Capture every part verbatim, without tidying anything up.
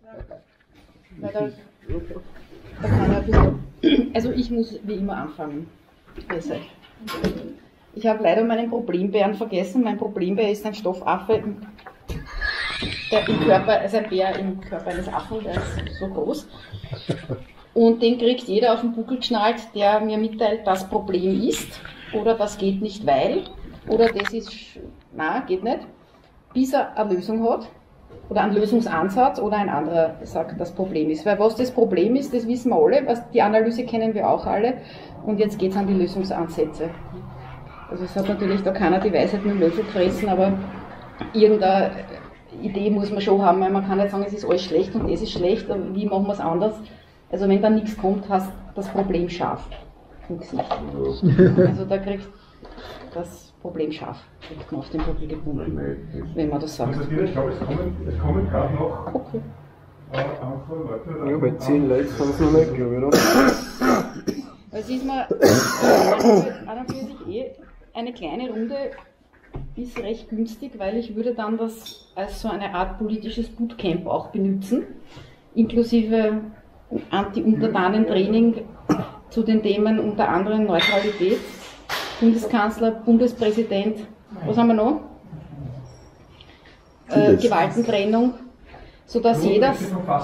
Weil da, da kann er ein bisschen, also ich muss wie immer anfangen. Besser. Ich habe leider meinen Problembären vergessen. Mein Problembär ist ein Stoffaffe, der im Körper, also ein Bär im Körper eines Affen, der ist so groß. Und den kriegt jeder auf den Buckel geschnallt, der mir mitteilt, das Problem ist, oder das geht nicht, weil, oder das ist, nein, geht nicht, bis er eine Lösung hat, oder einen Lösungsansatz, oder ein anderer sagt, das Problem ist. Weil was das Problem ist, das wissen wir alle, was, die Analyse kennen wir auch alle, und jetzt geht es an die Lösungsansätze. Also es hat natürlich da keiner die Weisheit mit dem Löffel gefressen, aber irgendeine Idee muss man schon haben, weil man kann nicht sagen, es ist alles schlecht und das ist schlecht, und wie machen wir es anders? Also wenn da nichts kommt, hast du das Problem scharf im Gesicht. Also da kriegt das Problem scharf, kriegt man auf den Buckel gebunden, wenn man das sagt. Ich glaube, es kommen, es kommen gerade noch okay. äh, Antworten Leute. Ja, bei zehn Leuten sind es noch nicht, glaube ich, oder? Es ist mal an und für sich eh eine kleine Runde, ist recht günstig, weil ich würde dann das als so eine Art politisches Bootcamp auch benutzen, inklusive Anti-Untertanen-Training zu den Themen unter anderem Neutralität, Bundeskanzler, Bundespräsident, was haben wir noch? Äh, Gewaltentrennung, sodass jeder,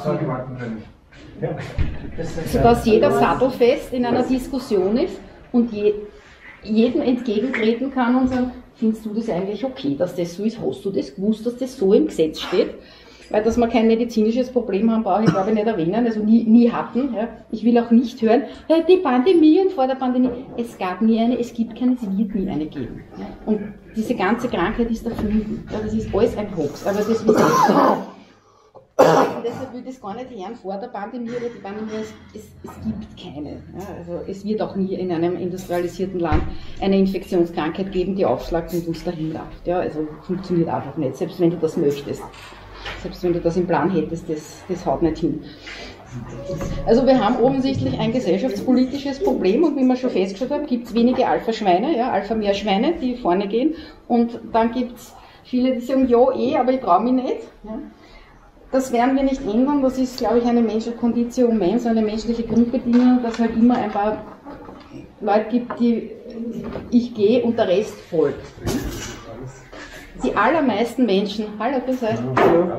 sodass jeder sattelfest in einer Diskussion ist und je, jedem entgegentreten kann und sagen, findest du das eigentlich okay, dass das so ist? Hast du das gewusst, dass das so im Gesetz steht? Weil, dass wir kein medizinisches Problem haben, brauche ich glaube ich nicht erwähnen, also nie, nie hatten. Ja. Ich will auch nicht hören, ja, die Pandemie und vor der Pandemie, es gab nie eine, es gibt keine, es wird nie eine geben. Ja. Und diese ganze Krankheit ist erfunden. Ja, das ist alles ein Hoax, aber das wissen wir. Und deshalb will ich das gar nicht hören vor der Pandemie oder die Pandemie, es, es, es gibt keine. Ja, also es wird auch nie in einem industrialisierten Land eine Infektionskrankheit geben, die aufschlagt und uns dahin läuft. Ja, also funktioniert einfach nicht, selbst wenn du das möchtest. Selbst wenn du das im Plan hättest, das, das haut nicht hin. Also wir haben offensichtlich ein gesellschaftspolitisches Problem und wie wir schon festgestellt haben, gibt es wenige Alpha-Schweine, ja, Alpha-Meerschweine, die vorne gehen, und dann gibt es viele, die sagen, ja eh, aber ich traue mich nicht. Ja. Das werden wir nicht ändern, das ist, glaube ich, eine menschliche Conditio humans, eine menschliche Grundbedingung, dass es halt immer ein paar Leute gibt, die ich gehe und der Rest folgt. Die allermeisten Menschen, hallo, grüß euch. Hallo.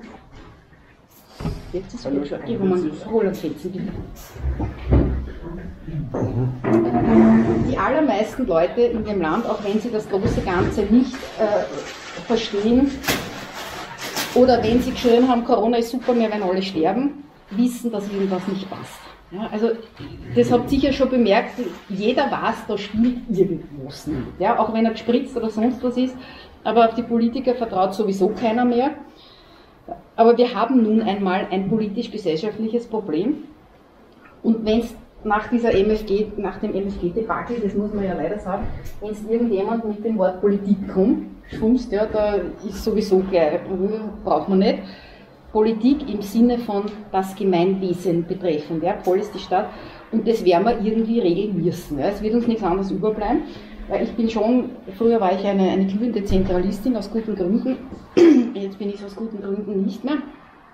Jetzt ist es schon, gehen wir mal Roland setzen, bitte. Die allermeisten Leute in dem Land, auch wenn sie das große Ganze nicht äh, verstehen, oder wenn sie geschrien haben, Corona ist super, wir werden alle sterben, wissen, dass irgendwas nicht passt. Ja, also das habt ihr sicher schon bemerkt, jeder weiß, da stimmt irgendwas nicht. Ja, auch wenn er gespritzt oder sonst was ist, aber auf die Politiker vertraut sowieso keiner mehr. Aber wir haben nun einmal ein politisch-gesellschaftliches Problem. Und wenn es nach dieser M F G, nach dem M F G-Debakel, das muss man ja leider sagen, wenn es irgendjemand mit dem Wort Politik kommt, schwummst, ja, da ist sowieso gleich, braucht man nicht. Politik im Sinne von das Gemeinwesen betreffend, ja, Polis die Stadt, und das werden wir irgendwie regeln müssen. Ja. Es wird uns nichts anderes überbleiben. Weil ich bin schon, früher war ich eine, eine glühende Zentralistin aus guten Gründen, jetzt bin ich es aus guten Gründen nicht mehr.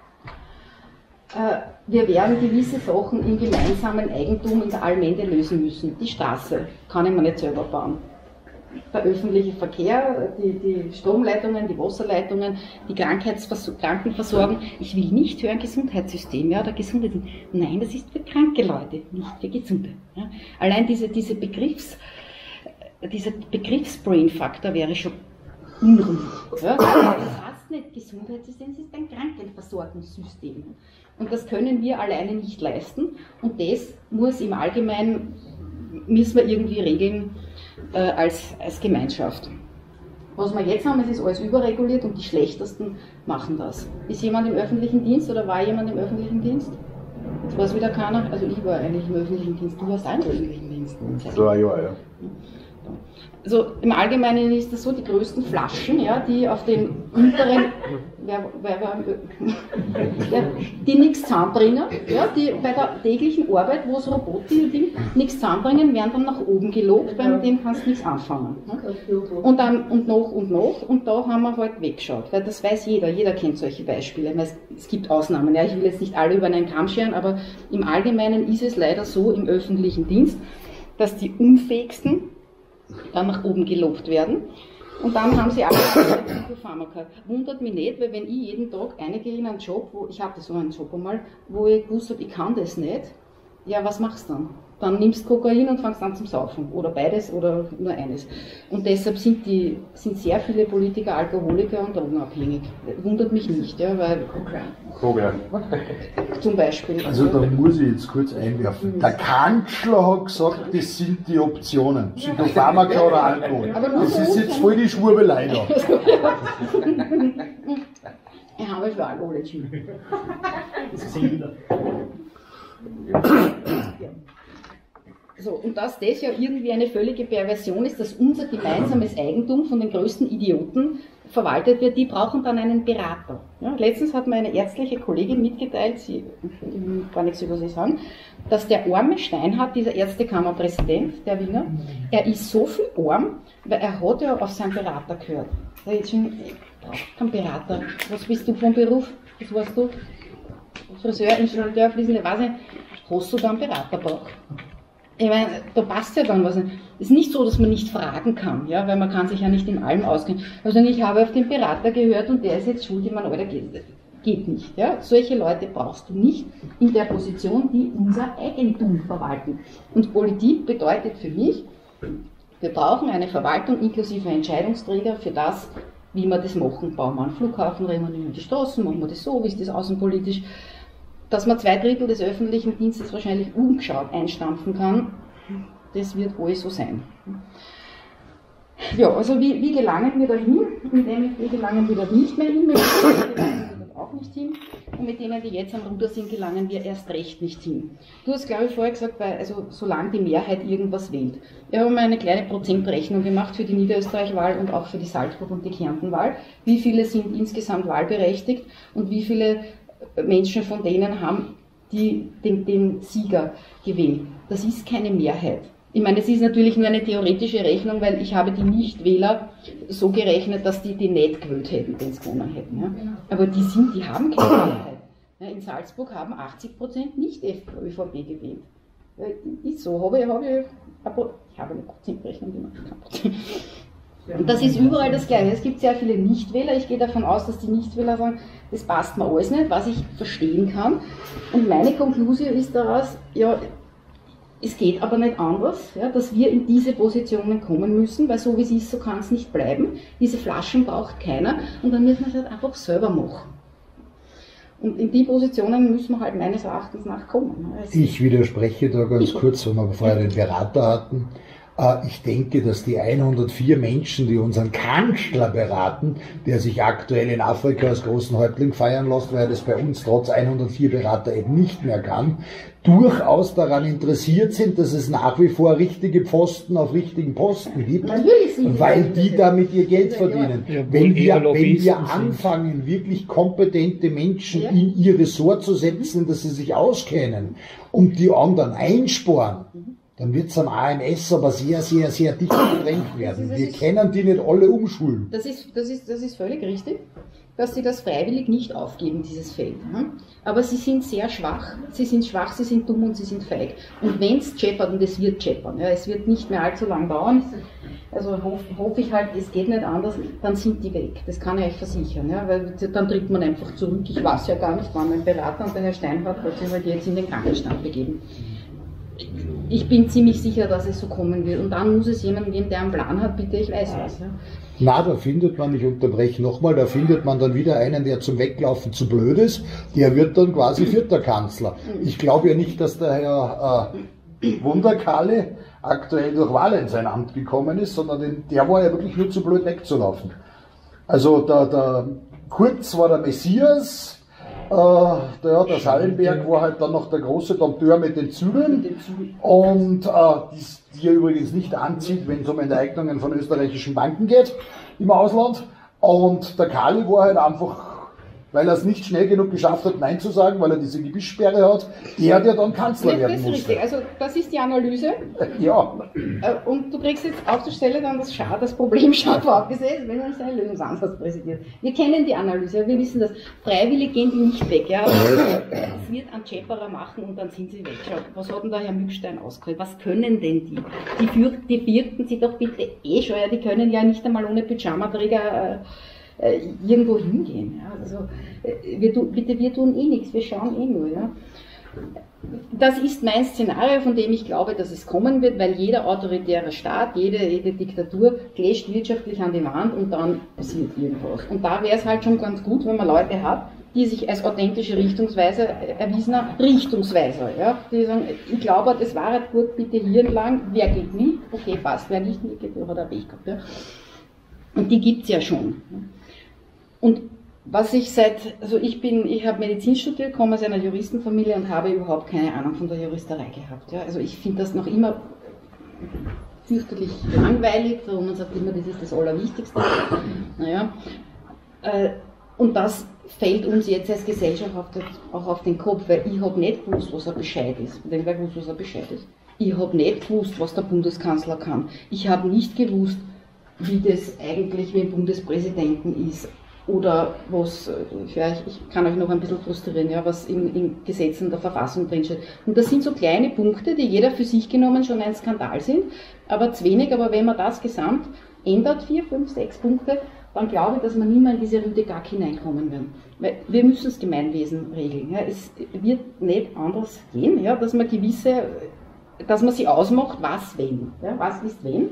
Äh, wir werden gewisse Sachen im gemeinsamen Eigentum in der Allmende lösen müssen. Die Straße kann ich mir nicht selber bauen. Der öffentliche Verkehr, die, die Stromleitungen, die Wasserleitungen, die Krankenversorgung. Ich will nicht hören Gesundheitssystem, ja, oder Gesundheit. Nein, das ist für kranke Leute, nicht für Gesunde. Ja. Allein diese, diese Begriffs... Dieser Begriffsbrain-Faktor wäre schon unruhig. Ja? Das heißt nicht Gesundheitssystem, es ist ein Krankenversorgungssystem. Und das können wir alleine nicht leisten. Und das muss im Allgemeinen, müssen wir irgendwie regeln äh, als, als Gemeinschaft. Was wir jetzt haben, es ist alles überreguliert und die Schlechtesten machen das. Ist jemand im öffentlichen Dienst oder war jemand im öffentlichen Dienst? Jetzt war es wieder keiner. Also ich war eigentlich im öffentlichen Dienst. Du warst auch im öffentlichen Dienst. So ein Jahr, ja. Also im Allgemeinen ist das so, die größten Flaschen, ja, die auf den unteren, wer, wer, wer, die nichts zusammenbringen, ja, die bei der täglichen Arbeit, wo es Roboter nichts zusammenbringen, werden dann nach oben gelobt, weil mit dem kannst du nichts anfangen. Ne? Und dann und noch und noch, und da haben wir halt weggeschaut, weil das weiß jeder, jeder kennt solche Beispiele. Es, es gibt Ausnahmen, ja, ich will jetzt nicht alle über einen Kamm scheren, aber im Allgemeinen ist es leider so im öffentlichen Dienst, dass die Unfähigsten dann nach oben gelobt werden. Und dann haben sie alle Psychopharmaka. Wundert mich nicht, weil wenn ich jeden Tag einige in einen Job, wo ich hatte so einen Job einmal, wo ich gewusst habe, ich kann das nicht, ja, was machst du dann? Dann nimmst du Kokain und fängst an zum Saufen. Oder beides oder nur eines. Und deshalb sind, die, sind sehr viele Politiker Alkoholiker und drogenabhängig. Wundert mich nicht, ja, weil Kokain. zum Beispiel. Also da muss ich jetzt kurz einwerfen. Der Kanzler hat gesagt, das sind die Optionen. Psychopharmaka oder Alkohol. Das ist jetzt voll die Schwurbelei da. Ich habe für Alkohol entschieden. So, und dass das ja irgendwie eine völlige Perversion ist, dass unser gemeinsames Eigentum von den größten Idioten verwaltet wird, die brauchen dann einen Berater. Ja, letztens hat mir eine ärztliche Kollegin mitgeteilt, sie, ich will gar nichts über sie sagen, dass der arme Steinhardt, dieser Ärztekammerpräsident, der Wiener, er ist so viel arm, weil er hat ja auf seinen Berater gehört. Da ich schon, ich brauche keinen Berater. Was bist du vom Beruf? Was warst du? Friseur, Installateur, fließende Vase. Hast du da einen Berater braucht? Ich meine, da passt ja dann was. Es ist nicht so, dass man nicht fragen kann, ja, weil man kann sich ja nicht in allem auskennen. Also ich habe auf den Berater gehört und der ist jetzt schuld, ich meine, Alter, geht, geht nicht. Ja. Solche Leute brauchst du nicht in der Position, die unser Eigentum verwalten. Und Politik bedeutet für mich, wir brauchen eine Verwaltung inklusive Entscheidungsträger für das, wie wir das machen. Bauen wir einen Flughafen, reden wir über die Straßen, machen wir das so, wie ist das außenpolitisch? Dass man zwei Drittel des öffentlichen Dienstes wahrscheinlich ungeschaut einstampfen kann, das wird wohl so sein. Ja, also wie, wie gelangen wir da hin? Mit denen wir gelangen wir dort nicht mehr hin, mit denen gelangen wir dort auch nicht hin, und mit denen, die jetzt am Ruder sind, gelangen wir erst recht nicht hin. Du hast, glaube ich, vorher gesagt, weil, also solange die Mehrheit irgendwas wählt. Wir haben eine kleine Prozentberechnung gemacht für die Niederösterreich-Wahl und auch für die Salzburg- und die Kärnten-Wahl. Wie viele sind insgesamt wahlberechtigt und wie viele Menschen von denen haben die, den, den Sieger gewählt. Das ist keine Mehrheit. Ich meine, es ist natürlich nur eine theoretische Rechnung, weil ich habe die Nichtwähler so gerechnet, dass die die nicht gewählt hätten, wenn sie gewonnen hätten. Ja. Aber die sind, die haben keine Mehrheit. Ja, in Salzburg haben achtzig Prozent nicht ÖVP gewählt. Ja, ist so. Habe, habe ich, ich habe eine Prozentrechnung gemacht. Und das ist überall das Gleiche. Es gibt sehr viele Nichtwähler. Ich gehe davon aus, dass die Nichtwähler sagen, das passt mir alles nicht, was ich verstehen kann. Und meine Konklusion ist daraus, ja, es geht aber nicht anders, ja, dass wir in diese Positionen kommen müssen, weil so wie es ist, so kann es nicht bleiben. Diese Flaschen braucht keiner und dann müssen wir es halt einfach selber machen. Und in die Positionen müssen wir halt meines Erachtens nachkommen. Also ich widerspreche da ganz kurz, weil wir vorher den Berater hatten. Ich denke, dass die hundertvier Menschen, die unseren Kanzler beraten, der sich aktuell in Afrika als großen Häuptling feiern lässt, weil er das bei uns trotz hundertvier Berater eben nicht mehr kann, durchaus daran interessiert sind, dass es nach wie vor richtige Pfosten auf richtigen Posten gibt, weil die damit ihr Geld verdienen. Ja, wenn wir, wenn wir anfangen, wirklich kompetente Menschen ja. in ihr Ressort zu setzen, dass sie sich auskennen und die anderen einsparen, dann wird es am A M S aber sehr, sehr, sehr dicht gedrängt werden. Wir können die nicht alle umschulen. Das ist, das ist, das ist völlig richtig, dass sie das freiwillig nicht aufgeben, dieses Feld. Aber sie sind sehr schwach. Sie sind schwach, sie sind dumm und sie sind feig. Und wenn es scheppert, und es wird scheppern, ja, es wird nicht mehr allzu lang dauern, also hoffe hoff ich halt, es geht nicht anders, dann sind die weg. Das kann ich euch versichern. Ja, weil dann tritt man einfach zurück. Ich weiß ja gar nicht, wann mein Berater und der Herr Steinhardt hat sich halt jetzt in den Krankenstand begeben. Ich bin ziemlich sicher, dass es so kommen wird. Und dann muss es jemanden geben, der einen Plan hat, bitte, ich weiß was. Ja. Na, da findet man, ich unterbreche nochmal, da findet man dann wieder einen, der zum Weglaufen zu blöd ist. Der wird dann quasi vierter Kanzler. Ich glaube ja nicht, dass der Herr äh, Wunderkalle aktuell durch Wahlen in sein Amt gekommen ist, sondern den, der war ja wirklich nur zu blöd wegzulaufen. Also der, der Kurz war der Messias, Äh, der, der Sallenberg war halt dann noch der große Dompteur mit den Zügeln und äh, die, die er übrigens nicht anzieht, wenn es um Enteignungen von österreichischen Banken geht im Ausland. Und der Kali war halt einfach, weil er es nicht schnell genug geschafft hat, Nein zu sagen, weil er diese Gebissperre hat, der, der dann Kanzler Ja, werden das ist musste. richtig. Also das ist die Analyse. Ja. Äh, Und du kriegst jetzt auf der Stelle dann das, Schad, das Problem scharf aufgesetzt, wenn uns ein Lösungsansatz präsentiert. Wir kennen die Analyse, wir wissen das. Freiwillig gehen die nicht weg. Ja? Das wird ein Chepperer machen und dann sind sie weg. Schau, was hat denn der Herr Mückstein ausgeholt? Was können denn die? Die, fürchten, die fürchten sie doch bitte eh schon. Ja? Die können ja nicht einmal ohne Pyjamaträger äh, irgendwo hingehen. Ja? Also, äh, wir tu, bitte, wir tun eh nichts, wir schauen eh nur. Ja? Das ist mein Szenario, von dem ich glaube, dass es kommen wird, weil jeder autoritäre Staat, jede, jede Diktatur gläscht wirtschaftlich an die Wand und dann passiert irgendwas. Und da wäre es halt schon ganz gut, wenn man Leute hat, die sich als authentische Richtungsweise erwiesen haben, Richtungsweiser, ja, die sagen, ich glaube, das war halt gut, bitte hier entlang, wer geht mit? Okay, passt, wer nicht mitgeht, hat er Pech gehabt. Ja. Und die gibt es ja schon. Und was ich seit, also ich bin, ich habe Medizin studiert, komme aus einer Juristenfamilie und habe überhaupt keine Ahnung von der Juristerei gehabt. Ja. Also ich finde das noch immer fürchterlich langweilig, wo man sagt immer, das ist das Allerwichtigste. Naja. Äh, und das fällt uns jetzt als Gesellschaft auf den, auch auf den Kopf, weil ich habe nicht gewusst, was ein Bescheid ist. Ich denke, wer gewusst, was ein Bescheid ist. Ich habe nicht gewusst, was der Bundeskanzler kann. Ich habe nicht gewusst, wie das eigentlich mit dem Bundespräsidenten ist. Oder was, ja, ich kann euch noch ein bisschen frustrieren, ja, was in, in Gesetzen der Verfassung drinsteht. Und das sind so kleine Punkte, die jeder für sich genommen schon ein Skandal sind, aber zu wenig. Aber wenn man das gesamt ändert, vier, fünf, sechs Punkte, dann glaube ich, dass wir nie mehr in diese Rüde Gack hineinkommen werden. Weil wir müssen das Gemeinwesen regeln. Ja. Es wird nicht anders gehen, ja, dass man gewisse, dass man sie ausmacht, was wenn. Ja, was ist wenn.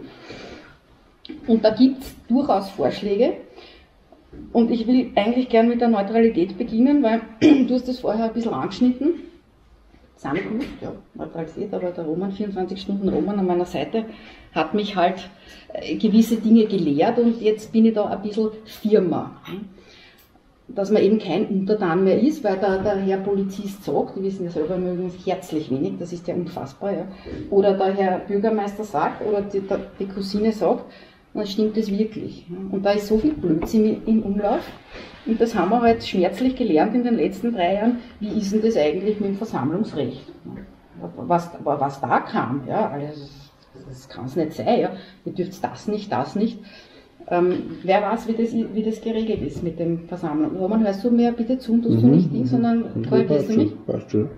Und da gibt es durchaus Vorschläge. Und ich will eigentlich gern mit der Neutralität beginnen, weil du hast das vorher ein bisschen angeschnitten. Zusammenkunft, ja, Neutralität, aber der Roman, vierundzwanzig Stunden Roman an meiner Seite, hat mich halt gewisse Dinge gelehrt und jetzt bin ich da ein bisschen Firma. Dass man eben kein Untertan mehr ist, weil der, der Herr Polizist sagt, die wissen ja selber mögen es herzlich wenig, das ist ja unfassbar, ja. Oder der Herr Bürgermeister sagt, oder die, die Cousine sagt, dann stimmt es wirklich. Und da ist so viel Blödsinn im Umlauf. Und das haben wir halt schmerzlich gelernt in den letzten drei Jahren. Wie ist denn das eigentlich mit dem Versammlungsrecht? Was, was da kam, ja, alles, das kann es nicht sein. Ja. Ihr dürft das nicht, das nicht. Ähm, wer weiß, wie das, wie das geregelt ist mit dem Versammlung. Roman, hörst du mir bitte zu, tust du nicht Ding, sondern korrigierst du mich? Passt schon.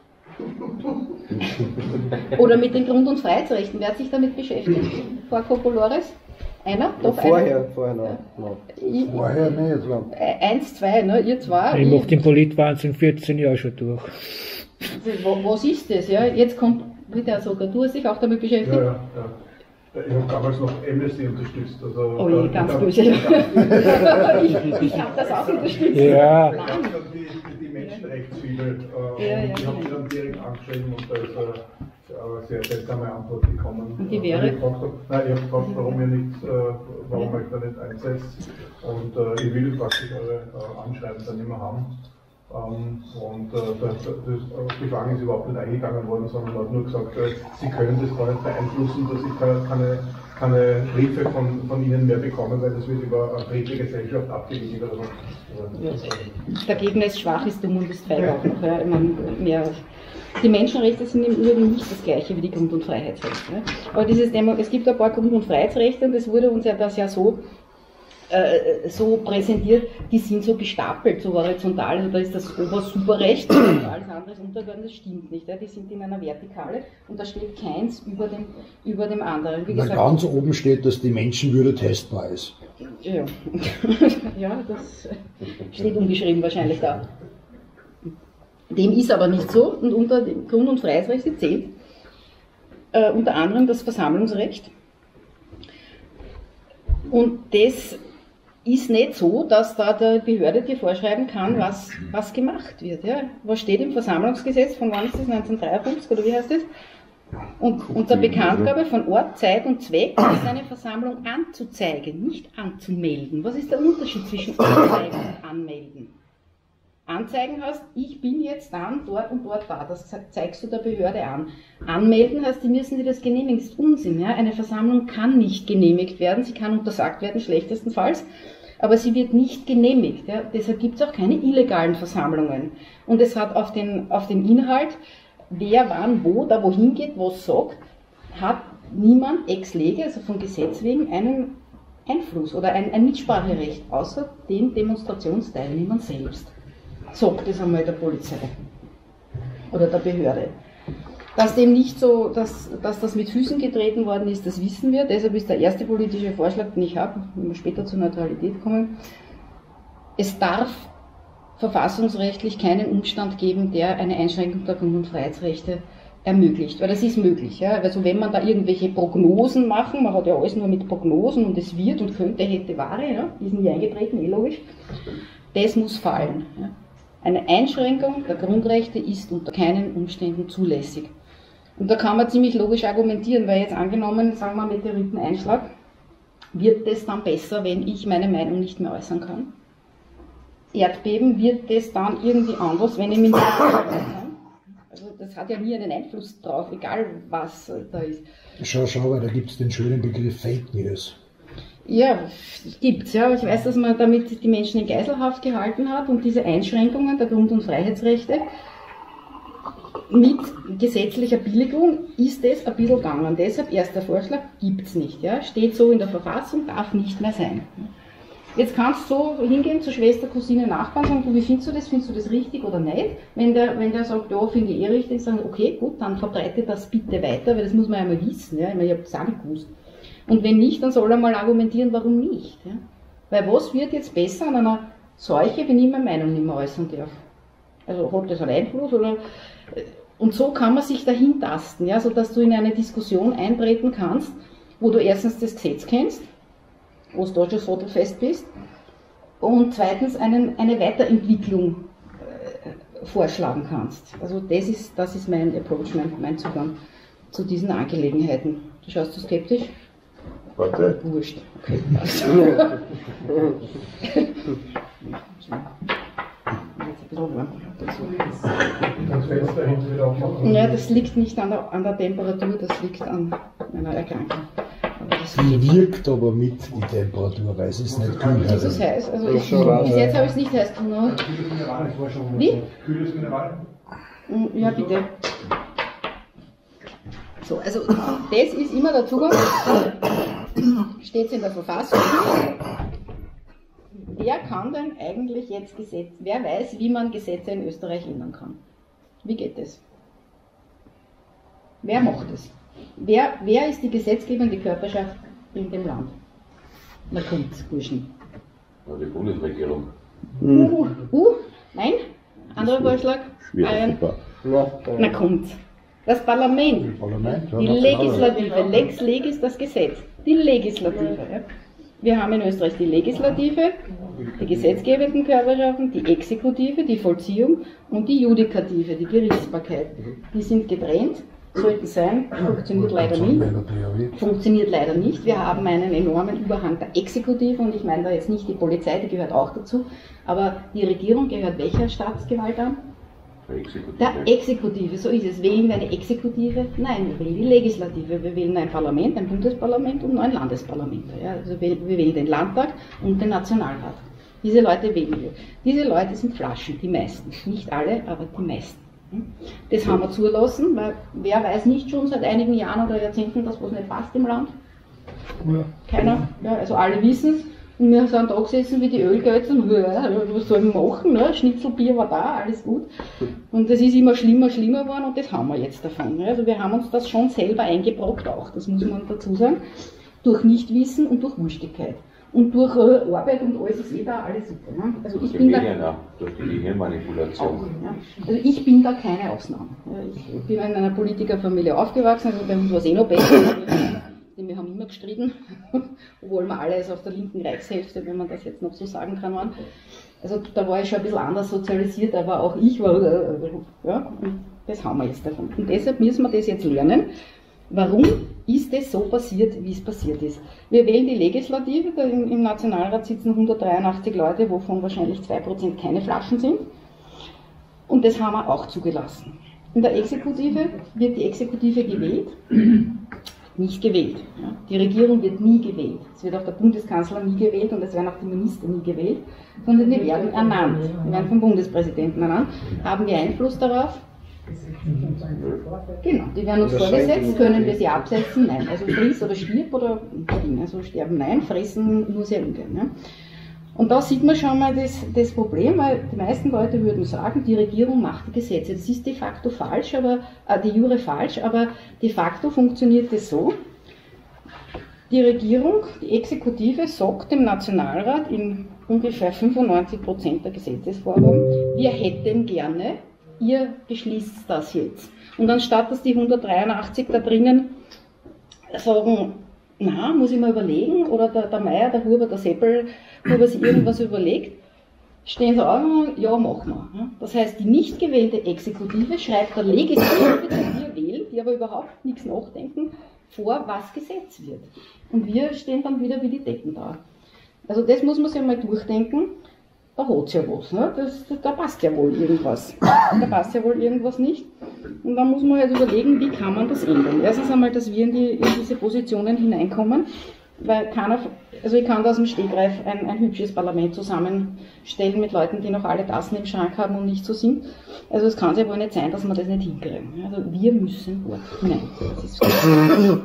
Oder mit den Grund- und Freiheitsrechten. Wer hat sich damit beschäftigt? Vor Copolores? Einer? Doch, vorher, einer? vorher noch. noch. Ich, Vorher nicht. eins, zwei, ne? Ihr zwei. Ich mache den Politwahnsinn vierzehn Jahre schon durch. Was ist das? Ja? Jetzt kommt wieder sogar, du hast dich auch damit beschäftigt? Ja, ja, ja. Ich habe damals noch Amnesty unterstützt. Also, Oh je, äh, ganz ich böse. hab- ich ich habe das auch unterstützt. Ja. Ich habe die, die, die Menschenrechtsfibel äh, Ja, ja, und ich habe die genau. dann direkt angeschrieben und da ist äh, eine sehr seltsame Antwort gekommen. Und die Äh, wäre? Ich gefragt hab, nein, ich habe gefragt, warum ihr nicht, äh, warum euch da nicht einsetzt und äh, ich will praktisch eure äh, Anschreiben dann immer haben. Ähm, und äh, das, das, die Frage ist überhaupt nicht eingegangen worden, sondern man hat nur gesagt, äh, sie können das gar nicht beeinflussen, dass ich keine, keine, keine Briefe von, von ihnen mehr bekomme, weil das wird über eine friedliche Gesellschaft abgewickelt. Also, Ja. Der Gegner ist schwach, ist dumm und ist feig auch noch. Ja. Ich meine, mehr. Die Menschenrechte sind im Übrigen nicht das gleiche wie die Grund- und Freiheitsrechte. Ja. Aber dieses Demo, es gibt ein paar Grund- und Freiheitsrechte und es wurde uns ja das ja so äh, so präsentiert, die sind so gestapelt, so horizontal, also da ist das Obersuperrecht und alles andere ist untergeordnet, das stimmt nicht. Ja. Die sind in einer Vertikale und da steht keins über dem, über dem anderen. Wie Na, gesagt, ganz oben steht, dass die Menschenwürde testbar ist. ja, ja, das steht ungeschrieben wahrscheinlich da. Dem ist aber nicht so und unter dem Grund- und Freiheitsrechte zählt äh, unter anderem das Versammlungsrecht. Und das ist nicht so, dass da die Behörde dir vorschreiben kann, was, was gemacht wird. Ja. Was steht im Versammlungsgesetz, von wann ist das, neunzehnhundertdreiundfünfzig oder wie heißt das? Und unter Bekanntgabe von Ort, Zeit und Zweck ist eine Versammlung anzuzeigen, nicht anzumelden. Was ist der Unterschied zwischen anzeigen und anmelden? Anzeigen hast, ich bin jetzt dann dort und dort da, das zeigst du der Behörde an. Anmelden heißt, die müssen dir das genehmigen, das ist Unsinn. Ja? Eine Versammlung kann nicht genehmigt werden, sie kann untersagt werden, schlechtestenfalls, aber sie wird nicht genehmigt. Ja? Deshalb gibt es auch keine illegalen Versammlungen. Und es hat auf den, auf den Inhalt, wer wann wo, da wohin geht, was sagt, hat niemand ex lege, also von Gesetz wegen, einen Einfluss oder ein, ein Mitspracherecht, außer den Demonstrationsteilnehmern selbst. Sagt das einmal der Polizei oder der Behörde. Dass dem nicht so, dass, dass das mit Füßen getreten worden ist, das wissen wir. Deshalb ist der erste politische Vorschlag, den ich habe, wenn wir später zur Neutralität kommen, es darf verfassungsrechtlich keinen Umstand geben, der eine Einschränkung der Grund- und Freiheitsrechte ermöglicht. Weil das ist möglich. Ja? Also wenn man da irgendwelche Prognosen machen, man hat ja alles nur mit Prognosen und es wird und könnte, hätte, wahre, ja? Die sind nie eingetreten, eh logisch. Das muss fallen. Ja? Eine Einschränkung der Grundrechte ist unter keinen Umständen zulässig. Und da kann man ziemlich logisch argumentieren, weil jetzt angenommen, sagen wir Meteoriteneinschlag, wird das dann besser, wenn ich meine Meinung nicht mehr äußern kann? Erdbeben, wird das dann irgendwie anders, wenn ich mich nicht mehr äußern kann? Also das hat ja nie einen Einfluss drauf, egal was da ist. Schau, schau, weil da gibt es den schönen Begriff Fake News. Ja, gibt's, ja. Ich weiß, dass man damit die Menschen in Geiselhaft gehalten hat und diese Einschränkungen der Grund- und Freiheitsrechte mit gesetzlicher Billigung ist es ein bisschen gegangen. Deshalb erster Vorschlag, gibt's nicht, ja. Steht so in der Verfassung, darf nicht mehr sein. Jetzt kannst du so hingehen zu Schwester, Cousine, Nachbarn und sagen, du, wie findest du das, findest du das richtig oder nicht? Wenn der, wenn der sagt, ja, finde ich eh richtig, sagen, okay, gut, dann verbreite das bitte weiter, weil das muss man ja mal wissen, ja. Ich meine, ich habe das auch nicht gewusst. Und wenn nicht, dann soll er mal argumentieren, warum nicht. Ja? Weil was wird jetzt besser an einer Seuche, wenn ich meine Meinung nicht mehr äußern darf? Also hat das einen Einfluss? Oder? Und so kann man sich dahin tasten, ja? Sodass du in eine Diskussion eintreten kannst, wo du erstens das Gesetz kennst, wo du da schon sattelfest bist, und zweitens einen, eine Weiterentwicklung äh, vorschlagen kannst. Also das ist, das ist mein Approach, mein, mein Zugang zu diesen Angelegenheiten. Du schaust du skeptisch? Warte. Wurscht. Okay. Das Fenster hinten wieder aufmachen. Ja, das liegt nicht an der, an der Temperatur, das liegt an meiner Erkrankung. Aber das Die wirkt aber mit, die Temperatur, weil es ist nicht kühl. ist es heiß. Also ich, schon raus, bis ja. jetzt habe ich es nicht heiß genommen. Kühles Mineral, ich war schon Wie? Kühles Mineral. Ja, bitte. So, also das ist immer der Zugang. Steht es in der Verfassung. Wer kann denn eigentlich jetzt Gesetz, wer weiß, wie man Gesetze in Österreich ändern kann? Wie geht das? Wer macht es? Wer, wer ist die gesetzgebende Körperschaft in dem Land? Na kommt's, Burschen. Die Bundesregierung. Uh, uh, nein? Anderer Vorschlag? Bayern. Na, Na kommt's. Das Parlament. Parlament, ja, Die national. Legislative, Lex Legis, das Gesetz. Die Legislative. Ja. Wir haben in Österreich die Legislative, die gesetzgebenden Körperschaften, die Exekutive, die Vollziehung und die Judikative, die Gerichtsbarkeit. Die sind getrennt, sollten sein, funktioniert leider nicht. Funktioniert leider nicht. Wir haben einen enormen Überhang der Exekutive und ich meine da jetzt nicht die Polizei, die gehört auch dazu, aber die Regierung gehört welcher Staatsgewalt an? Der Exekutive, so ist es. Wählen wir eine Exekutive? Nein, wir wählen die Legislative. Wir wählen ein Parlament, ein Bundesparlament und neun Landesparlamente. Ja, also wir, wir wählen den Landtag und den Nationalrat. Diese Leute wählen wir. Diese Leute sind Flaschen, die meisten. Nicht alle, aber die meisten. Das haben wir zulassen, weil wer weiß nicht schon seit einigen Jahren oder Jahrzehnten, dass was nicht passt im Land? Ja. Keiner. Ja, also alle wissen es. Und wir sind da gesessen wie die Ölgötzen, was soll man machen, ne? Schnitzelbier war da, alles gut. Und das ist immer schlimmer, schlimmer geworden und das haben wir jetzt davon. Also wir haben uns das schon selber eingebrockt auch, das muss man dazu sagen, durch Nichtwissen und durch Wurstigkeit. Und durch äh, Arbeit und alles ist eh da alles super. Ne? Also ich Die bin da, Medien auch, durch die Gehirnmanipulation. ja. Also ich bin da keine Ausnahme. Ja, ich bin in einer Politikerfamilie aufgewachsen, also bei uns war es eh noch besser. Wir haben immer gestritten, obwohl wir alles aus der linken Reichshälfte, wenn man das jetzt noch so sagen kann, waren. Also da war ich schon ein bisschen anders sozialisiert, aber auch ich war, ja, und das haben wir jetzt davon. Und deshalb müssen wir das jetzt lernen. Warum ist es so passiert, wie es passiert ist? Wir wählen die Legislative, da im Nationalrat sitzen hundertdreiundachtzig Leute, wovon wahrscheinlich zwei Prozent keine Flaschen sind. Und das haben wir auch zugelassen. In der Exekutive wird die Exekutive gewählt, nicht gewählt. Ja. Die Regierung wird nie gewählt. Es wird auch der Bundeskanzler nie gewählt und es werden auch die Minister nie gewählt, sondern die werden ernannt. Die werden vom Bundespräsidenten ernannt. Haben wir Einfluss darauf? Genau, die werden uns vorgesetzt. Können wir sie absetzen? Nein. Also friss oder stirb oder also sterben, nein, fressen nur sehr ungern. Ja. Und da sieht man schon mal das, das Problem, weil die meisten Leute würden sagen, die Regierung macht die Gesetze. Das ist de facto falsch, aber äh, de jure falsch, aber de facto funktioniert es so. Die Regierung, die Exekutive, sagt dem Nationalrat in ungefähr fünfundneunzig Prozent der Gesetzesvorgaben, wir hätten gerne, ihr beschließt das jetzt. Und anstatt dass die hundertdreiundachtzig da drinnen sagen, na, muss ich mal überlegen, oder der, der Meier, der Huber, der Seppel, Huber sich irgendwas überlegt, stehen sie auf und ja, machen wir. Das heißt, die nicht gewählte Exekutive schreibt der Legislative, die wir wählen, die aber überhaupt nichts nachdenken, vor, was Gesetz wird. Und wir stehen dann wieder wie die Deppen da. Also das muss man sich einmal durchdenken, da hat es ja was, ne? das, da passt ja wohl irgendwas. Da passt ja wohl irgendwas nicht. Und dann muss man halt überlegen, wie kann man das ändern. Erstens einmal, dass wir in, die, in diese Positionen hineinkommen, weil keiner, also ich kann da aus dem Stegreif ein, ein hübsches Parlament zusammenstellen mit Leuten, die noch alle Tassen im Schrank haben und nicht so sind. Also es kann ja wohl nicht sein, dass wir das nicht hinkriegen. Also wir müssen dort hinein. Das ist dann höre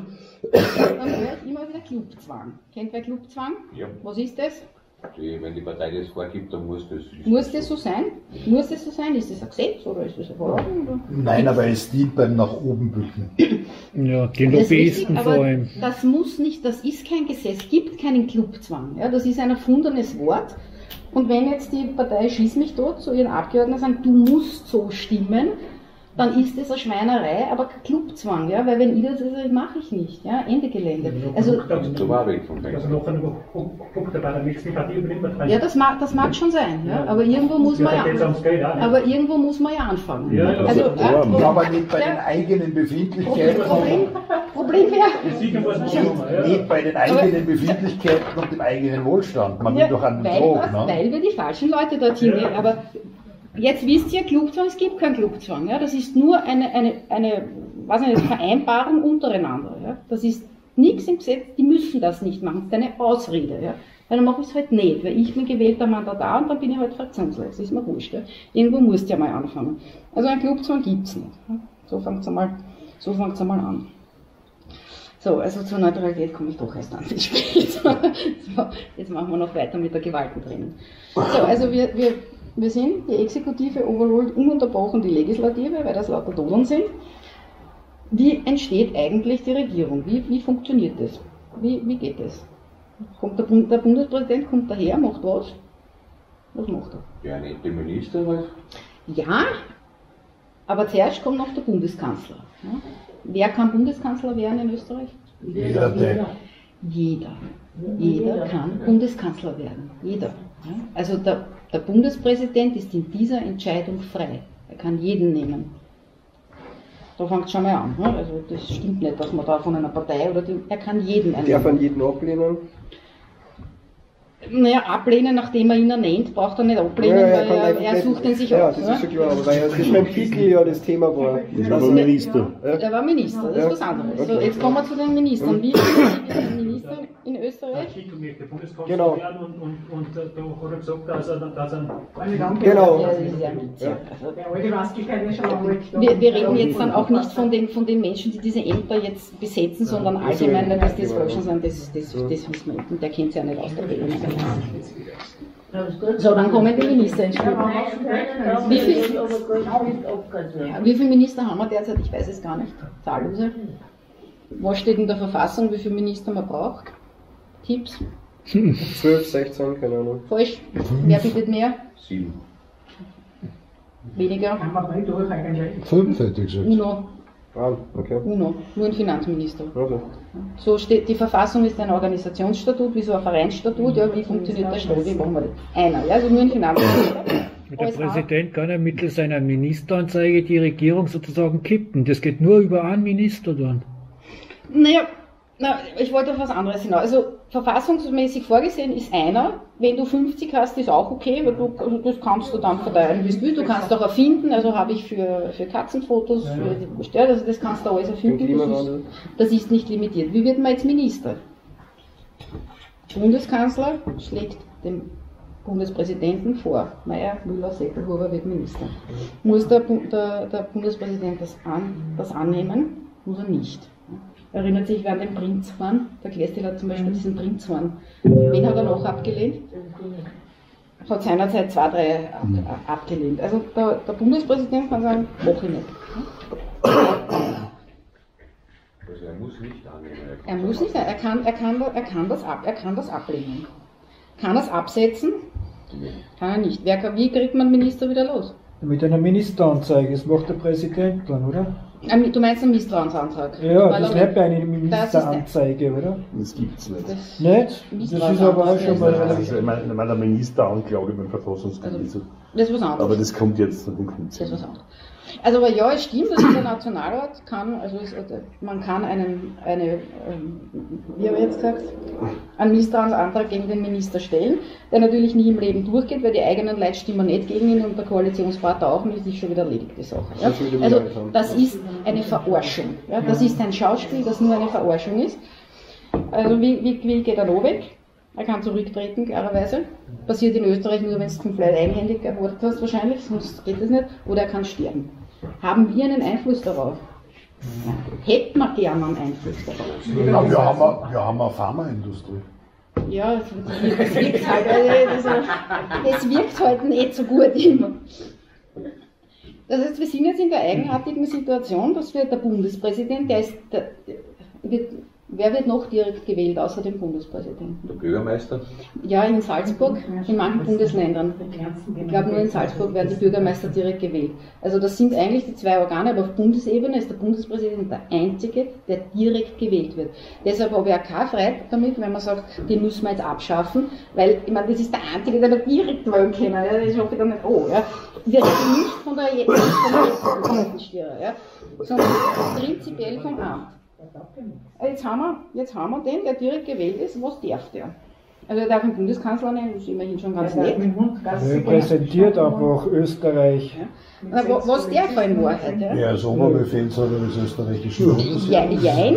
ich immer wieder Clubzwang. Kennt wer Clubzwang? Ja. Was ist das? Die, wenn die Partei das vorgibt, dann muss das. Muss das so sein? Muss das so sein? Ist das ein Gesetz oder ist das eine Verordnung? Oder? Nein, aber es dient beim nach oben bücken. Ja, die Das ist Lobbyisten richtig, vor aber allem. das muss nicht, das ist kein Gesetz, es gibt keinen Clubzwang. Ja, das ist ein erfundenes Wort. Und wenn jetzt die Partei Schieß mich tot zu ihren Abgeordneten sagt, du musst so stimmen, dann ist das eine Schweinerei, aber kein Clubzwang, ja, weil wenn ich das sage, mache ich nicht, ja, Ende Gelände. Also, So war weg vom Also noch ein Punkt dabei, der nächsten Partie übernimmt. ja, das mag, das mag schon sein, ja, aber irgendwo muss man ja, Geld, auch, ne? aber irgendwo muss man ja anfangen. Ja, ja. Also, Ja, äh, Ja, aber nicht bei Ja. den eigenen Befindlichkeiten. Problem, Problem wäre, Sicher muss man schon mal, ja. Nicht bei den eigenen Befindlichkeiten und dem eigenen Wohlstand. Man will ja, doch an den weil, Drogen. was, Ne? weil wir die falschen Leute dorthin Ja. gehen, aber jetzt wisst ihr, Clubzwang, es gibt keinen Clubzwang. Ja? Das ist nur eine, eine, eine was nicht, Vereinbarung untereinander. Ja? Das ist nichts im Gesetz, die müssen das nicht machen. Das ist eine Ausrede. Ja? Weil dann mache ich es halt nicht, weil ich bin gewählter Mandat und dann bin ich halt fraktionslos. Das ist mir wurscht. Ja? Irgendwo musst du ja mal anfangen. Also ein Clubzwang gibt es nicht. Ja? So fängt es einmal, so fängt's einmal an. So, also zur Neutralität komme ich doch erst an ins Spiel. So, jetzt machen wir noch weiter mit der Gewaltentrennung. So, also wir, wir Wir sind, die Exekutive overruled ununterbrochen die Legislative, weil das lauter Dodeln sind. Wie entsteht eigentlich die Regierung? Wie, wie funktioniert das? Wie, wie geht das? Kommt der, Bund, der Bundespräsident kommt daher, macht was? Was macht er? Ja, nicht die Minister, was? Ja, aber zuerst kommt noch der Bundeskanzler. Ja? Wer kann Bundeskanzler werden in Österreich? Jeder, der Jeder. Jeder kann Bundeskanzler werden. Jeder. Ja? Also der, der Bundespräsident ist in dieser Entscheidung frei. Er kann jeden nehmen. Da fängt es schon mal an. Ne? Also das stimmt nicht, dass man da von einer Partei oder die, er kann jeden Darf einnehmen. man jeden ablehnen? Naja, ablehnen, nachdem er ihn ernennt, braucht er nicht ablehnen, Ja, ja, weil kann er, einfach er nicht- sucht ihn sich Ja, aus. das ne? ist schon klar, aber weil ja das beim Pickel ja das Thema war. Das war Minister. Er war Minister, das ist Ja. was anderes. So, Okay. jetzt kommen wir zu den Ministern. Wie viele Minister in Der Österreich? Artikel möchte Bundeskanzler Genau. werden und, und, und äh, da hat er gesagt, dass er, dass er Genau. Ja, das ist ja witzig. Ja. Also, Der alte Mastigkeit ist schon einmal wir, wir reden jetzt dann auch nicht von den, von den Menschen, die diese Ämter jetzt besetzen, sondern allgemein, weil das das Falschen sind, das, das, das wissen wir nicht. Und der kennt sich ja nicht aus der Bildung. So, dann kommen die Minister ins Spiel. Wie viel- Ja, wie viele Minister haben wir derzeit? Ich weiß es gar nicht. Zahllose. Was steht in der Verfassung, wie viele Minister man braucht? Tipps? zwölf, sechzehn, keine Ahnung. Falsch? Wer bietet mehr? Sieben. Weniger? Haben wir bald durch eigentlich. fünf hätte ich gesagt. Uno. Ah, okay. Uno. Nur ein Finanzminister. Okay. So steht, die Verfassung ist ein Organisationsstatut, wie so ein Vereinsstatut, ja, wie funktioniert der Staat, wie machen wir das? Einer, ja, also nur ein Finanzminister. Der Alles Präsident kann ja mittels einer Ministeranzeige die Regierung sozusagen kippen. Das geht nur über einen Minister dann. Naja, Na, ich wollte auf was anderes hinaus. Also verfassungsmäßig vorgesehen ist einer, wenn du fünfzig hast, ist auch okay, weil du, also das kannst du dann verteilen, wie du willst. Du kannst auch erfinden, also habe ich für, für Katzenfotos, für die Bestellung, also das kannst du alles erfinden. Das ist, das ist nicht limitiert. Wie wird man jetzt Minister? Bundeskanzler schlägt dem Bundespräsidenten vor, Meier, Müller, Seckelhuber wird Minister. Muss der, der, der Bundespräsident das, an, das annehmen? Muss er nicht. Erinnert sich wer an den Prinzhorn? Der Klestil hat zum Beispiel diesen Prinzhorn. Wen hat er noch abgelehnt? Hat seinerzeit zwei, drei ab, abgelehnt. Also der, der Bundespräsident kann sagen, mach ich nicht. Also er muss nicht annehmen. Er muss nicht, er kann, er kann, er kann, das, ab, er kann das ablehnen. Kann er es absetzen? Kann er nicht. Wer kann, wie kriegt man Minister wieder los? Mit einer Ministeranzeige, das macht der Präsident dann, oder? Du meinst einen Misstrauensantrag? Ja, das ist nicht bei einer Ministeranzeige, oder? Das gibt es nicht. Das nicht? Das ist aber auch schon mal relativ. Ich meine, ich meine, eine Ministeranklage beim Verfassungsgericht. Also, das ist was anderes. Aber das kommt jetzt, dann kommt das ist was anderes. Also, aber ja, es stimmt, dass der Nationalrat kann, also es, man kann einen, eine, wie habe ich jetzt gesagt, einen Misstrauensantrag gegen den Minister stellen, der natürlich nie im Leben durchgeht, weil die eigenen Leute stimmen nicht gegen ihn und der Koalitionspartner auch nicht, ist schon wieder erledigt, die Sache. Ja? Also, das ist eine Verarschung. Ja? Das ist ein Schauspiel, das nur eine Verarschung ist. Also, wie, wie, wie geht er noch weg? Er kann zurücktreten, klarerweise. Passiert in Österreich nur, wenn du vielleicht eigenhändig erwortet hast, wahrscheinlich, sonst geht das nicht. Oder er kann sterben. Haben wir einen Einfluss darauf? Ja. Hätten wir gerne einen Einfluss darauf? Ja, wir, haben eine, wir haben eine Pharmaindustrie. Ja, das wirkt halt, also, das wirkt halt nicht so gut immer. Das heißt, wir sind jetzt in der eigenartigen Situation, dass wir der Bundespräsident, der ist, der, wird, wer wird noch direkt gewählt, außer dem Bundespräsidenten? Der Bürgermeister? Ja, in Salzburg, in manchen Bundesländern. Ich glaube, nur in Salzburg werden die Bürgermeister direkt gewählt. Also das sind eigentlich die zwei Organe, aber auf Bundesebene ist der Bundespräsident der Einzige, der direkt gewählt wird. Deshalb habe ich auch keine Freude damit, wenn man sagt, den müssen wir jetzt abschaffen, weil, ich meine, das ist der Einzige, der wir direkt wählen können. Ja, das hoffe ich dann nicht, oh, ja. Wir reden nicht von der jetzigen, ja, sondern prinzipiell vom Amt. Jetzt haben, wir, jetzt haben wir den, der direkt gewählt ist, was darf der? Also er darf den Bundeskanzler nennen, das ist immerhin schon ganz nett. Er repräsentiert einfach Österreich. Ja. Aber was darf er in Wahrheit? Ja? Er ist Oberbefehlshaber des österreichischen Bundes. Ja, jein,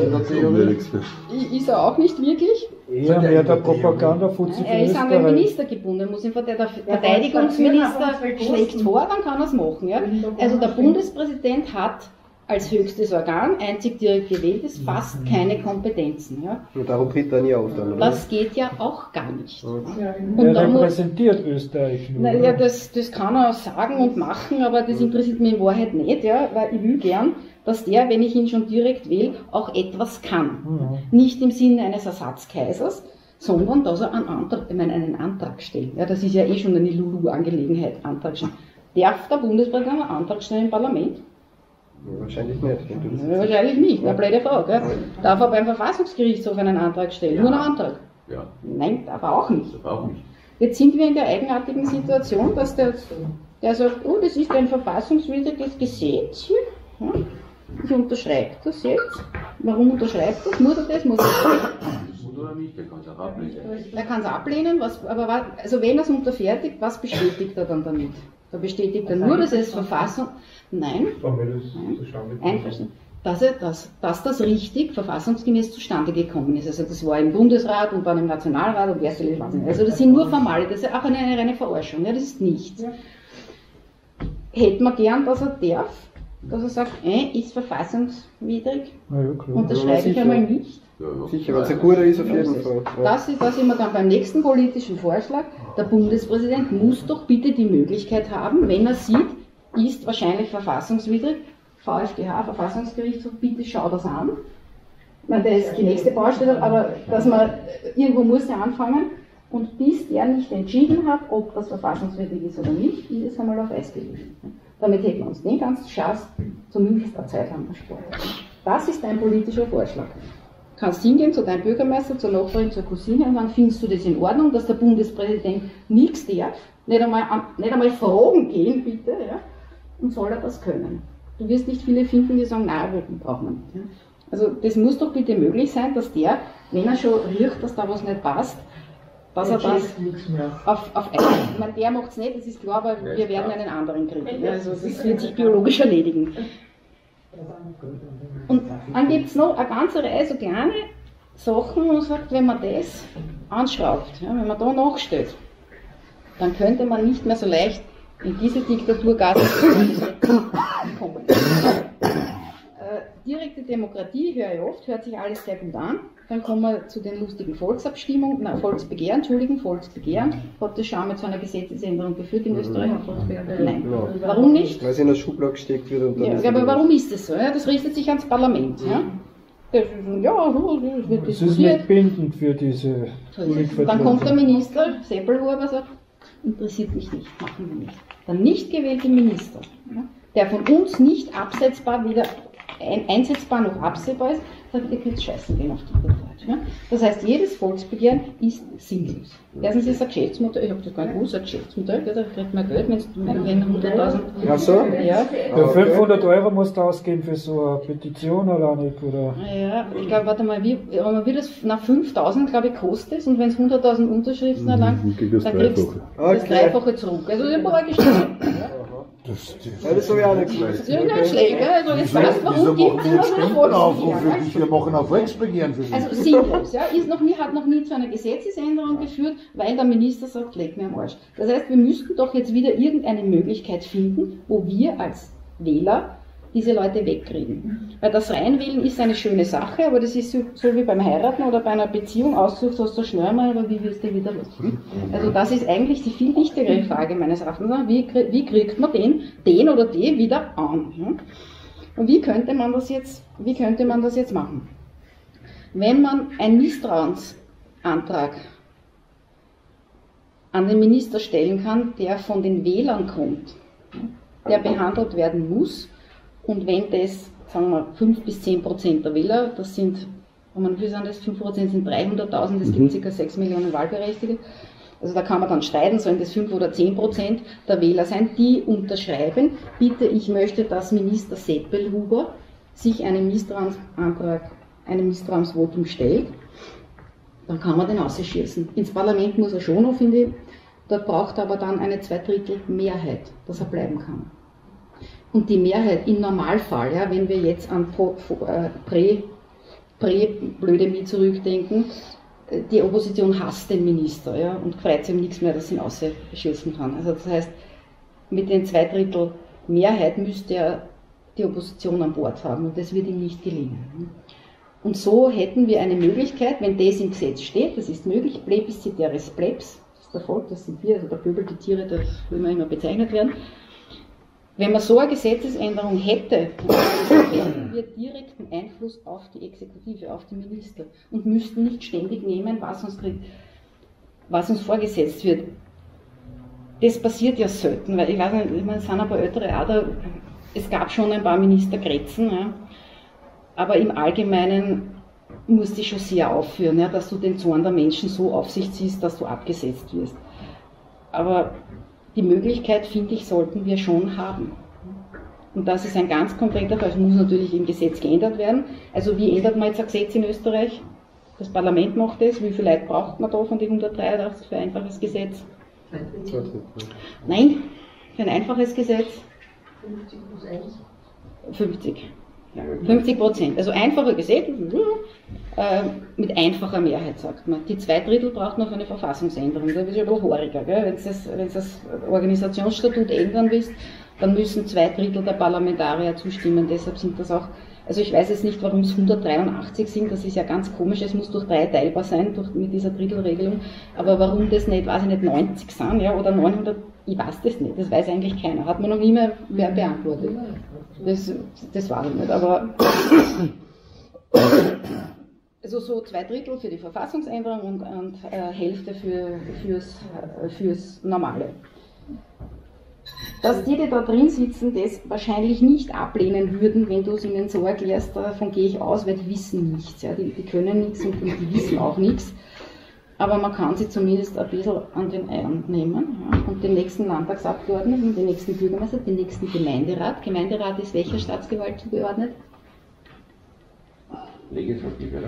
ist er auch nicht wirklich. Eher mehr der Propaganda-Fuzzi für Er ist an den Österreich. Minister gebunden, muss ihm der Verteidigungsminister schlägt vor, dann kann er es machen. Ja? Also der Bundespräsident hat als höchstes Organ, einzig direkt gewählt ist, fast keine Kompetenzen. Ja? Und darum tritt er nie auf dann, oder? Das geht ja auch gar nicht. Ja. Er repräsentiert Österreich nur. Naja, das, das kann er sagen und machen, aber das interessiert mich in Wahrheit nicht, ja? Weil ich will gern, dass der, wenn ich ihn schon direkt wähle, auch etwas kann. Mhm. Nicht im Sinne eines Ersatzkaisers, sondern dass er einen Antrag, ich meine, einen Antrag stellt. Ja, das ist ja eh schon eine Lulu-Angelegenheit, Antrag stellen. Darf der Bundespräsident einen Antrag stellen im Parlament? Ja, wahrscheinlich nicht. Ja, wahrscheinlich nicht, eine blöde Frage. Ja. Darf er beim Verfassungsgerichtshof einen Antrag stellen? Ja. Nur einen Antrag? Ja. Nein, darf er auch nicht. Das auch nicht. Jetzt sind wir in der eigenartigen Situation, dass der, der sagt, oh, das ist ein verfassungswidriges Gesetz hier. Ja. Ich unterschreibe das jetzt. Warum unterschreibt das? Muss er das? Muss er das? Oder nicht, der kann es auch ablehnen. Er kann es ablehnen, was, aber was, also wenn er es unterfertigt, was bestätigt er dann damit? Da bestätigt er nur, dass es Verfassung. Nein. Einverstanden. Dass, er, dass, dass das richtig verfassungsgemäß zustande gekommen ist. Also das war im Bundesrat und dann im Nationalrat und wer soll ich Wahnsinn. Also das sind nur formale, das ist auch eine, eine reine Verarschung. Ja, das ist nichts. Ja. Hätte man gern, dass er darf, dass er sagt, äh, ist verfassungswidrig. Ja, ja, klar. Und das schreibe ich einmal nicht. Ja, ja. Sicher, wenn es ein guter ist, auf jeden Fall. Ja. Das ist, da sind wir dann beim nächsten politischen Vorschlag. Der Bundespräsident muss doch bitte die Möglichkeit haben, wenn er sieht, ist wahrscheinlich verfassungswidrig, V f G H, Verfassungsgerichtshof, bitte schau das an. Ich meine, das ist die nächste Baustelle, aber dass man, irgendwo muss er anfangen. Und bis der nicht entschieden hat, ob das verfassungswidrig ist oder nicht, ist es einmal auf Eis gelegt. Damit hätten wir uns den ganzen Schatz zumindest eine Zeit lang erspart. Das ist ein politischer Vorschlag. Du kannst hingehen zu deinem Bürgermeister, zur Nachbarin, zur Cousine und dann findest du das in Ordnung, dass der Bundespräsident nichts darf, nicht einmal, nicht einmal fragen gehen, bitte, ja, und soll er das können. Du wirst nicht viele finden, die sagen, nein, wir brauchen wir nicht. Ja. Also das muss doch bitte möglich sein, dass der, wenn er schon riecht, dass da was nicht passt, dass er das auf, auf ich meine, der macht es nicht, das ist klar, aber wir werden einen anderen kriegen. Also das wird sich biologisch erledigen. Und dann gibt es noch eine ganze Reihe so kleine Sachen, wo man sagt, wenn man das anschraubt, ja, wenn man da nachstellt, dann könnte man nicht mehr so leicht in diese Diktaturgase kommen. Äh, direkte Demokratie, höre ich oft, hört sich alles sehr gut an. Dann kommen wir zu den lustigen Volksabstimmungen, nein, Volksbegehren, Entschuldigen, Volksbegehren. Hat das schon mal zu einer Gesetzesänderung geführt in Österreich? Nein. Ja. Warum nicht? Weil es in der Schublade gesteckt wird und dann. Ja, ist aber es warum ist das so? Ja, das richtet sich ans Parlament. Ja, das ist, ja das wird Das ist diskutiert. nicht bindend für diese. Dann kommt der Minister, Seppelhuber, sagt, interessiert mich nicht, machen wir nicht. Der nicht gewählte Minister, ja, der von uns nicht absetzbar, weder ein, einsetzbar noch absehbar ist, sagt, ihr könnt scheißen gehen auf die Deutsch. Ja. Das heißt, jedes Volksbegehren ist sinnlos. Erstens ist ein Geschäftsmodell, ich habe das gar nicht gewusst, ein Geschäftsmodell, da kriegt man Geld, wenn es hunderttausend. Ach so? Ja. Ja, fünfhundert Euro musst du ausgeben für so eine Petition oder nicht? Oder? Ja, ich glaube, warte mal, wie, wie das nach fünftausend, glaube ich, kostet es und wenn es hunderttausend Unterschriften erlangt, Dann kriegst du das dann kriegst du Dreifache. das Dreifache zurück. Also das ist ein paar Geschichten. Ja. Das, das, Ja, das habe ich auch nicht Das ist gewusst. ja nicht schlecht, gell? Also jetzt wieso, weißt du, wieso warum gibt machen es wir immer jetzt so ein Spendenaufruf für Volksbegehren? dich? Wir machen auch Volksbegehren für dich. Also sinnlos, ja, ist noch nie, hat noch nie zu einer Gesetzesänderung geführt, weil der Minister sagt, leg mir am Arsch. Das heißt, wir müssten doch jetzt wieder irgendeine Möglichkeit finden, wo wir als Wähler diese Leute wegkriegen. Weil das Reinwählen ist eine schöne Sache, aber das ist so, so wie beim Heiraten oder bei einer Beziehung, ausgesucht hast du schnell mal, aber wie wirst du wieder los? Also das ist eigentlich die viel wichtigere Frage meines Erachtens. Wie, wie kriegt man den, den oder die wieder an? Und wie könnte man das jetzt, wie könnte man das jetzt machen? Wenn man einen Misstrauensantrag an den Minister stellen kann, der von den Wählern kommt, der behandelt werden muss, und wenn das, sagen wir, fünf bis zehn Prozent der Wähler, das sind, wie viel sind das, fünf Prozent sind dreihunderttausend, es gibt ca. sechs Millionen Wahlberechtigte, also da kann man dann streiten, sollen das fünf oder zehn Prozent der Wähler sein, die unterschreiben, bitte, ich möchte, dass Minister Seppelhuber sich einen Misstrauensantrag, einem Misstrauensvotum stellt, dann kann man den ausschießen. Ins Parlament muss er schon noch, finde ich, dort braucht er aber dann eine Zweidrittel Mehrheit, dass er bleiben kann. Und die Mehrheit im Normalfall, ja, wenn wir jetzt an Prä-Blödemie zurückdenken, die Opposition hasst den Minister, ja, und freut sich um nichts mehr, dass sie ihn ausschießen kann. Also das heißt, mit den Zweidrittel Mehrheit müsste er die Opposition an Bord haben und das wird ihm nicht gelingen. Und so hätten wir eine Möglichkeit, wenn das im Gesetz steht, das ist möglich, plebiszitäres Plebs, das ist der Volk, das sind wir, also der Pöbel, die Tiere, das will man immer bezeichnet werden. Wenn man so eine Gesetzesänderung hätte, hätten wir direkten Einfluss auf die Exekutive, auf die Minister und müssten nicht ständig nehmen, was uns, was uns vorgesetzt wird. Das passiert ja selten, weil ich weiß nicht, ich meine, es sind ein paar ältere auch da, es gab schon ein paar Ministergrätzen, ja, aber im Allgemeinen musst du schon sehr aufführen, ja, dass du den Zorn der Menschen so auf sich ziehst, dass du abgesetzt wirst. Aber die Möglichkeit, finde ich, sollten wir schon haben. Und das ist ein ganz konkreter Fall. Es muss natürlich im Gesetz geändert werden. Also wie ändert man jetzt ein Gesetz in Österreich? Das Parlament macht das. Wie viel Leute braucht man da von den hundertdreiundachtzig für ein einfaches Gesetz? Nein, für ein einfaches Gesetz? fünfzig plus eins. fünfzig. Ja, fünfzig Prozent. Also einfache Gesetze äh, mit einfacher Mehrheit, sagt man. Die zwei Drittel braucht man für eine Verfassungsänderung. Da ist ja ein bisschen horiger. Wenn du das, das Organisationsstatut ändern willst, dann müssen zwei Drittel der Parlamentarier zustimmen. Deshalb sind das auch, also ich weiß jetzt nicht, warum es hundertdreiundachtzig sind, das ist ja ganz komisch, es muss durch drei teilbar sein, durch, mit dieser Drittelregelung. Aber warum das nicht, weiß ich nicht, neunzig sind, ja, oder neunhundert, ich weiß das nicht, das weiß eigentlich keiner. Hat man noch nie mehr, mehr beantwortet. Das, das weiß ich nicht, aber also so zwei Drittel für die Verfassungsänderung und, und äh, Hälfte für, fürs, äh, fürs Normale. Dass die, die da drin sitzen, das wahrscheinlich nicht ablehnen würden, wenn du es ihnen so erklärst, davon gehe ich aus, weil die wissen nichts. Ja? Die, die können nichts und die, die wissen auch nichts. Aber man kann sie zumindest ein bisschen an den Eiern nehmen. Ja? Und den nächsten Landtagsabgeordneten, den nächsten Bürgermeister, den nächsten Gemeinderat. Gemeinderat ist welcher Staatsgewalt zugeordnet? Legislativ, oder?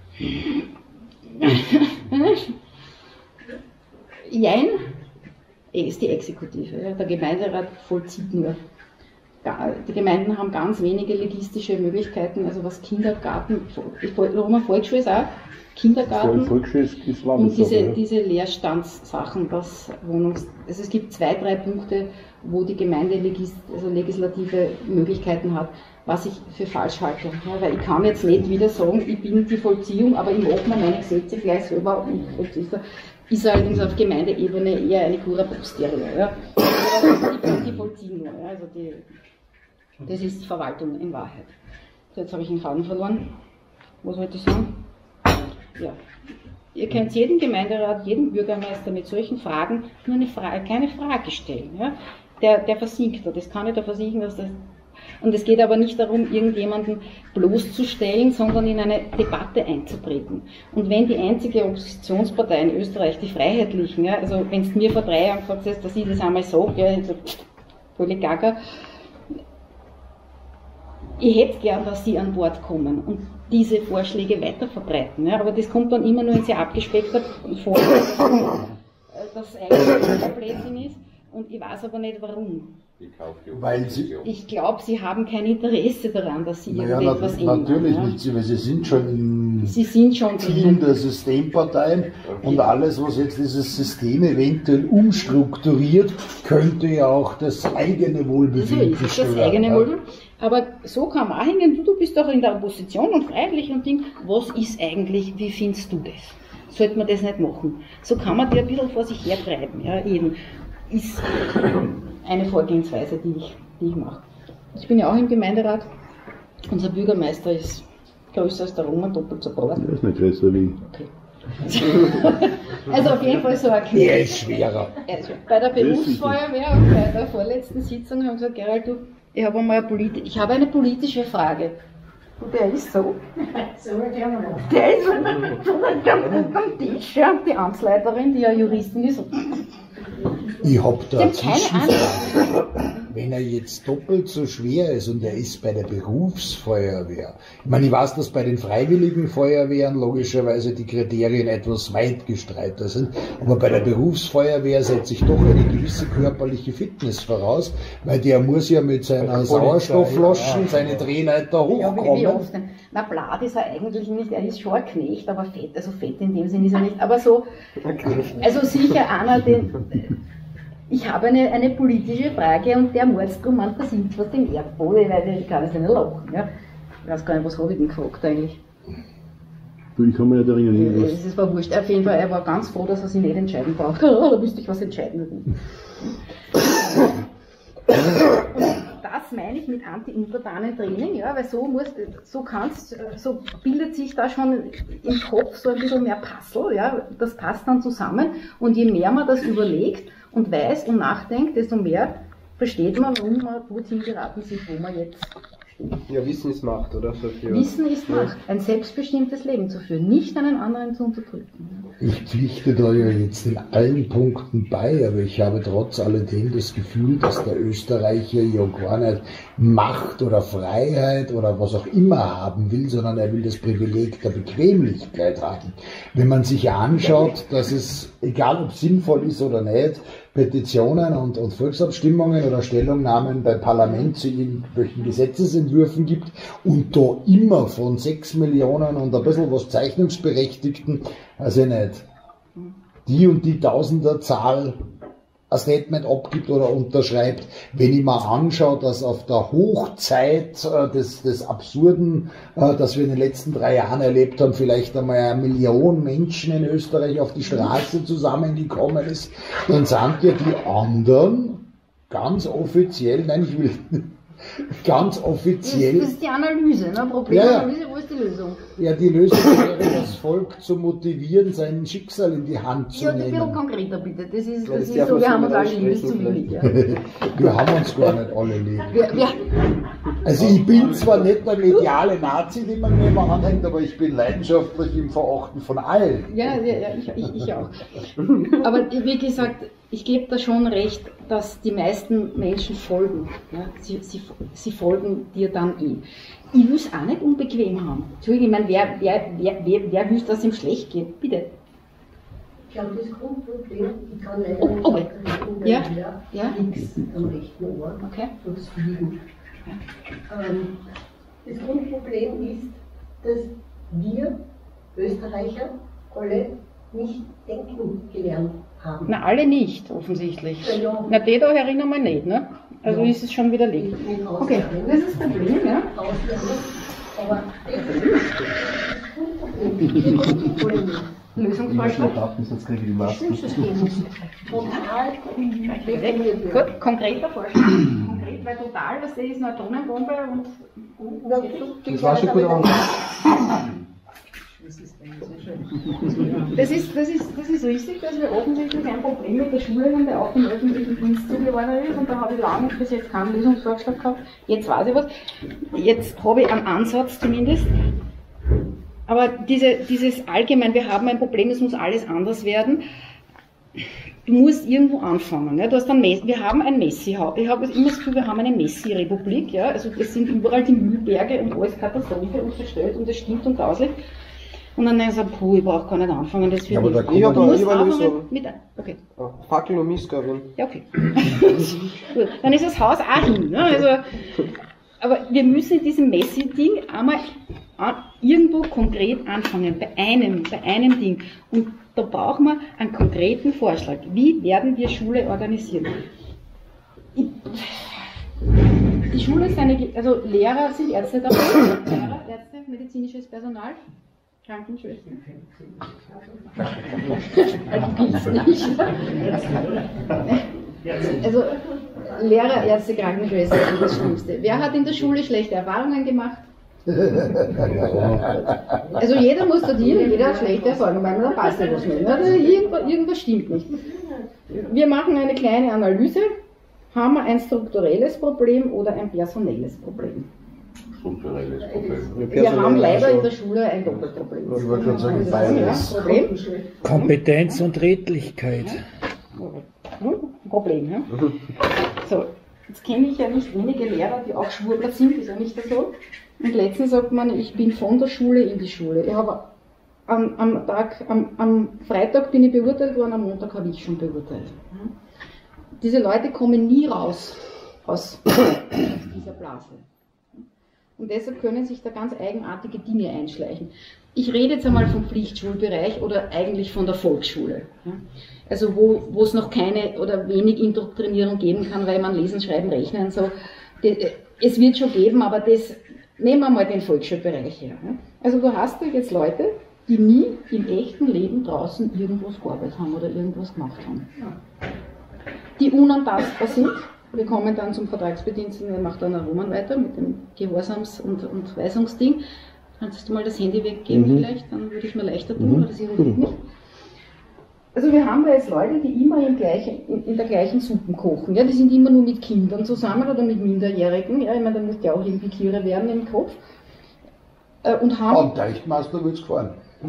Jein, ist die Exekutive. Ja. Der Gemeinderat vollzieht nur. Die Gemeinden haben ganz wenige legistische Möglichkeiten, also was Kindergarten, Roma Volksschule ist auch, Kindergarten Volksschule ist, ist und diese, diese Leerstandssachen, das Wohnungs, also es gibt zwei, drei Punkte, wo die Gemeinde legis, also legislative Möglichkeiten hat, was ich für falsch halte. Ja, weil ich kann jetzt nicht wieder sagen, ich bin die Vollziehung, aber ich mache mir meine Gesetze gleich selber und vollziehe. Ist allerdings auf Gemeindeebene eher eine Cura Posteria. Ja. Ich bin die Vollziehung nur, ja, also die, das ist Verwaltung in Wahrheit. So, jetzt habe ich den Faden verloren. Was wollte ich sagen? Ja. Ihr könnt jedem Gemeinderat, jedem Bürgermeister mit solchen Fragen nur eine Frage, keine Frage stellen. Ja? Der, der versinkt da. Das kann nicht versichern, dass das. Und es geht aber nicht darum, irgendjemanden bloßzustellen, sondern in eine Debatte einzutreten. Und wenn die einzige Oppositionspartei in Österreich, die Freiheitlichen, ja, also wenn es mir vor drei Jahren gesagt hast, dass ich das einmal sage, ja, ich so, völlig gaga, ich hätte gern, dass Sie an Bord kommen und diese Vorschläge weiter verbreiten. Ja, aber das kommt dann immer nur in sehr abgespeckter Form, dass eigentlich ein Blödsinn ist und ich weiß aber nicht warum. Weil sie, ich glaube, Sie haben kein Interesse daran, dass Sie naja, irgendetwas na, ändern. Natürlich ja? nicht, weil Sie sind schon im Sie sind schon Team der Systemparteien und alles, was jetzt dieses System eventuell umstrukturiert, könnte ja auch das eigene Wohlbefinden so ist das stören. eigene Wohlbefinden. Aber so kann man auch hingehen, du, du bist doch in der Opposition und freiwillig und Ding, was ist eigentlich, wie findest du das? Sollte man das nicht machen? So kann man die ein bisschen vor sich hertreiben. Ja, eben. Ist eine Vorgehensweise, die ich, die ich mache. Ich bin ja auch im Gemeinderat. Unser Bürgermeister ist größer als der Roman, doppelt so groß. Der ist nicht größer wie Okay. Also auf jeden Fall so ein Knie. Er ist schwerer. Also bei der Berufsfeuerwehr und bei der vorletzten Sitzung haben sie gesagt, Gerald, du, ich habe einmal eine, politi ich habe eine politische Frage. Und der ist so. Der ist am Tisch, ja. Die Amtsleiterin, die ja Juristin ist. Ich hab da Die eine haben keine Zwischenfrage. Wenn er jetzt doppelt so schwer ist und er ist bei der Berufsfeuerwehr, ich meine, ich weiß, dass bei den freiwilligen Feuerwehren logischerweise die Kriterien etwas weit gestreiter sind, aber bei der Berufsfeuerwehr setze ich doch eine gewisse körperliche Fitness voraus, weil der muss ja mit seiner Sauerstoffflaschen seine Drehleiter hochkommen. Ja, wie, wie oft denn? Na, Blatt ist er eigentlich nicht, er ist schon ein Knecht, aber fett, also fett in dem Sinn ist er nicht, aber so, also sicher einer, den, ich habe eine, eine politische Frage und der Mordskommand versinkt was dem Erdboden, weil ich kann es nicht lachen. Ja? Ich weiß gar nicht, was habe ich denn gefragt eigentlich? Du, ich kann mir nicht erinnern. Ja, es war wurscht. Auf jeden Fall, er war ganz froh, dass er sich nicht entscheiden braucht. Da müsste ich was entscheiden. Das meine ich mit anti-untertanen Training, ja, weil so muss, so kannst, so bildet sich da schon im Kopf so ein bisschen mehr Puzzle, ja, das passt dann zusammen und je mehr man das überlegt und weiß und nachdenkt, desto mehr versteht man, warum wir dorthin geraten sind, wo wir jetzt stehen. Ja, Wissen ist Macht, oder? So für Wissen ist Macht, ein selbstbestimmtes Leben zu führen, nicht einen anderen zu unterdrücken. Ich pflichte da ja jetzt in allen Punkten bei, aber ich habe trotz alledem das Gefühl, dass der Österreicher ja gar nicht Macht oder Freiheit oder was auch immer haben will, sondern er will das Privileg der Bequemlichkeit haben. Wenn man sich anschaut, dass es, egal ob sinnvoll ist oder nicht, Petitionen und, und Volksabstimmungen oder Stellungnahmen beim Parlament zu irgendwelchen Gesetzesentwürfen gibt und da immer von sechs Millionen und ein bisschen was Zeichnungsberechtigten, also nicht, die und die Tausenderzahl ein Statement abgibt oder unterschreibt. Wenn ich mir anschaue, dass auf der Hochzeit äh, des, des Absurden, äh, das wir in den letzten drei Jahren erlebt haben, vielleicht einmal eine Million Menschen in Österreich auf die Straße zusammengekommen ist, dann sind ja die anderen ganz offiziell, nein, ich will ganz offiziell. Das ist die Analyse, ne? Problemanalyse, ja, ja. Wo ist die Lösung? Ja, die Lösung wäre, das Volk zu motivieren, sein Schicksal in die Hand zu ja, nehmen. Ja, ein bisschen konkreter bitte. Das ist, das das ist ist so, wir haben uns alle lieb, zu wenig. Ja. Wir haben uns gar nicht alle lieb. Wir, wir, also ich bin zwar nicht der mediale Nazi, den man mir immer anhängt, aber ich bin leidenschaftlich im Verachten von allen. Ja, ja, ja ich, ich, ich auch. Aber wie gesagt, ich gebe da schon recht, dass die meisten Menschen folgen. Ja? Sie, sie, sie folgen dir dann eh. Ich will es auch nicht unbequem haben. Entschuldigung, ich meine, wer, wer, wer, wer, wer will, dass es ihm schlecht geht? Bitte. Ich habe das Grundproblem, ich kann leider Oh, nicht oh. weiterreden, weil Ja? ich Ja? links am rechten Ohr Okay. durchs Fliegen. Ähm, das Grundproblem ist, dass wir Österreicher alle nicht denken gelernt haben. Na, alle nicht, offensichtlich. Ja, ja. Na, die da herinnen wir nicht, ne? Also Ja. ist es schon widerlegt. Mit- mit Okay, Ausnahmen. das ist das Problem, ja? Ausländer. Aber das ist das Grundproblem. Das Grundproblem ist, Lösungsvorschlag? Jetzt kriege ich die das Schulsystem ist total definiert. Gut, konkreter Vorschlag. Konkret, weil total, was das ist eine Atombombe und. Na, Das war schon gut aus. Das ist, das, ist, das ist richtig, dass wir offensichtlich ein Problem mit der Schule haben, der auch im öffentlichen Dienst zugeordnet ist. Und da habe ich lange bis jetzt keinen Lösungsvorschlag gehabt. Jetzt weiß ich was. Jetzt habe ich einen Ansatz zumindest. Aber diese, dieses allgemein, wir haben ein Problem, es muss alles anders werden. Du musst irgendwo anfangen. Ja? Du hast ein Messi, wir haben ein Messi-Haus. Ich habe immer das Gefühl, wir haben eine Messi-Republik. Ja? Also es sind überall die Müllberge und alles Katastrophe und verstellt und es stinkt und grauslich. Und dann denken sie, puh, ich brauche gar nicht anfangen, das Ja, aber da wird kommen nicht. wir- Du musst Ich habe eine anfangen Lösung. mit, okay. Fackel und Mistgabeln. Ja, okay. Gut, dann ist das Haus auch hin. Ne? Also, aber wir müssen in diesem Messi-Ding einmal an, irgendwo konkret anfangen, bei einem, bei einem Ding. Und da brauchen wir einen konkreten Vorschlag. Wie werden wir Schule organisieren? Ich, die Schule ist eine, also Lehrer sind Ärzte dabei, Lehrer, Ärzte, medizinisches Personal, Krankenschwestern. Gibt's nicht. Also Lehrer, Ärzte, Krankenschwestern sind das Schlimmste. Wer hat in der Schule schlechte Erfahrungen gemacht? Also jeder muss studieren, jeder hat schlechte Erfahrungen, weil da passt ja was nicht. Also irgendwas, irgendwas stimmt nicht. Wir machen eine kleine Analyse. Haben wir ein strukturelles Problem oder ein personelles Problem? Strukturelles Problem. Wir haben leider in der Schule ein Doppelproblem. Ich wollte gerade sagen, Ja, beides. Problem. Kompetenz und Redlichkeit. Hm, Problem, ja? So, jetzt kenne ich ja nicht wenige Lehrer, die auch Schwurbler sind, ist ja nicht so. Und letztens sagt man, ich bin von der Schule in die Schule. Ich habe am, am Tag, am, am Freitag bin ich beurteilt worden, am Montag habe ich schon beurteilt. Diese Leute kommen nie raus aus dieser Blase. Und deshalb können sich da ganz eigenartige Dinge einschleichen. Ich rede jetzt einmal vom Pflichtschulbereich oder eigentlich von der Volksschule. Also wo, wo es noch keine oder wenig Indoktrinierung geben kann, weil man lesen, schreiben, rechnen und so. Es wird schon geben, aber das, nehmen wir mal den Volksschulbereich her. Also du hast ja jetzt Leute, die nie im echten Leben draußen irgendwas gearbeitet haben oder irgendwas gemacht haben. Die unantastbar sind. Wir kommen dann zum Vertragsbediensteten, der macht dann einen Roman weiter mit dem Gehorsams- und, und Weisungsding. Kannst du mal das Handy weggeben Mhm. vielleicht, dann würde ich mir leichter tun, Mhm. weil das irritiert mich. Also wir haben da jetzt Leute, die immer im gleichen, in, in der gleichen Suppe kochen. Ja, die sind immer nur mit Kindern zusammen oder mit Minderjährigen. Ja, ich meine, da muss ja auch irgendwie Tiere werden im Kopf. Äh, und haben... Und Deichtmaster wird's gefallen.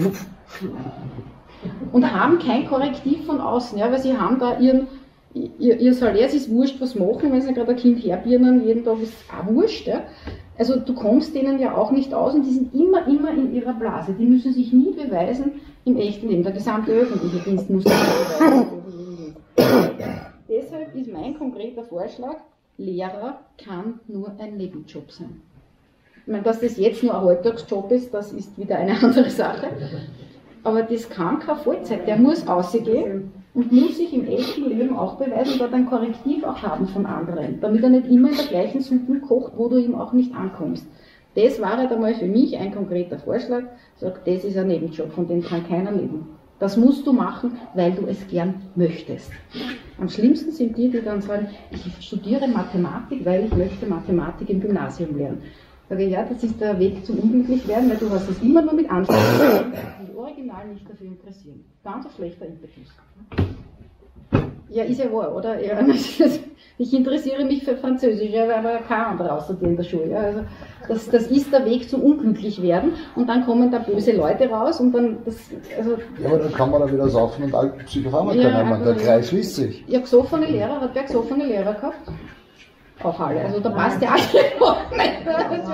Und haben kein Korrektiv von außen, ja, weil sie haben da ihren, ihr, ihr Salär, es ist wurscht, was machen, wenn sie gerade ein Kind herbirnen, jeden Tag ist es auch wurscht. Ja. Also du kommst denen ja auch nicht aus und die sind immer, immer in ihrer Blase. Die müssen sich nie beweisen im echten Leben. Der gesamte öffentliche Dienst muss sich beweisen. Deshalb ist mein konkreter Vorschlag, Lehrer kann nur ein Nebenjob sein. Ich meine, dass das jetzt nur ein Halbtagsjob ist, das ist wieder eine andere Sache. Aber das kann keine Vollzeit. Der muss rausgehen und muss sich im echten Leben auch beweisen und dort ein Korrektiv auch haben von anderen, damit er nicht immer in der gleichen Suppe kocht, wo du ihm auch nicht ankommst. Das war halt einmal für mich ein konkreter Vorschlag. Sagt, das ist ein Nebenjob, von dem kann keiner leben. Das musst du machen, weil du es gern möchtest. Am schlimmsten sind die, die dann sagen, ich studiere Mathematik, weil ich möchte Mathematik im Gymnasium lernen. Sage ich, ja, das ist der Weg zum Unglücklichwerden, weil du hast es immer nur mit Anstrengung, die original nicht dafür interessieren. Ganz ein schlechter Impetus. Ja, ist ja wahr, oder? Ja, ich interessiere mich für Französisch, ja, aber kein anderer außer dir in der Schule. Ja. Also das, das ist der Weg zum Unglücklichwerden und dann kommen da böse Leute raus und dann das. Also ja, aber dann kann man da wieder saufen und alte Psychopharmaka ja, nehmen. Der Kreis schließt sich. Ja, gesoffene Lehrer, hat wer gesoffene Lehrer gehabt? Auch alle. Also da passt ja alles.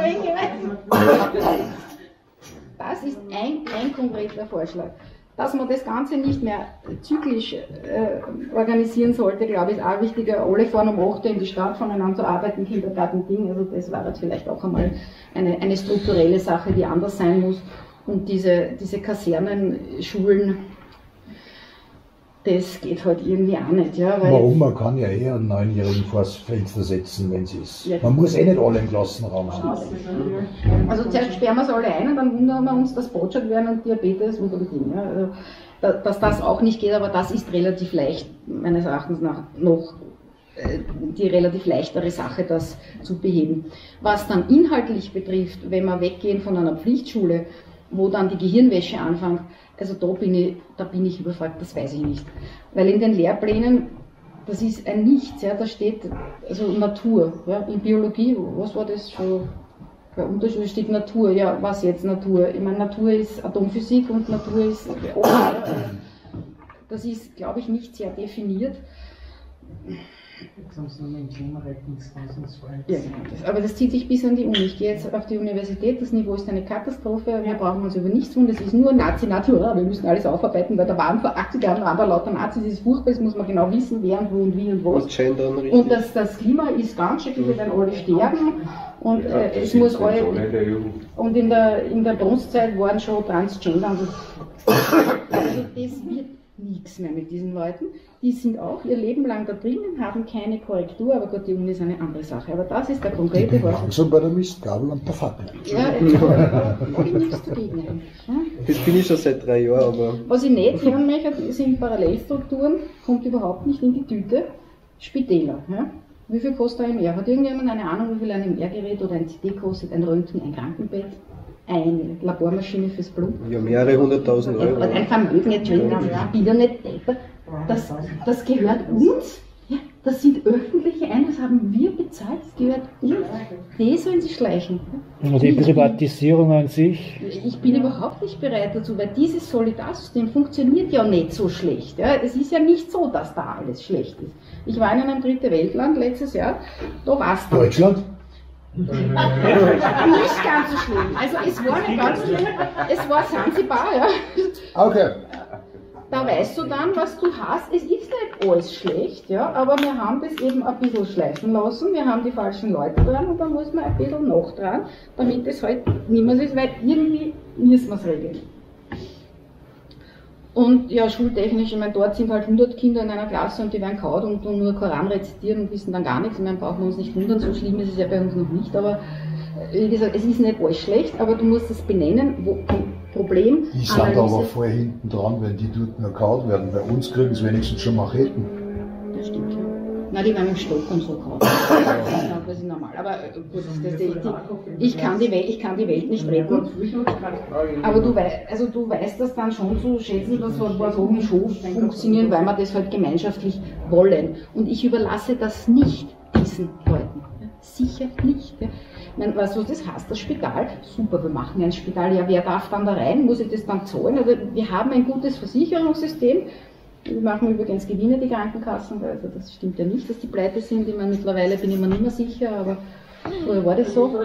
Das ist ein, ein konkreter Vorschlag. Dass man das Ganze nicht mehr zyklisch äh, organisieren sollte, glaube ich, ist auch wichtiger. Alle fahren um acht Uhr in die Stadt voneinander zu arbeiten, Kindergarten, Ding. Also das war jetzt vielleicht auch einmal eine, eine strukturelle Sache, die anders sein muss. Und diese, diese Kasernenschulen, das geht halt irgendwie auch nicht. Ja, weil warum? Man kann ja eher einen Neunjährigen vor das Fenster setzen, wenn sie ist. Ja, man muss eh nicht alle im Klassenraum haben. Also zuerst sperren wir es alle ein und dann wundern wir uns, dass Botschaften werden und Diabetes und und und. Ja. Also, dass das auch nicht geht, aber das ist relativ leicht, meines Erachtens nach, noch äh, die relativ leichtere Sache, das zu beheben. Was dann inhaltlich betrifft, wenn wir weggehen von einer Pflichtschule, wo dann die Gehirnwäsche anfängt, also da bin ich, da bin ich überfragt, das weiß ich nicht. Weil in den Lehrplänen, das ist ein Nichts, ja, da steht also Natur, ja, in Biologie, was war das schon? Bei Unterschied steht Natur, ja, was jetzt Natur? Ich meine, Natur ist Atomphysik und Natur ist, oh, ja, das ist, glaube ich, nicht sehr definiert. Jetzt haben sie noch einen Klimarettungsfonds und so weiter. Ja, das, aber das zieht sich bis an die Uni. Ich gehe jetzt auf die Universität, das Niveau ist eine Katastrophe, wir brauchen uns über nichts tun, das ist nur Nazi-Nazi, wir müssen alles aufarbeiten, weil da waren vor achtzig Jahren waren da lauter Nazis, das ist furchtbar, das muss man genau wissen, wer und wo und wie und was. Und, und das, das Klima ist ganz schrecklich, wir werden alle sterben und ja, äh, es muss alle, und in der, in der Bronzezeit waren schon Transgender, also das wird nichts mehr mit diesen Leuten. Die sind auch ihr Leben lang da drinnen, haben keine Korrektur, aber Gott, die Uni ist eine andere Sache. Aber das ist der konkrete Vorschlag. Langsam bei der Mistgabel und der Fackel. Ja, da habe ich nichts dagegen eigentlich. Ja? Das bin ich schon seit drei Jahren, aber... Was ich nicht hören möchte, sind Parallelstrukturen, kommt überhaupt nicht in die Tüte. Spitäler. Ja? Wie viel kostet ein M R? Hat irgendjemand eine Ahnung, wie viel ein M R-Gerät oder ein C T kostet, ein Röntgen, ein Krankenbett? Eine Labormaschine fürs Blut. Ja, mehrere hunderttausend Euro. Ein Vermögen, Entschuldigung, ich bin ja nicht deppert. Das, das gehört uns. Ja, das sind öffentliche Einnahmen, das haben wir bezahlt, das gehört uns. Die sollen sie schleichen. Und die Privatisierung an sich? Ich bin überhaupt nicht bereit dazu, weil dieses Solidarsystem funktioniert ja nicht so schlecht. Ja. Es ist ja nicht so, dass da alles schlecht ist. Ich war in einem dritte Weltland letztes Jahr, da war es Deutschland? Nicht ganz so schlimm. Also es war nicht ganz so schlimm. Es war Sansibar, ja. Okay. Da weißt du dann, was du hast. Es ist nicht alles schlecht, ja, aber wir haben das eben ein bisschen schleifen lassen. Wir haben die falschen Leute dran und dann muss man ein bisschen noch dran, damit es halt nicht mehr so ist, weil irgendwie müssen wir es regeln. Und ja, schultechnisch, ich meine, dort sind halt hundert Kinder in einer Klasse und die werden kaut und nur Koran rezitieren und wissen dann gar nichts. Ich meine, brauchen wir uns nicht wundern, so schlimm ist es ja bei uns noch nicht, aber wie gesagt, es ist nicht alles schlecht, aber du musst es benennen, wo Problem. Die sind Analyse. Aber voll hinten dran, wenn die dort nur kaut werden. Bei uns kriegen sie wenigstens schon Macheten. Das stimmt, ja. Nein, die werden im Stock und so kaut. Das ist normal. Aber gut, das, das, die, ich, kann die Welt, ich kann die Welt nicht retten. Aber du, wei, also du weißt das dann schon zu schätzen, dass so ein paar Sachen schon funktionieren, weil wir das halt gemeinschaftlich wollen. Und ich überlasse das nicht diesen Leuten. Sicher nicht. Ja. Ich meine, weißt du, was das heißt? Das Spital, super, wir machen ein Spital, ja, wer darf dann da rein? Muss ich das dann zahlen? Also, wir haben ein gutes Versicherungssystem. Wir machen übrigens Gewinne, die Krankenkassen, also das stimmt ja nicht, dass die pleite sind. Ich meine, mittlerweile bin ich mir nicht mehr sicher, aber früher war das so. Ja.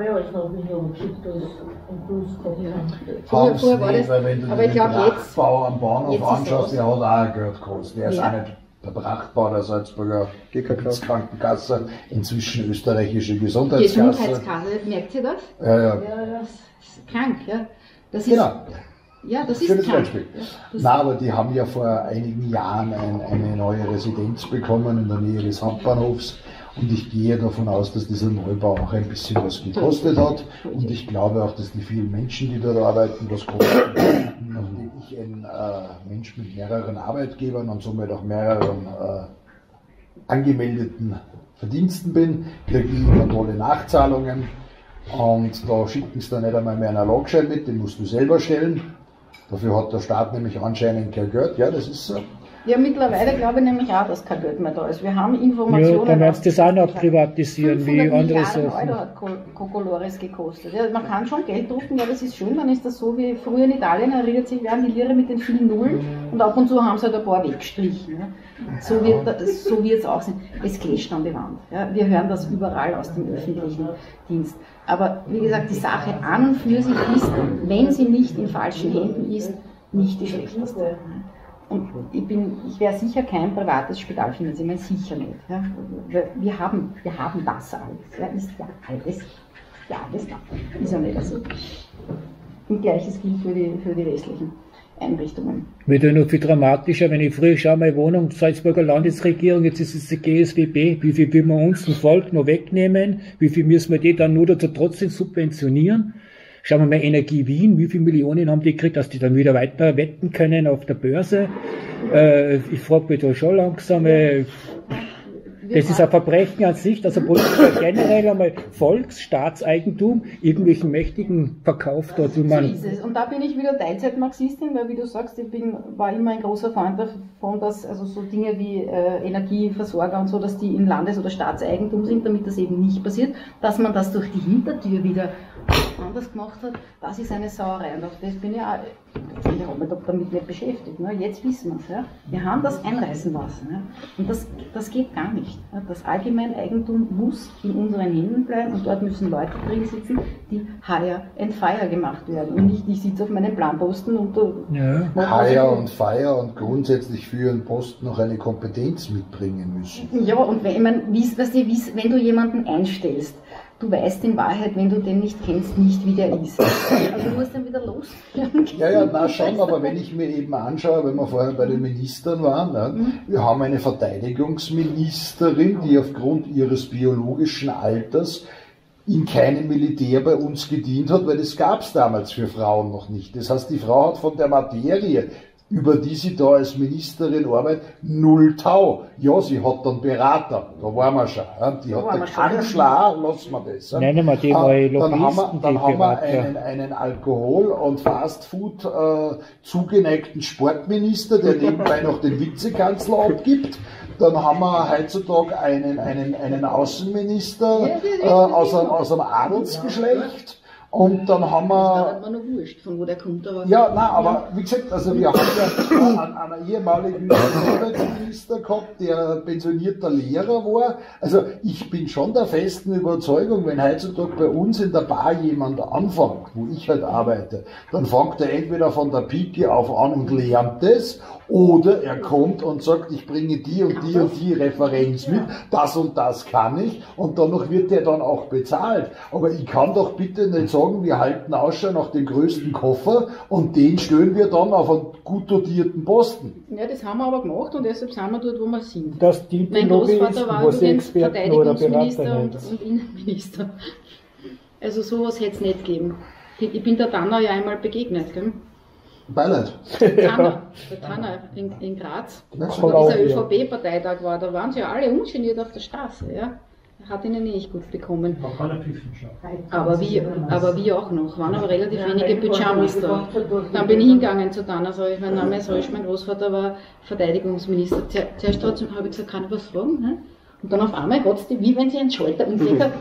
Früher, früher war das, wenn du aber ich glaube jetzt. Bau am Bahnhof anschaust, der hat auch ein Geld gekostet. Der ist ja auch nicht der Prachtbau der Salzburger Krankenkasse, inzwischen österreichische Gesundheitskasse. Gesundheitskasse, merkt ihr das? Ja, ja. Ja, das ist krank, ja. Das ist, genau. Ja, das ist schönes krank. Beispiel. Ja, na, aber die haben ja vor einigen Jahren ein, eine neue Residenz bekommen in der Nähe des Hauptbahnhofs. Und ich gehe davon aus, dass dieser Neubau auch ein bisschen was gekostet hat. Und ich glaube auch, dass die vielen Menschen, die dort arbeiten, das kosten. Nachdem ich ein äh, Mensch mit mehreren Arbeitgebern und somit auch mehreren äh, angemeldeten Verdiensten bin, kriege ich immer tolle Nachzahlungen. Und da schicken sie dann nicht einmal mehr einen Logschein mit, den musst du selber stellen. Dafür hat der Staat nämlich anscheinend kein Geld. Ja, das ist so. Ja, mittlerweile glaube ich nämlich auch, dass kein Geld mehr da ist. Wir haben Informationen. Ja, dann werden sie das auch noch privatisieren, wie andere Milliarden Sachen. Euro hat Kokolores gekostet. Ja, man kann schon Geld drucken, ja, das ist schön, dann ist das so wie früher in Italien, erinnert sich wer an die Lire mit den vielen Nullen und ab und zu haben sie halt ein paar weggestrichen. Ja. So wird das, so wird es auch sein. Es klebt an die Wand. Ja. Wir hören das überall aus dem öffentlichen Dienst. Aber wie gesagt, die Sache an und für sich ist, wenn sie nicht in falschen Händen ist, nicht die schlechteste. Und ich, bin, ich wäre sicher kein privates Spital finanzieren, ich meine sicher nicht. Ja. Wir, haben, wir haben das alles. Ja, ist ja alles. Ja, alles da. Ist ja nicht so. Und gleiches gilt für die, für die restlichen Einrichtungen. Wird ja noch viel dramatischer, wenn ich früher schaue, meine Wohnung, Salzburger Landesregierung, jetzt ist es die G S W B, wie viel will man uns, dem Volk, noch wegnehmen, wie viel müssen wir die dann nur dazu trotzdem subventionieren? Schauen wir mal Energie Wien, wie viele Millionen haben die gekriegt, dass die dann wieder weiter wetten können auf der Börse? Äh, ich frage mich da schon langsam, äh, das ist ein Verbrechen an sich, dass ein Politiker generell einmal Volksstaatseigentum irgendwelchen Mächtigen verkauft dort. So ist es. Und da bin ich wieder Teilzeitmarxistin, weil wie du sagst, ich bin, war immer ein großer Freund davon, dass also so Dinge wie äh, Energieversorger und so, dass die in Landes- oder Staatseigentum sind, damit das eben nicht passiert, dass man das durch die Hintertür wieder anders gemacht hat, das ist eine Sauerei. Und auf das bin ich auch, ich habe mich damit nicht beschäftigt. Ne? Jetzt wissen wir es. Ja? Wir haben das einreißen lassen. Ja? Und das, das geht gar nicht. Ja? Das Allgemeineigentum muss in unseren Händen bleiben und dort müssen Leute drin sitzen, die Hire and Fire gemacht werden. Und nicht, ich sitze auf meinem Planposten und ja. Hire und Fire und grundsätzlich für ihren Posten noch eine Kompetenz mitbringen müssen. Ja, und wenn, ich meine, weißt du, wenn du jemanden einstellst, du weißt in Wahrheit, wenn du den nicht kennst, nicht wie der ist. Also du musst dann wieder los. Ja, ja, na schon, aber wenn ich mir eben anschaue, wenn wir vorher bei den Ministern waren, ja, mhm. wir haben eine Verteidigungsministerin, die aufgrund ihres biologischen Alters in keinem Militär bei uns gedient hat, weil das gab es damals für Frauen noch nicht. Das heißt, die Frau hat von der Materie, über die sie da als Ministerin arbeitet, null Tau. Ja, sie hat dann Berater, da waren wir schon. Ja. Die da hat der Kanzler, lassen wir das. Ja. Nennen wir die mal Lobbyisten, dann haben wir, dann die haben wir Berater. einen, einen Alkohol- und Fastfood äh, zugeneigten Sportminister, der nebenbei noch den Vizekanzler abgibt. Dann haben wir heutzutage einen, einen, einen Außenminister äh, aus, einem, aus einem Adelsgeschlecht. Und dann haben wir. Das war noch wurscht, von wo der kommt. Aber ja, nein, aber wie gesagt, also wir haben ja einen, einen ehemaligen Gesundheitsminister gehabt, der pensionierter Lehrer war. Also ich bin schon der festen Überzeugung, wenn heutzutage bei uns in der Bar jemand anfängt, wo ich halt arbeite, dann fängt er entweder von der Pike auf an und lernt es, oder er kommt und sagt, ich bringe die und die und die Referenz mit, das und das kann ich, und danach wird der dann auch bezahlt. Aber ich kann doch bitte nicht sagen, wir halten Ausschau nach dem größten Koffer und den stellen wir dann auf einen gut dotierten Posten. Ja, das haben wir aber gemacht und deshalb sind wir dort, wo wir sind. Das dient mein Großvater war übrigens Verteidigungsminister und, und Innenminister. Also sowas hätte es nicht gegeben. Ich bin der Tanner ja einmal begegnet, gell? Beileid. Tanner, der Tanner in, in Graz, wo dieser ÖVP-Parteitag war, da waren sie ja alle ungeniert auf der Straße, ja. Hat ihnen nicht gut bekommen. Aber wie, aber wie auch noch, waren aber relativ wenige Pyjamas da. Dann bin ich hingegangen zu Tanner, sag ich, mein Name ist Rösch, mein Großvater war Verteidigungsminister. Zuerst trotzdem habe ich gesagt, kann ich was fragen? Ne? Und dann auf einmal hat es die, wie wenn sie einen Schalter umgelegt hat.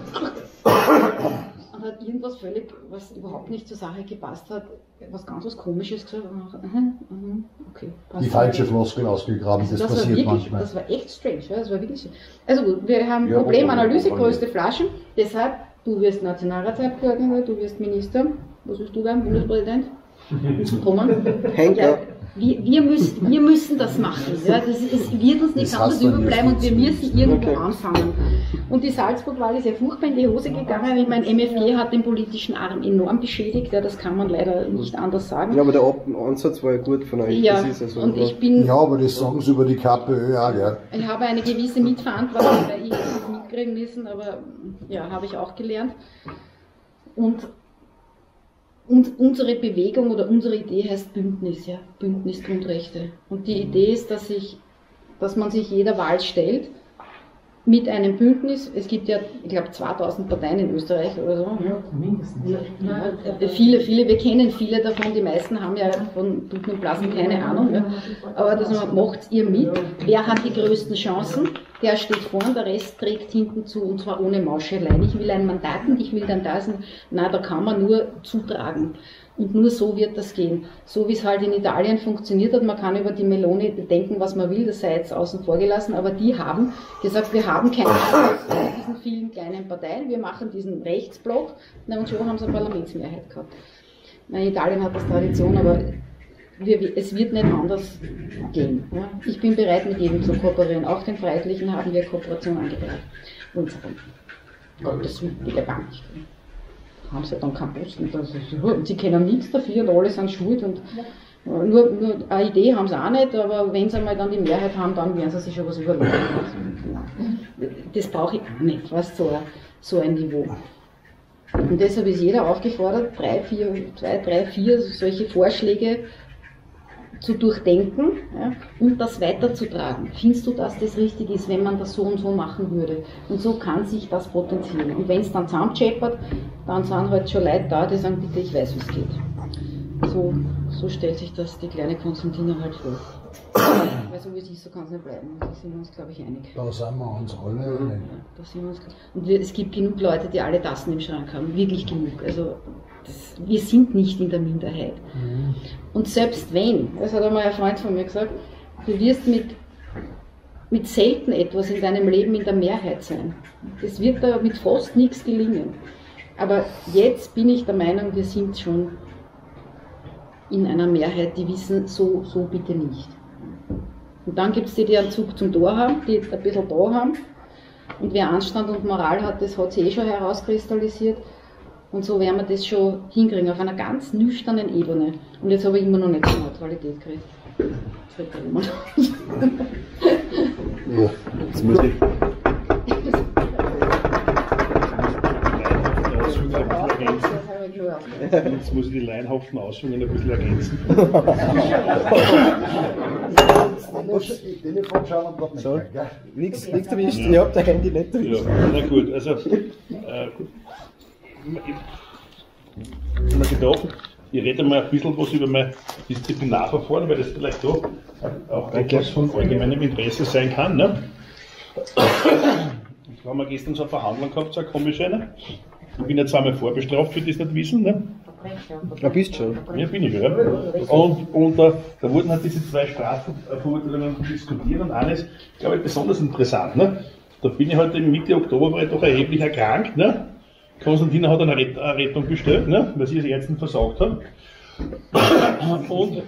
Und hat irgendwas völlig, was überhaupt nicht zur Sache gepasst hat, was ganz was Komisches gesagt. Und dann, uh, uh, okay, die falsche Floskel ausgegraben, also das, das passiert wirklich, manchmal. Das war echt strange, ja, das war wirklich so. Also gut, wir haben Ja, Problemanalyse, aber- größte Flaschen, deshalb, du wirst Nationalratsabgeordneter, du wirst Minister, was willst du werden, Bundespräsident? Thomas? Henker. Ja, wir, wir, müssen, wir müssen das machen. Ja, das ist, es wird uns nichts Das anderes heißt dann überbleiben und wir Justizminister. müssen irgendwo Okay. anfangen. Und die Salzburg-Wahl ist ja furchtbar in die Hose gegangen. Ich meine, M F G hat den politischen Arm enorm beschädigt. Ja, das kann man leider nicht anders sagen. Ja, aber der Ab- Ansatz war ja gut von euch. Ja, Das ist also und ich bin, Ja, aber das sagen sie über die KPÖ auch, gell? ich habe eine gewisse Mitverantwortung, weil ich das mitkriegen müssen, aber ja, habe ich auch gelernt. Und, und unsere Bewegung oder unsere Idee heißt Bündnis, ja, Bündnis Grundrechte. Und die Idee ist, dass, ich, dass man sich jeder Wahl stellt mit einem Bündnis, es gibt ja, ich glaube, zweitausend Parteien in Österreich oder so. Ja, mindestens. Ja, viele, viele, wir kennen viele davon, die meisten haben ja von Bluten und Blasen keine Ahnung. Ja. Aber das macht ihr mit. Wer hat die größten Chancen? Der steht vorn, der Rest trägt hinten zu, und zwar ohne Mauscheleien. Ich will ein Mandat und ich will dann da sein. Nein, da kann man nur zutragen. Und nur so wird das gehen. So wie es halt in Italien funktioniert hat, man kann über die Meloni denken, was man will, das sei jetzt außen vor gelassen, aber die haben gesagt, wir haben keine Chance in diesen vielen kleinen Parteien, wir machen diesen Rechtsblock, und schon haben sie eine Parlamentsmehrheit gehabt. In Italien hat das Tradition, aber wir, es wird nicht anders gehen. Ja. Ich bin bereit, mit jedem zu kooperieren. Auch den Freiheitlichen haben wir Kooperation angeboten. Und das will die gar nicht. Haben sie dann keinen Posten. Und sie kennen nichts dafür und alle sind schuld. Und nur, nur eine Idee haben sie auch nicht, aber wenn sie einmal dann die Mehrheit haben, dann werden sie sich schon was überlegen. Das brauche ich auch nicht, weißt, so, ein, so ein Niveau. Und deshalb ist jeder aufgefordert, drei, vier, zwei, drei, vier solche Vorschläge zu durchdenken, ja, und das weiterzutragen. Findest du, dass das richtig ist, wenn man das so und so machen würde? Und so kann sich das potenzieren. Und wenn es dann zusammenscheppert, dann sind halt schon Leute da, die sagen, bitte, ich weiß, wie es geht. So, so stellt sich das die kleine Konstantina halt vor. Weil so wie es ist, so kann es nicht bleiben. Da sind wir uns, glaube ich, einig. Da sind wir uns alle einig. Ja, da sind wir uns, und wir, es gibt genug Leute, die alle Tassen im Schrank haben. Wirklich genug. Also, das, wir sind nicht in der Minderheit. Mhm. Und selbst wenn, das hat einmal ein Freund von mir gesagt, du wirst mit, mit selten etwas in deinem Leben in der Mehrheit sein. Es wird da mit fast nichts gelingen. Aber jetzt bin ich der Meinung, wir sind schon in einer Mehrheit, die wissen, so, so bitte nicht. Und dann gibt es die, die einen Zug zum Tor haben, die ein bisschen da haben. Und wer Anstand und Moral hat, das hat sich eh schon herauskristallisiert. Und so werden wir das schon hinkriegen, auf einer ganz nüchternen Ebene. Und jetzt habe ich immer noch nicht die Neutralität gekriegt. Das wird ja immer noch. Ja, jetzt muss ich. Jetzt muss ich die laienhaften Ausführungen ein bisschen ergänzen. So, nichts erwischt, ihr habt ein Handy nicht erwischt. Ja, na gut, also äh, ich habe mir gedacht, ich rede mal ein bisschen was über mein Disziplinarverfahren, weil das vielleicht doch auch etwas von allgemeinem Interesse sein kann. Ne? Wir haben gestern so eine Verhandlung gehabt, so eine komische. Ne? Ich bin ja zweimal vorbestraft, für das nicht wissen. Ne? Ja, bist schon. Ja, bin ich schon. Ja. Und, und uh, da wurden halt diese zwei Strafverurteilungen diskutiert und eines, glaube ich, besonders interessant. Ne? Da bin ich halt im Mitte Oktober war ich doch erheblich erkrankt. Ne? Konstantina hat eine, Ret eine Rettung bestellt, ne? Weil sie als Ärztin versagt hat. Und,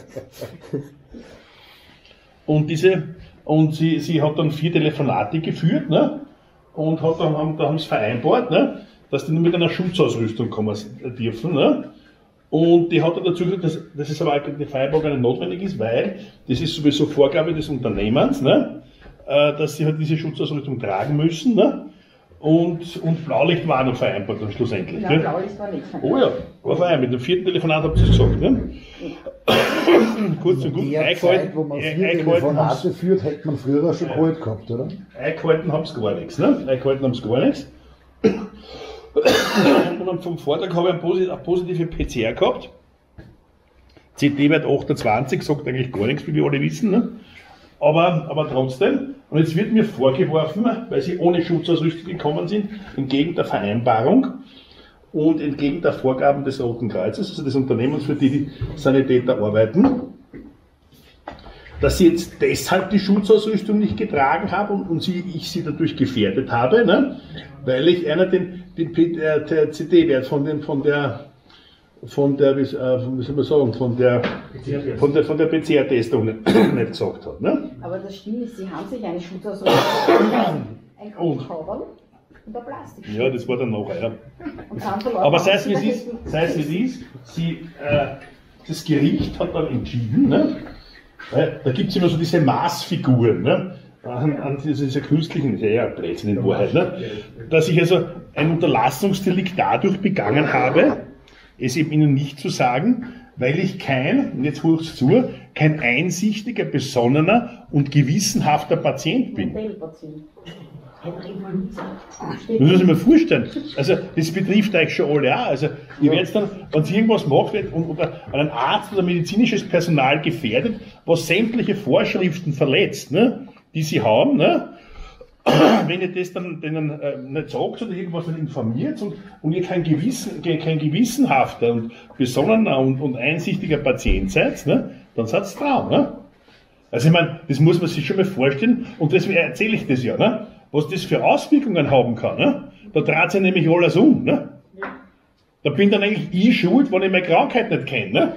und, diese, und sie, sie hat dann vier Telefonate geführt, ne? Und hat dann, haben, da haben sie vereinbart, ne? Dass die nur mit einer Schutzausrüstung kommen dürfen. Ne? Und die hat dann dazu gesagt, dass, dass es aber die Vereinbarung nicht notwendig ist, weil das ist sowieso Vorgabe des Unternehmens, ne? Äh, dass sie halt diese Schutzausrüstung tragen müssen. Ne? Und, und Blaulicht war noch vereinbart dann schlussendlich. Ja, Blaulicht war nicht vereinbart. Oh ja, war vereinbart. Mit dem vierten Telefonat habt ihr es gesagt. Ne? Kurz und gut, in der Zeit, wo man vier Telefonate führt, hätte man früher schon Gold gehabt, oder? Eingehalten haben sie gar nichts. Ne? Eingehalten haben sie gar nichts. Und vom Vortag habe ich eine positive P C R gehabt. C T-Wert achtundzwanzig, sagt eigentlich gar nichts, wie wir alle wissen. Ne? Aber, aber trotzdem, und jetzt wird mir vorgeworfen, weil sie ohne Schutzausrüstung gekommen sind, entgegen der Vereinbarung und entgegen der Vorgaben des Roten Kreuzes, also des Unternehmens, für die die Sanitäter arbeiten, dass sie jetzt deshalb die Schutzausrüstung nicht getragen haben und, und sie, ich sie dadurch gefährdet habe, ne? Weil ich einer den, den äh, C T-Wert von, den, von der, von der, wie, äh, wie soll man sagen, von der, von der, von der P C R-Testung nicht, nicht gesagt habe. Ne? Aber das stimmt nicht, sie haben sich eine Schutzausrüstung, ein Kopfhauberl und ein Plastik. Ja, das war dann nachher, ja. Aber sei es wie es ist, sei es wie es ist, sie, äh, das Gericht hat dann entschieden, ne? Da gibt es immer so diese Maßfiguren, ne? An, an dieser künstlichen, ja, Blödsinn in Wahrheit, ne? Dass ich also ein Unterlassungsdelikt dadurch begangen habe, es eben Ihnen nicht zu sagen, weil ich kein, und jetzt hört's zu, kein einsichtiger, besonnener und gewissenhafter Patient bin. Das muss ich mir vorstellen. Also, das betrifft euch schon alle auch. Also, ihr werdet dann, wenn ihr irgendwas macht und, oder einen Arzt oder medizinisches Personal gefährdet, was sämtliche Vorschriften verletzt, ne, die sie haben, ne, wenn ihr das dann denen äh, nicht sagt oder irgendwas nicht informiert und, und ihr kein, Gewissen, kein gewissenhafter und besonnener und, und einsichtiger Patient seid, ne, dann seid ihr dran. Ne? Also, ich meine, das muss man sich schon mal vorstellen und deswegen erzähle ich das ja. Ne? Was das für Auswirkungen haben kann. Ne? Da dreht sich nämlich alles um. Ne? Da bin dann eigentlich ich schuld, wenn ich meine Krankheit nicht kenne. Ne?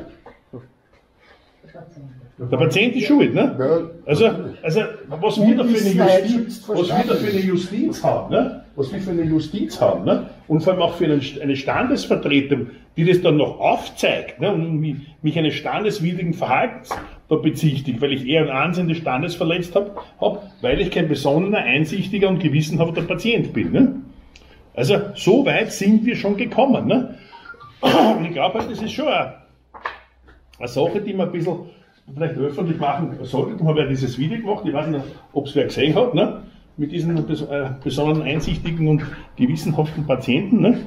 Der Patient ist schuld. Ne? Also, also was, wir da für eine Justiz, was wir da für eine Justiz haben, ne? was wir für eine Justiz haben, ne? Und vor allem auch für eine Standesvertretung, die das dann noch aufzeigt, ne? Und mich, mich eines standeswidrigen Verhaltens da bezichtigt, weil ich eher ein Ansehen des Standes verletzt habe, hab, weil ich kein besonnener, einsichtiger und gewissenhafter Patient bin. Ne? Also so weit sind wir schon gekommen. Ne? Und ich glaube halt, das ist schon eine, eine Sache, die man ein bisschen vielleicht öffentlich machen sollte. Darum habe ich ja dieses Video gemacht, ich weiß nicht, ob es wer gesehen hat, ne? Mit diesen bes äh, besonderen, einsichtigen und gewissenhaften Patienten. Ne?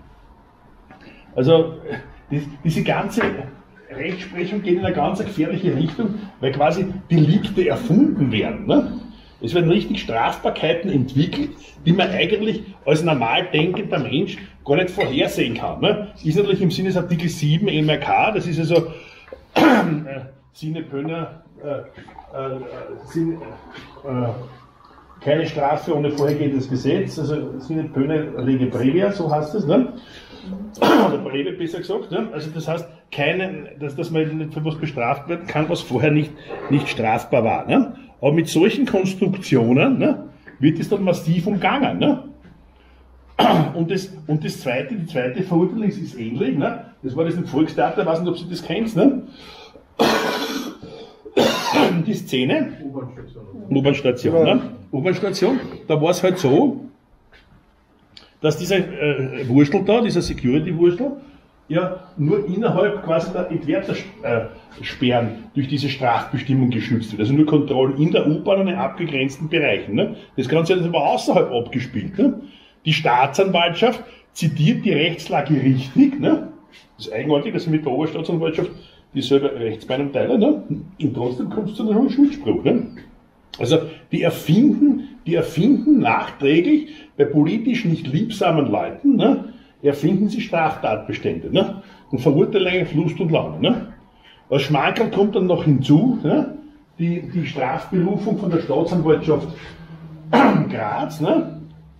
Also die, diese ganze Rechtsprechung geht in eine ganz gefährliche Richtung, weil quasi Delikte erfunden werden. Ne? Es werden richtig Strafbarkeiten entwickelt, die man eigentlich als normal denkender Mensch gar nicht vorhersehen kann. Ne? Ist natürlich im Sinne des Artikel sieben M R K, das ist also äh, Sine Pöner, äh, äh, sind, äh, keine Strafe ohne vorhergehendes Gesetz, also Sine Pöner lege previa, so heißt es, ne? Oder breve besser gesagt, ne? Also das heißt, keine, dass, dass man nicht für was bestraft werden kann, was vorher nicht, nicht strafbar war. Ne? Aber mit solchen Konstruktionen, ne, wird es dann massiv umgangen. Ne? Und, das, und das zweite, die zweite Verurteilung ist ähnlich, ne? Das war das im Volkstheater, ich weiß nicht, ob Sie das kennt, ne? Die Szene, U-Bahn-Station, ne? U-Bahn-Station, da war es halt so, dass dieser äh, Wurstel da, dieser Security-Wurstel, ja nur innerhalb quasi der Entwertersperren durch diese Strafbestimmung geschützt wird. Also nur Kontrollen in der U-Bahn und in abgegrenzten Bereichen. Ne? Das Ganze hat aber außerhalb abgespielt. Ne? Die Staatsanwaltschaft zitiert die Rechtslage richtig. Ne? Das ist eigenartig, dass sie mit der Oberstaatsanwaltschaft dieselbe Rechtsmeinung teilen. Ne? Und trotzdem kommt es zu einem Schuldspruch. Ne? Also die erfinden, die erfinden nachträglich bei politisch nicht liebsamen Leuten, ne, erfinden sie Straftatbestände, ne, und verurteilen auf Lust und Laune. Ne. Als Schmankerl kommt dann noch hinzu, ne, die, die Strafberufung von der Staatsanwaltschaft Graz, ne,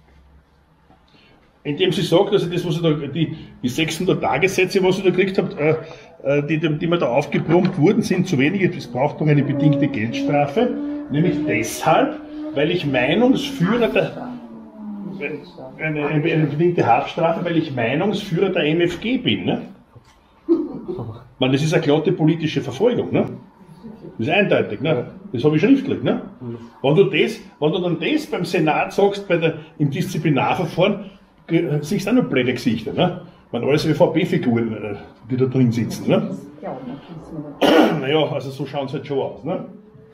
indem sie sagt, also das, was sie da, die, die sechshundert Tagessätze, was sie da gekriegt habt, äh, die, die mir da aufgebrummt wurden, sind zu wenig, es braucht noch eine bedingte Geldstrafe, nämlich deshalb, weil ich Meinungsführer der, eine, eine, eine bedingte Haftstrafe, weil ich Meinungsführer der M F G bin. Ne? Man, das ist eine glatte politische Verfolgung. Ne? Das ist eindeutig. Ne? Das habe ich schriftlich. Ne? Wenn, du das, wenn du dann das beim Senat sagst, bei der, im Disziplinarverfahren, siehst du auch noch blöde Gesichter. Ne? Man, alles Ö V P-Figuren, die da drin sitzen. Ne? Naja, also so schauen sie halt schon aus. Ne?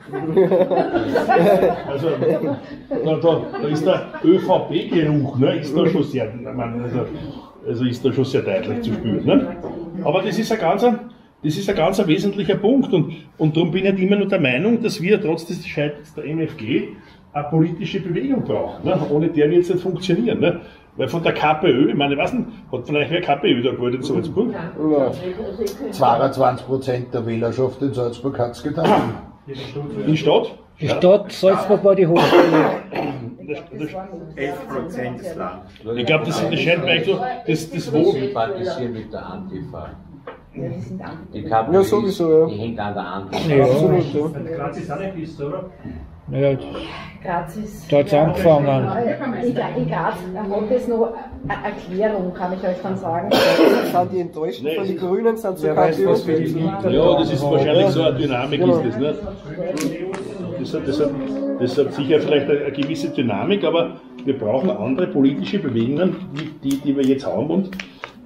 Also, da, da, da ist der Ö V P-Geruch, ne, ist da schon sehr, also, also ist da schon sehr deutlich zu spüren. Ne? Aber das ist ein ganz, das ist ein ganz ein wesentlicher Punkt und, und darum bin ich immer nur der Meinung, dass wir trotz des Scheiterns der M F G eine politische Bewegung brauchen. Ne? Ohne der wird es nicht funktionieren. Ne? Weil von der KPÖ, ich meine, ich weiß nicht, hat von euch wer KPÖ da gewählt in Salzburg? zweiundzwanzig Prozent der Wählerschaft in Salzburg hat es getan. In Stadt? Die Stadt Salzburg war die Hochschule. elf Prozent des Landes. Ich glaube, das, das scheint mir so, das, das Wohl. Die sympathisieren mit der Antifa. Die KPÖ, Ja, sowieso, ja. die hängt an der Antifa. Ja. Absolut, ja. Graz ist auch nicht bis, oder? Ja, Graz ist. da hat es angefangen. In Graz hat es noch eine Erklärung, kann ich euch dann sagen. Sind die enttäuscht von den Grünen, sind so Wer weiß, was für die KPÖ. Ja, das ist wahrscheinlich so eine Dynamik, ist das, ne? Das hat, das, hat, das hat sicher vielleicht eine, eine gewisse Dynamik, aber wir brauchen andere politische Bewegungen, die, die, die wir jetzt haben und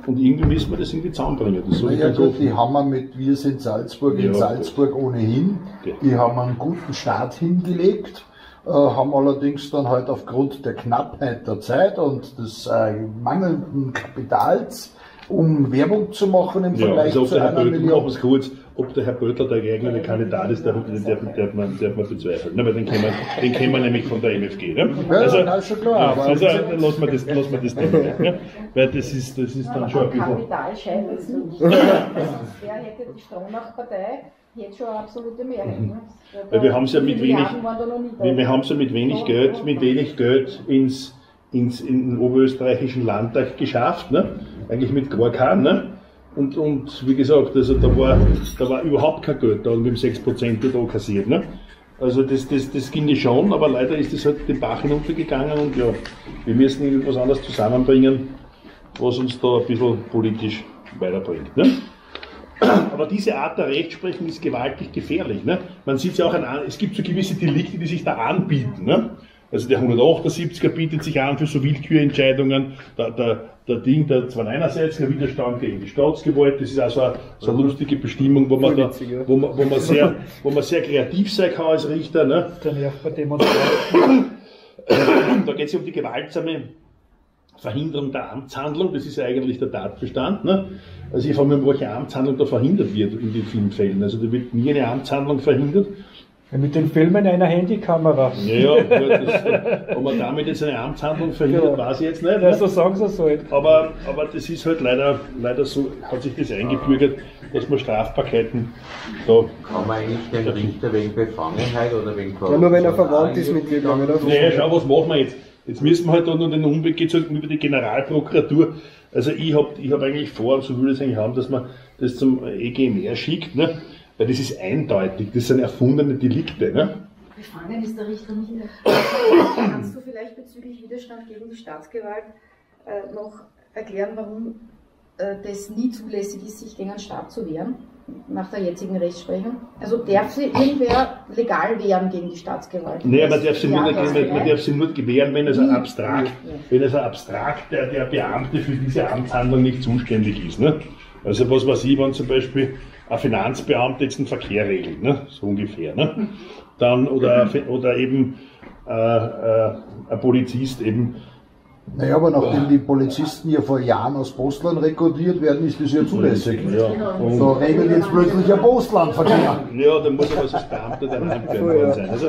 und irgendwie müssen wir das irgendwie zusammenbringen. Das soll ja, ich gut, die haben wir mit Wir sind Salzburg in ja, Salzburg ohnehin. Die haben einen guten Start hingelegt, äh, haben allerdings dann halt aufgrund der Knappheit der Zeit und des äh, mangelnden Kapitals, um Werbung zu machen im ja, Vergleich also ob zu der Herr einer Böttl, Million. machen wir es kurz, ob der Herr Böttl der geeignete Kandidat ist, darf, darf, darf, man, darf man bezweifeln. Ne? Weil den kennen, wir, den kennen wir nämlich von der M F G. Ne? Ja, also, ja, ist schon klar. Ja, Aber also dann lassen wir das, lassen wir das drin. Ne? Weil das ist, das ist dann schon ein bisschen. Kapital scheint es nicht. Wer hätte die Stronach-Partei jetzt schon eine absolute Mehrheit. Ne? Weil wir haben es ja mit wenig, wir, wir haben es ja mit wenig Ja. Geld, mit wenig Geld ins, ins in den oberösterreichischen Landtag geschafft, ne? Eigentlich mit gar keinem, ne? Und, und wie gesagt, also da war, da war überhaupt kein Geld da und mit dem sechs Prozent da kassiert, ne? Also das, das, das ging ja schon, aber leider ist das halt den Bach hinuntergegangen und ja, wir müssen irgendwas anderes zusammenbringen, was uns da ein bisschen politisch weiterbringt, ne? Aber diese Art der Rechtsprechung ist gewaltig gefährlich. Ne? Man sieht ja auch, an, es gibt so gewisse Delikte, die sich da anbieten. Ne? Also der hundertachtundsiebziger bietet sich an für so Willkürentscheidungen. Der, der, der Ding, der zwar einerseits der Widerstand gegen die Staatsgewalt, das ist also eine, so eine lustige Bestimmung, wo man, da, wo man, wo man, sehr, wo man sehr kreativ sein kann als Richter. Ne? Der nervt bei Demonstranten. Da geht es um die gewaltsame Verhinderung der Amtshandlung, das ist ja eigentlich der Tatbestand. Ne? Also ich frage mich, welche Amtshandlung da verhindert wird in den vielen Fällen. Also da wird nie eine Amtshandlung verhindert. Ja, mit den Filmen einer Handykamera. Ja, ja, gut, das, ob man damit jetzt eine Amtshandlung verhindert, Ja. weiß ich jetzt nicht. Ja, Ne? so sagen sie es halt. Aber, aber das ist halt leider, leider so, hat sich das eingebürgert, dass man Strafbarkeiten da. Kann man eigentlich den Richter wegen Befangenheit oder wegen Korruption? Ja, nur wenn er verwandt ist mit jemandem. Naja, schau, was machen wir jetzt? Jetzt müssen wir halt dann noch den Umweg geht halt über die Generalprokuratur. Also ich habe ich hab eigentlich vor, so würde ich es eigentlich haben, dass man das zum E G M R schickt, ne? Weil das ist eindeutig, das sind erfundene Delikte. Ne? Befangen ist der Richter nicht. Kannst du vielleicht bezüglich Widerstand gegen die Staatsgewalt äh, noch erklären, warum äh, das nie zulässig ist, sich gegen einen Staat zu wehren, nach der jetzigen Rechtsprechung? Also darf sich irgendwer legal wehren gegen die Staatsgewalt? Nee, man darf sie nur, Ja, man, man darf sie nur gewähren, wenn es ein Nie. abstrakt, Ja. wenn es ein abstrakt der, der Beamte für diese Amtshandlung nicht zuständig ist. Ne? Also was weiß ich, wenn zum Beispiel ein Finanzbeamter jetzt den Verkehr regelt, ne? So ungefähr. Ne? Dann, oder, oder eben äh, äh, ein Polizist eben. Naja, aber nachdem die Polizisten ja vor Jahren aus Postland rekrutiert werden, ist das ja zulässig. Ja. Und So regelt jetzt plötzlich ein Postlandverkehr. ja, dann muss aber als Beamter der Landwehr sein. Also,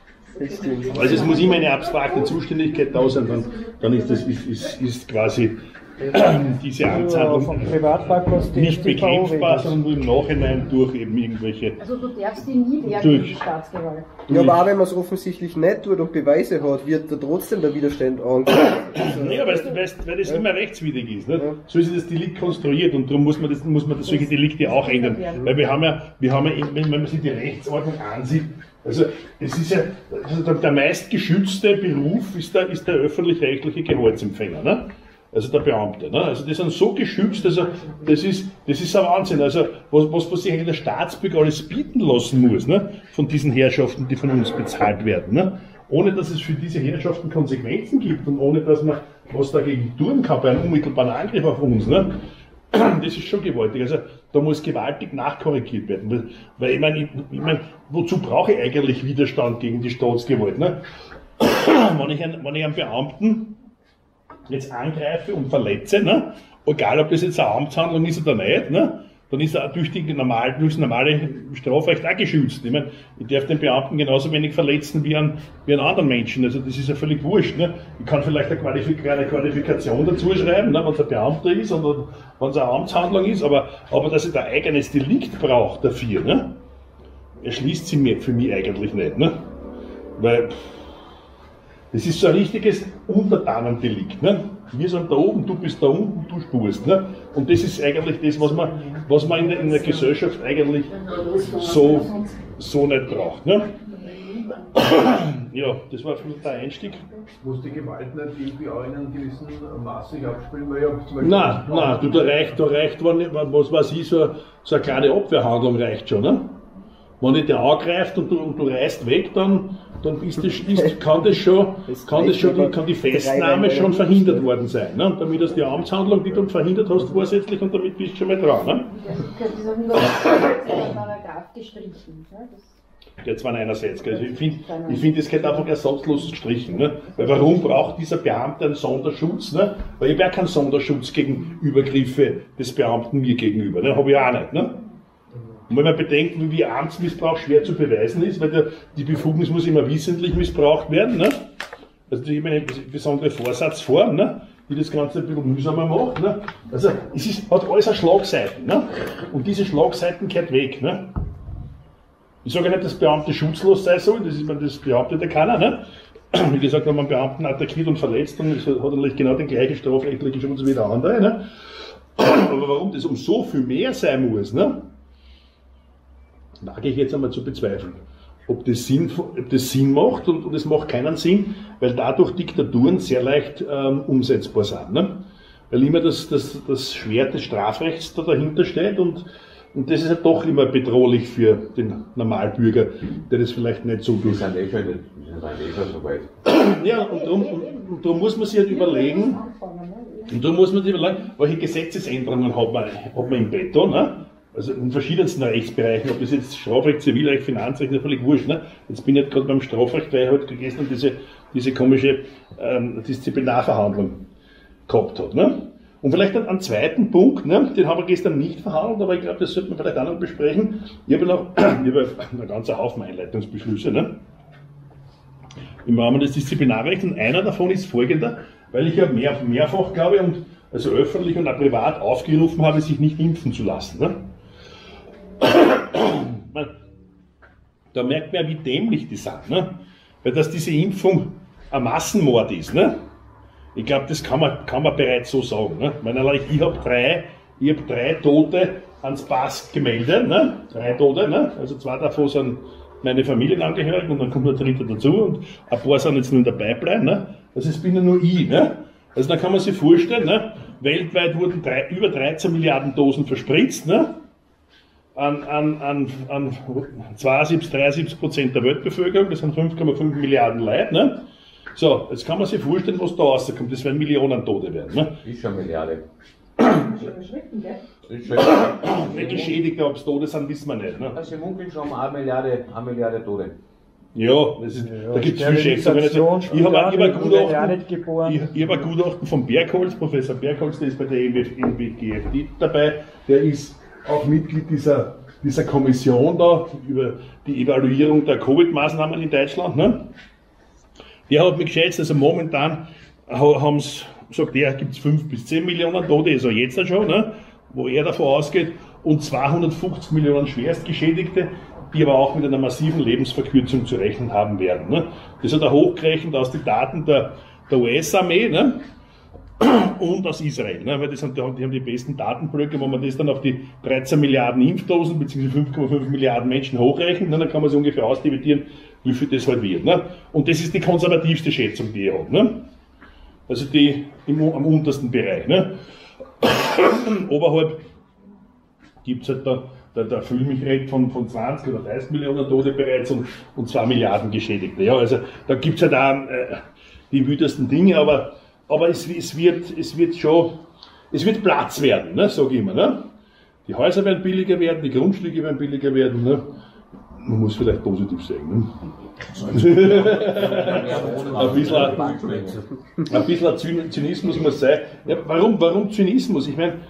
also es muss immer eine abstrakte Zuständigkeit da sein, dann, dann ist, das, ist, ist, ist quasi diese Ja, Amtshandlung vom Privatparkplatz nicht bekämpfbar, sondern nur im Nachhinein durch eben irgendwelche. Also du darfst die nie wehren Durch. gegen die Staatsgewalt. Ja, aber auch wenn man es offensichtlich nicht tut und Beweise hat, wird da trotzdem der Widerstand angefangen. Ja, weil, weil das immer rechtswidrig ist. Nicht? So ist das Delikt konstruiert und darum muss man, das, muss man das solche Delikte auch ändern. Weil wir haben ja, wir haben ja wenn man sich die Rechtsordnung ansieht, also es ist ja, also der, der meistgeschützte Beruf ist der, ist der öffentlich-rechtliche Gehaltsempfänger. Ne? Also der Beamte. Ne? Also die sind so geschützt, also das ist, das ist ein Wahnsinn. Also was, was, was sich eigentlich der Staatsbürger alles bieten lassen muss, ne? Von diesen Herrschaften, die von uns bezahlt werden. Ne? Ohne dass es für diese Herrschaften Konsequenzen gibt und ohne dass man was dagegen tun kann bei einem unmittelbaren Angriff auf uns. Ne? Das ist schon gewaltig. Also da muss gewaltig nachkorrigiert werden. Weil, weil ich meine, ich, ich mein, wozu brauche ich eigentlich Widerstand gegen die Staatsgewalt? Ne? Wenn ich einen, wenn ich einen Beamten jetzt angreife und verletze, ne? Egal ob das jetzt eine Amtshandlung ist oder nicht, ne? Dann ist er durch, die normal, durch das normale Strafrecht auch geschützt. Ich meine, ich darf den Beamten genauso wenig verletzen wie einen, wie einen anderen Menschen. Also das ist ja völlig wurscht. Ne? Ich kann vielleicht eine, Qualifik eine Qualifikation dazu schreiben, ne? Wenn es ein Beamter ist oder wenn es eine Amtshandlung ist, aber, aber dass ich da ein eigenes Delikt brauche dafür, ne? Erschließt sie mir für mich eigentlich nicht. Ne? Weil das ist so ein richtiges Untertanendelikt. Ne? Wir sind da oben, du bist da unten, du spurst. Ne? Und das ist eigentlich das, was man, was man in, der, in der Gesellschaft eigentlich so, so nicht braucht. Ne? Ja, das war der Einstieg. Muss die Gewalt nicht irgendwie auch in einem gewissen Maße sich abspielen? Weil ja zum Beispiel Nein, nein, du, da reicht, da reicht, was weiß ich, so, so eine kleine Abwehrhandlung reicht schon. Ne? Wenn dich der angreift und du, und du reist weg, dann, dann ist das, ist, kann das schon, kann, das schon die, kann die Festnahme schon verhindert worden sein. Ne? Und damit hast du die Amtshandlung, die du verhindert hast, vorsätzlich, und damit bist du schon mal dran. Ne? Dieser hundertachtzig Paragraph gestrichen. Ne? Der zweihunderteinundsechzig. Also ich finde, ich find, das geht einfach ersatzlos gestrichen. Ne? Weil warum braucht dieser Beamte einen Sonderschutz? Ne? Weil ich habe ja keinen Sonderschutz gegen Übergriffe des Beamten mir gegenüber. Ne? Habe ich auch nicht. Ne? Und wenn man bedenkt, wie Amtsmissbrauch schwer zu beweisen ist, weil der, die Befugnis muss immer wissentlich missbraucht werden. Ne? Also das ist immer eine besondere Vorsatzform, ne? Die das Ganze ein bisschen mühsamer macht. Ne? Also es ist, hat alles eine Schlagseiten. Ne? Und diese Schlagseiten kehrt weg. Ne? Ich sage nicht, dass Beamte schutzlos sein sollen, das, ist, das behauptet ja keiner. Ne? Wie gesagt, wenn man Beamten attackiert und verletzt, dann hat er natürlich genau den gleichen strafrechtlichen Schutz wie der andere. Ne? Aber warum das um so viel mehr sein muss, ne? Wage ich jetzt einmal zu bezweifeln. Ob das Sinn, ob das Sinn macht, und, und es macht keinen Sinn, weil dadurch Diktaturen sehr leicht ähm, umsetzbar sind. Ne? Weil immer das, das, das Schwert des Strafrechts da dahinter steht, und Und das ist ja doch immer bedrohlich für den Normalbürger, der das vielleicht nicht so durch. Wir sind eh schon, wir sind eh schon so weit. Ja, und darum, und, und darum muss man sich halt überlegen, und darum muss man sich überlegen, welche Gesetzesänderungen hat man, hat man im Petto, ne? Also in verschiedensten Rechtsbereichen, ob das jetzt Strafrecht, Zivilrecht, Finanzrecht, ist völlig wurscht. Ne? Jetzt bin ich halt gerade beim Strafrecht, weil ich halt gestern diese, diese komische ähm, Disziplinarverhandlung gehabt habe. Ne? Und vielleicht einen, einen zweiten Punkt, ne, den haben wir gestern nicht verhandelt, aber ich glaube, das sollte man vielleicht auch noch besprechen. Ich habe noch ich habe einen ganzen Haufen Einleitungsbeschlüsse, ne, im Rahmen des Disziplinarrechts, und einer davon ist folgender, weil ich ja mehr, mehrfach, glaube ich, und also öffentlich und auch privat aufgerufen habe, sich nicht impfen zu lassen. Ne. Da merkt man ja, wie dämlich die sind, ne, weil dass diese Impfung ein Massenmord ist. Ne. Ich glaube, das kann man, kann man bereits so sagen. Ne? Ich, meine, ich habe drei, ich hab drei Tote ans Pass gemeldet. Ne? Drei Tote, ne? Also zwei davon sind meine Familienangehörigen, und dann kommt der dritte dazu, und ein paar sind jetzt nur in der Pipeline. Ne? Also es bin ja nur ich. Ne? Also da kann man sich vorstellen, ne? Weltweit wurden drei, über dreizehn Milliarden Dosen verspritzt. Ne? An, an, an, an zweiundsiebzig, dreiundsiebzig Prozent der Weltbevölkerung, das sind fünf Komma fünf Milliarden Leute. Ne? So, jetzt kann man sich vorstellen, was da rauskommt. Das werden Millionen Tote werden. Ne? Ist schon eine Milliarde. Überschritten, gell? Ist schon. Wer Geschädigte, ob es Tote sind, wissen wir nicht. Ne? Also im Munkeln schon eine Milliarde, eine Milliarde Tote. Ja, das ist, ja, da gibt es viel Schätzungen. Ich habe ich hab ein Gutachten, ich, ich hab ein Gutachten von Bergholz, Professor Bergholz, der ist bei der M B G F D dabei. Der ist auch Mitglied dieser, dieser Kommission da über die Evaluierung der Covid-Maßnahmen in Deutschland. Ne? Der hat mich geschätzt, also momentan haben sie, sagt er, gibt es fünf bis zehn Millionen Tote, also jetzt schon, ne, wo er davon ausgeht, und zweihundertfünfzig Millionen Schwerstgeschädigte, die aber auch mit einer massiven Lebensverkürzung zu rechnen haben werden. Ne. Das hat er hochgerechnet aus den Daten der, der U S-Armee, ne, und aus Israel, ne, weil das haben, die haben die besten Datenblöcke, wo man das dann auf die dreizehn Milliarden Impfdosen bzw. fünf Komma fünf Milliarden Menschen hochrechnet, ne, dann kann man sich ungefähr ausdividieren, wie viel das halt wird. Ne? Und das ist die konservativste Schätzung, die ich habe. Ne? Also die im, am untersten Bereich. Ne? Oberhalb gibt es halt da, da, da Füllmilchrecht von, von zwanzig oder dreißig Millionen Tote bereits und, und zwei Milliarden Geschädigte. Ja, also da gibt es halt auch äh, die wütesten Dinge, aber, aber es, es, wird, es wird schon, es wird Platz werden, ne? Sage ich immer. Ne? Die Häuser werden billiger werden, die Grundstücke werden billiger werden. Ne? Man muss vielleicht positiv sagen. Ne? ein, bisschen, ein bisschen Zynismus muss sein. Ja, warum, warum Zynismus? Ich meine,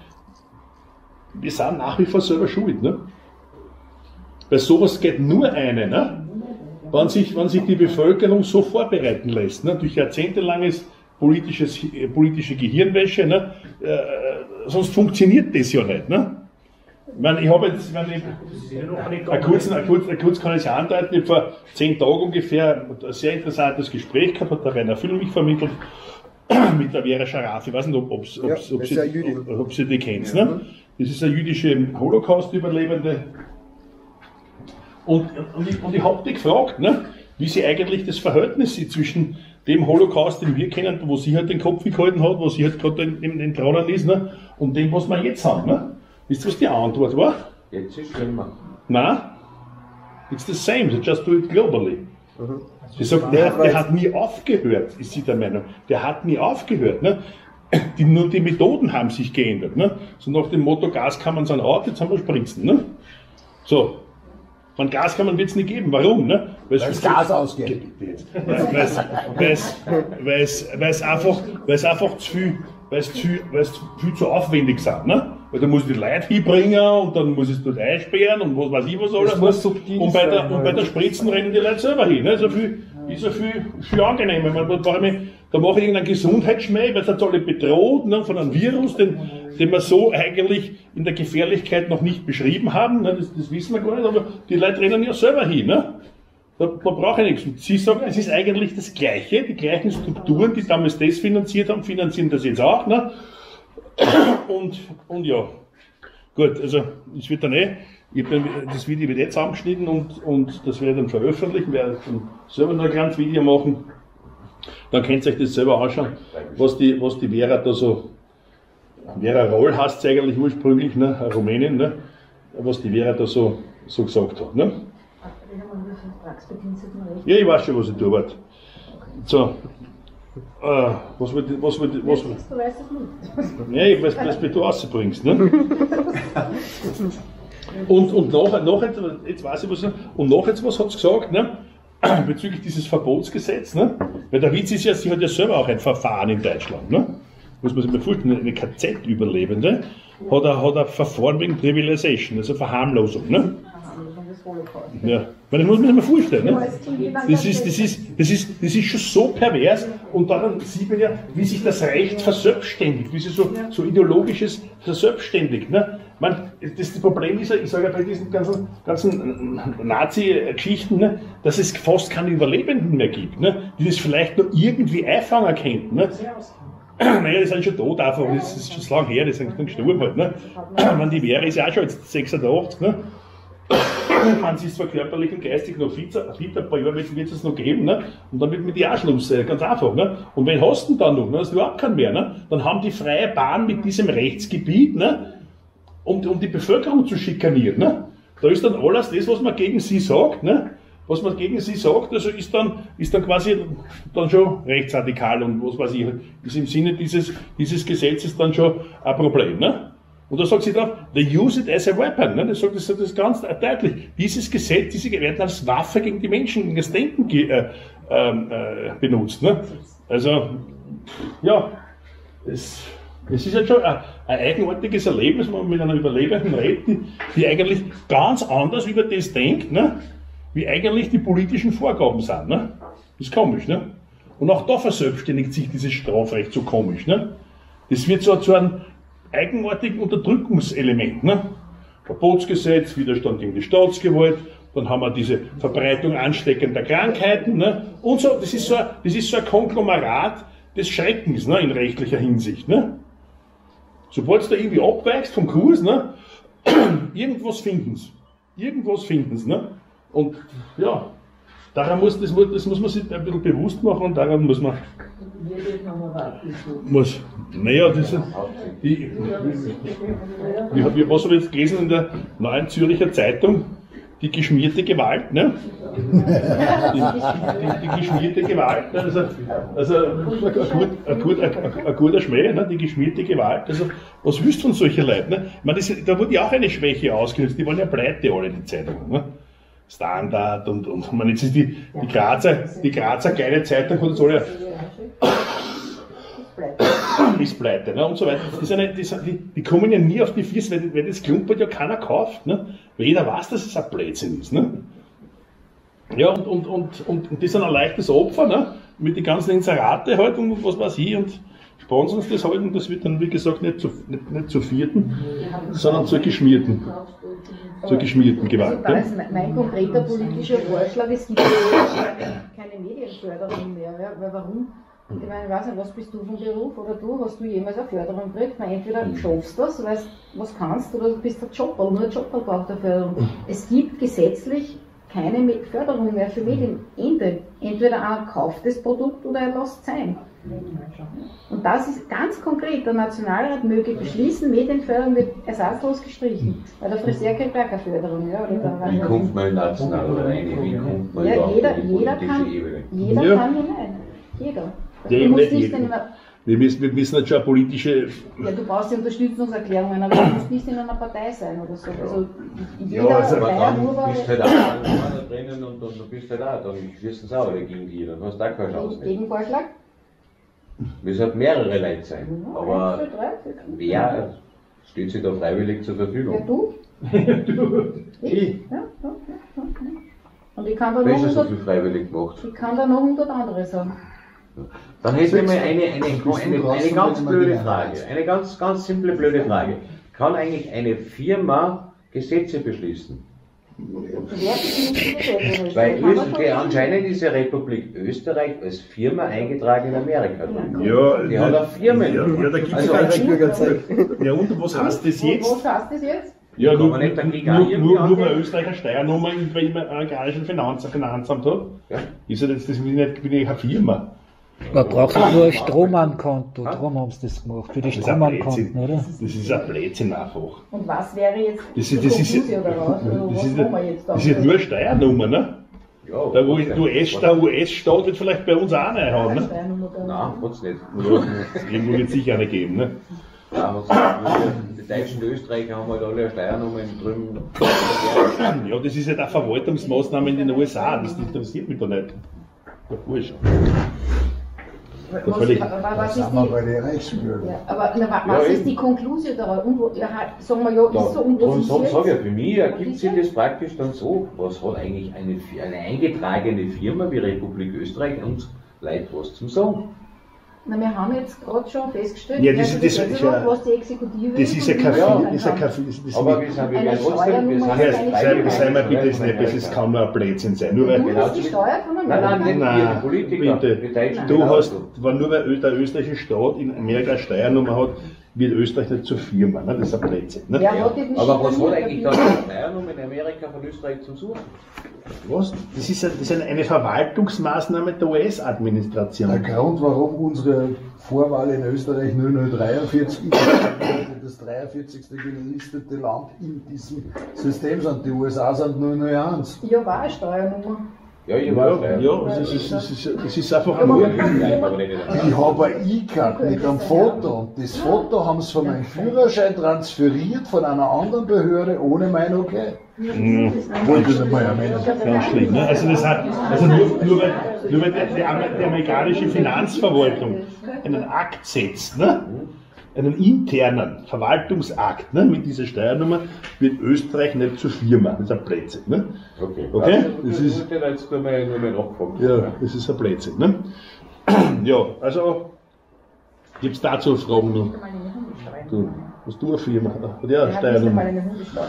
wir sind nach wie vor selber schuld. Ne? Bei sowas geht nur eine, ne? wenn, sich, wenn sich die Bevölkerung so vorbereiten lässt, ne? durch jahrzehntelanges politisches, politische Gehirnwäsche, ne? Äh, sonst funktioniert das ja nicht. Ne? Ich meine, ich habe jetzt, wenn ich, ein kurz, ein kurz, ein kurz kann ich es andeuten, ich habe vor zehn Tagen ungefähr ein sehr interessantes Gespräch gehabt, hat der Rainer Füll mich vermittelt, mit der Vera Scharaf. Ich weiß nicht, ob, ob's, ob's, ja, ob, sie, ob, ob sie die kennt. Ja. Ne? Das ist eine jüdische Holocaust-Überlebende. Und, und ich, und ich habe die gefragt, ne, wie sie eigentlich das Verhältnis sieht zwischen dem Holocaust, den wir kennen, wo sie halt den Kopf gehalten hat, wo sie halt gerade in, in den Traunern ist, ne, und dem, was wir jetzt haben. Ne? Wisst ihr, was die Antwort war? Jetzt ist schlimmer. Nein. It's the same, so just do it globally. Sie sagt, der hat, der hat nie aufgehört, ist sie der Meinung. Der hat nie aufgehört. Ne? Die, nur die Methoden haben sich geändert. Ne? So nach dem Motto, Gaskammern sind out, jetzt haben wir Spritzen. Ne? So. Von Gaskammern wird es nicht geben. Warum? Ne? Weil das Gas ausgeht. Weil es einfach, einfach zu viel, weil's zu, weil's viel zu aufwendig sind. Ne? Weil da muss ich die Leute hinbringen und dann muss ich es dort einsperren und was weiß ich was alles. Muss subtil und, bei der, sein, und bei der Spritzen rennen die Leute selber hin. Ne? So viel, ist ja viel, viel angenehmer. Man, da, da mache ich irgendeinen Gesundheitsschmäh, weil es alle bedroht, ne, von einem Virus, den, den wir so eigentlich in der Gefährlichkeit noch nicht beschrieben haben. Ne? Das, das wissen wir gar nicht, aber die Leute rennen ja selber hin. Ne? Da, da brauche ich nichts. Sie sagt, es ist eigentlich das Gleiche, die gleichen Strukturen, die damals das finanziert haben, finanzieren das jetzt auch. Ne? Und, und ja, gut, also es wird dann eh, ich hab dann, das Video wird jetzt zusammengeschnitten und, und das werde ich dann veröffentlichen, werde dann selber noch ein kleines Video machen. Dann könnt ihr euch das selber anschauen, was die, was die Vera da so, Vera Roll heißt es eigentlich ursprünglich, ne, Rumänin, ne, was die Vera da so, so gesagt hat. Ne. Ja, ich weiß schon, was ich tue, warte. So. Uh, was wird was wird was wird Du weißt es nicht. Ja, ich weiß, was du rausbringst, ne? Und, und nachher, nachher, jetzt weiß ich was, und nachher jetzt was hat sie gesagt, ne? Bezüglich dieses Verbotsgesetz, ne? Weil der Witz ist ja, sie hat ja selber auch ein Verfahren in Deutschland, ne? Muss man sich mal vorstellen, eine K Z-Überlebende hat ein, hat ein Verfahren wegen Trivialization, also Verharmlosung, ne? Ja, das muss man sich mal vorstellen. Ne? Das, ist, das, ist, das, ist, das ist schon so pervers und dann sieht man ja, wie sich das Recht verselbstständigt, wie sich so, so ideologisches verselbstständigt. Ne? Man, das, das Problem ist ja, ich sage ja bei diesen ganzen, ganzen Nazi-Geschichten, ne, dass es fast keine Überlebenden mehr gibt, ne, die das vielleicht noch irgendwie einfangen könnten. Ne? Naja, die sind schon tot einfach, das ist schon so lange her, die sind dann gestorben halt. Ne? Man, die Vera ist ja auch schon jetzt sechsundachtzig. Ne? Man ist zwar körperlich und geistig noch fit, fit ein paar Jahre wird es noch geben, ne? Und dann wird mit dir auch Schluss, ganz einfach. Ne? Und wen hast du denn dann noch? Ne? Hast du überhaupt keinen mehr. Ne? Dann haben die freie Bahn mit diesem Rechtsgebiet, ne? um, um die Bevölkerung zu schikanieren. Ne? Da ist dann alles das, was man gegen sie sagt, ne? was man gegen sie sagt, also ist dann, ist dann quasi dann schon rechtsradikal und was weiß ich, ist im Sinne dieses, dieses Gesetzes dann schon ein Problem. Ne? Und da sagt sie drauf, they use it as a weapon. Ne? Das sagt das, das ganz deutlich. Dieses Gesetz, diese werden als Waffe gegen die Menschen, gegen das Denken äh, äh, benutzt. Ne? Also, ja, es, es ist halt schon ein, ein eigenartiges Erlebnis, wenn man mit einer Überlebenden redet, die, die eigentlich ganz anders über das denkt, ne? wie eigentlich die politischen Vorgaben sind. Ne? Das ist komisch. Ne? Und auch da verselbstständigt sich dieses Strafrecht so komisch. Ne? Das wird so zu einem eigenartigen Unterdrückungselement. Ne? Verbotsgesetz, Widerstand gegen die Staatsgewalt, dann haben wir diese Verbreitung ansteckender Krankheiten. Ne? Und so, das ist so, das ist so ein Konglomerat des Schreckens, ne? in rechtlicher Hinsicht. Ne? Sobald es da irgendwie abweichst vom Kurs, ne? irgendwas finden sie. Irgendwas finden sie. Ne? Und ja, daran muss, das, das muss man sich ein bisschen bewusst machen und daran muss man. Muss. Naja, das ist. Die, wie, wie, was habe ich jetzt gelesen in der Neuen Zürcher Zeitung? Die geschmierte Gewalt, ne? Die, die, die geschmierte Gewalt, ne? also, also ein, gut, ein, gut, ein, ein guter Schmäh, ne? Die geschmierte Gewalt. Also, was willst du von solchen Leuten? Ne? Ich meine, das, da wurde ja auch eine Schwäche ausgenutzt, die waren ja pleite, alle die Zeitungen. Ne? Standard und, und man, jetzt ist die, die Grazer, die Grazer kleine Zeitung hat jetzt alle ist pleite, ne, und so weiter. Das ist eine, das, die, die kommen ja nie auf die Füße, weil, weil das Klumpert ja keiner kauft, ne, weil jeder weiß, dass es ein Blödsinn ist, ne. Ja, und, und, und, und, und die sind ein leichtes Opfer, ne, mit den ganzen Inserate halt und was weiß ich und sponsern uns das halt und das wird dann, wie gesagt, nicht zu, nicht, nicht zur vierten, sondern zur geschmierten. Zur geschmierten Gewalt. Also da ist mein, mein konkreter politischer Vorschlag, es gibt keine Medienförderung mehr. Ja? Weil warum? Ich meine, ich weiß nicht, was bist du vom Beruf oder du, hast du jemals eine Förderung gekriegt? Na, entweder schaffst du das, weißt was kannst, oder du bist ein Jobber, nur ein Jobber braucht eine Förderung. Es gibt gesetzlich keine Förderung mehr für Medien. Ende. Entweder er kauft das Produkt oder er lässt es sein. Und das ist ganz konkret, der Nationalrat möge beschließen, Medienförderung wird ersatzlos gestrichen. Bei der Friseur kriegt gar keine Förderung. Ja, oder Wie kommt man in Nationalrat rein? Wie kommt man ja, überhaupt jeder, in die jeder politische kann, Ebene? jeder Ja. kann hinein. Jeder. Also Ja, du musst nicht nicht jeder. in einer, Wir müssen, wir müssen jetzt schon eine politische. ja, du brauchst die Unterstützungserklärungen, aber du musst nicht in einer Partei sein oder so. Also jeder Ja, also, aber Partei dann nur bist du halt auch da drinnen und dann bist du halt auch, dann wirst du auch alle gegen die, dann hast du auch keine Chance. Gegenvorschlag? Wir sollten mehrere Leute sein, aber eins, zwei, drei, vier. wer steht sich da freiwillig zur Ja, Verfügung? du? Ich? Ja, ja, ja, ja. Und ich kann da Wer noch ist ja so hundert, viel freiwillig gemacht? ich kann da noch hundert andere sagen. Dann hätte ich mal eine, eine, eine, Bist du eine, eine draußen, ganz wenn man blöde die Frage. einreißt? Eine ganz, ganz simple blöde Frage. Kann eigentlich eine Firma Gesetze beschließen? Wer beschließt Weil Kann man Öst, schon- anscheinend ist ja Republik Österreich als Firma eingetragen in Amerika drin. Ja, Die hat auch Firmen. Ja, ja, da gibt es Also, ja, und was heißt das Wo, wo jetzt? heißt das jetzt? Ja, Kann nur, man nicht dagegen nur, auch irgendwie nur, nur weil angehen? Österreich eine Steuernummer im, im amerikanischen Finanz, Finanzamt hat, Ja. ist ja das, das bin ich nicht, bin ich eine Firma. Man braucht halt nur ein Stromankonto, darum haben sie das gemacht, für die Das ist ein Stromankonten, Blödsinn. oder? Das ist ein Blödsinn einfach. Und was wäre jetzt Das die ist, das ist, Konklusion daraus? Also, das was ist, machen wir jetzt da? das ist nur eine Steuernummer, ne? Ja, Da, wo der U S, der U S-Staat wird vielleicht bei uns auch eine haben, ne? Steuernummer da. Nein, hat es nicht. Irgendwo wird es sicher eine geben, ne? Nein, hat's nicht. Die Deutschen und Österreicher haben halt alle eine Steuernummer drüben. Ja, das ist ja eine Verwaltungsmaßnahme in den U S A, das interessiert mich da nicht. Ja, wurscht. Was, völlig- was, was Das ist haben wir die, bei den Reichsbürgern. ja, aber na, wa- was Ja, ist eben. die Konklusion daraus? Und wo, ja, halt, sagen wir ja, ist so und Darum was ist sag, jetzt? sag ja, für mich ergibt sich das praktisch dann so, was hat eigentlich eine, Fi- eine eingetragene Firma wie Republik Österreich uns Leute was zum Sagen? Na, wir haben jetzt gerade schon festgestellt, Ja, das- also das das ist ist ja- was die Exekutive Das ist ja von kein Ihnen Film, sagen das ist ja kann. kein Film. das ist Aber nicht- wir sind wir Eine werden trotzdem, wir Steuernummer sind ist Sei, eine sei, sei mal bitte Nein, das nicht, das ist kaum noch ein Blödsinn sein. Nur Du weil, bist die Steuer von Nein, nein, Amerika? nicht wir, Nein, die Politiker, bitte. die Deutschen. du genauso. hast, wenn nur weil der österreichische Staat in Amerika eine Steuernummer hat, wird Österreich nicht zur Firma, ne? Das ist ein Blödsinn. Ne? Wer hat die Aber was hat Steuernummer eigentlich da dafür? die Steuernummer in Amerika von Österreich zum Suchen? Was? Das ist, eine, das ist eine Verwaltungsmaßnahme der U Der S-Administration. Grund, warum unsere Vorwahl in Österreich null null dreiundvierzig ist, weil wir das dreiundvierzigste gelistete Land in diesem System sind. Die U S A sind null null eins. Ja, war eine Steuernummer. Ja, ich Ja, weiß ja, das ist, das ist, das ist einfach Ja, ein aber- Nein, aber nicht in der- Ich habe ein E-Card mit einem Foto und das Foto haben sie von meinem Führerschein transferiert von einer anderen Behörde ohne mein Okay. Mhm. Wollte ich mal erwähnen. Ganz schlimm. Ne? Also, das hat, also nur, nur weil, nur weil die, die, die amerikanische Finanzverwaltung einen Akt setzt, ne? einen internen Verwaltungsakt ne? mit dieser Steuernummer, wird Österreich nicht zur Firma. Das ist ein Blödsinn. Ne? Okay, Okay, Also, das das ist- ist jetzt nur mal, nur mal nachgefragt. Ja, das ist ein Blödsinn. Ne? Ja, also gibt es dazu Fragen noch? Du, hast du eine Firma? Ja, Mal Steuernummer. eine Hundesteuer.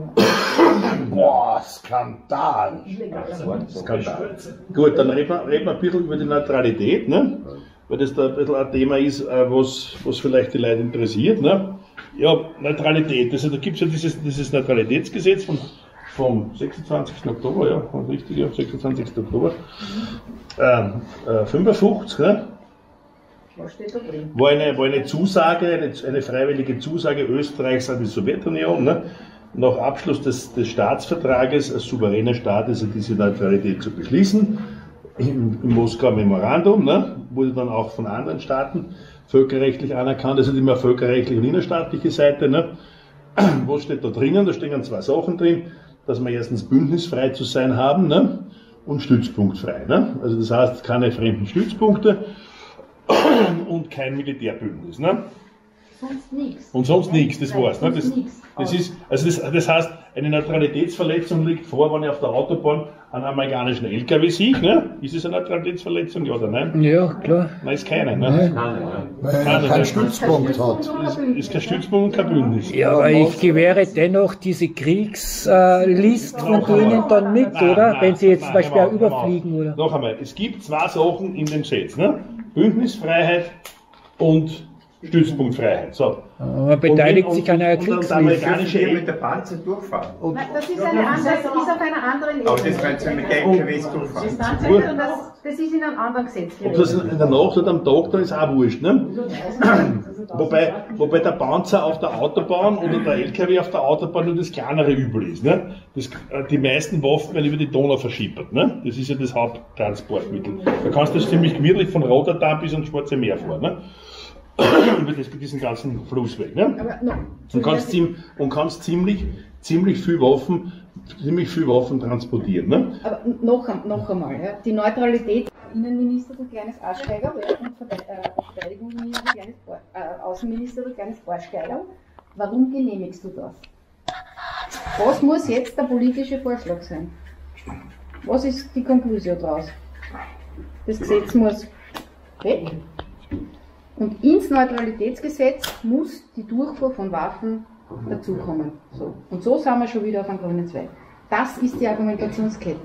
Boah, Skandal. Skandal. Gut, dann reden wir, reden wir ein bisschen über die Neutralität, ne? Weil das da ein bisschen ein Thema ist, äh, was, was vielleicht die Leute interessiert. Ne? Ja, Neutralität, also da gibt es ja dieses, dieses Neutralitätsgesetz von, vom sechsundzwanzigsten Oktober, ja, richtig, ja, sechsundzwanzigsten Oktober, ähm, äh, fünfundfünfzig, ne? Was steht da drin? War eine, war eine Zusage, eine, eine freiwillige Zusage Österreichs an die Sowjetunion, ne? Nach Abschluss des, des Staatsvertrages als souveräner Staat also diese Neutralität zu beschließen. Im, im Moskauer Memorandum ne? Wurde dann auch von anderen Staaten völkerrechtlich anerkannt, also immer völkerrechtliche und innerstaatliche Seite. Ne? Was steht da drinnen? Da stehen zwei Sachen drin, dass wir erstens bündnisfrei zu sein haben ne? Und stützpunktfrei. Ne? Also das heißt, keine fremden Stützpunkte und kein Militärbündnis. Ne? Sonst nichts. Und sonst nichts, das Nein, war's. Ne? sonst Das, nichts. das, ist, also das, das heißt, eine Neutralitätsverletzung liegt vor, wenn ich auf der Autobahn einen amerikanischen L K W sehe. Ne? Ist es eine Neutralitätsverletzung, ja oder nein? Ja, klar. Nein, ist keine. Ne? Nein. Weil er Keine, keinen ne? Stützpunkt hat. Ist, ist kein Stützpunkt und kein Bündnis. Ja, aber ich gewähre dennoch diese Kriegslist von denen dann mit, Nein, oder? nein, Wenn sie jetzt nein, zum Beispiel hör auch mal, hör mal. überfliegen, oder? Noch einmal, es gibt zwei Sachen in dem Gesetz. Ne? Bündnisfreiheit und Stützpunktfreiheit. So. Man beteiligt sich an einer amerikanische Kriegslinie mit der Panzer durchfahren. Nein, das ist, eine andere, das ist auf einer anderen Ebene. Aber das werden sie mit L K Ws durchfahren. Und das, das ist in einem anderen Gesetz Ob das in der Nacht oder am Tag, dann ist auch wurscht. Ne? wobei, wobei der Panzer auf der Autobahn oder der L K W auf der Autobahn nur das kleinere Übel ist. Ne? Das, die meisten Waffen werden über die Donau verschippert. Ne? Das ist ja das Haupttransportmittel. Da kannst du ziemlich gemütlich von Rotterdam bis ans Schwarze Meer fahren. Ne? über das, diesen ganzen Flussweg. Ne? Aber, no, und kannst, ziem, und kannst ziemlich, ziemlich viel Waffen, ziemlich viel Waffen transportieren. Ne? Aber noch, noch einmal, ja, die Neutralität, Innenminister du kleines Arschgeiger und Verteidigungsminister du kleines äh, Außenminister du kleines Arschgeiger. Warum genehmigst du das? Was muss jetzt der politische Vorschlag sein? Was ist die Konklusion daraus? Das Gesetz muss weg. Und ins Neutralitätsgesetz muss die Durchfuhr von Waffen dazukommen. So. Und so sind wir schon wieder auf einem grünen Zweig. Das ist die Argumentationskette.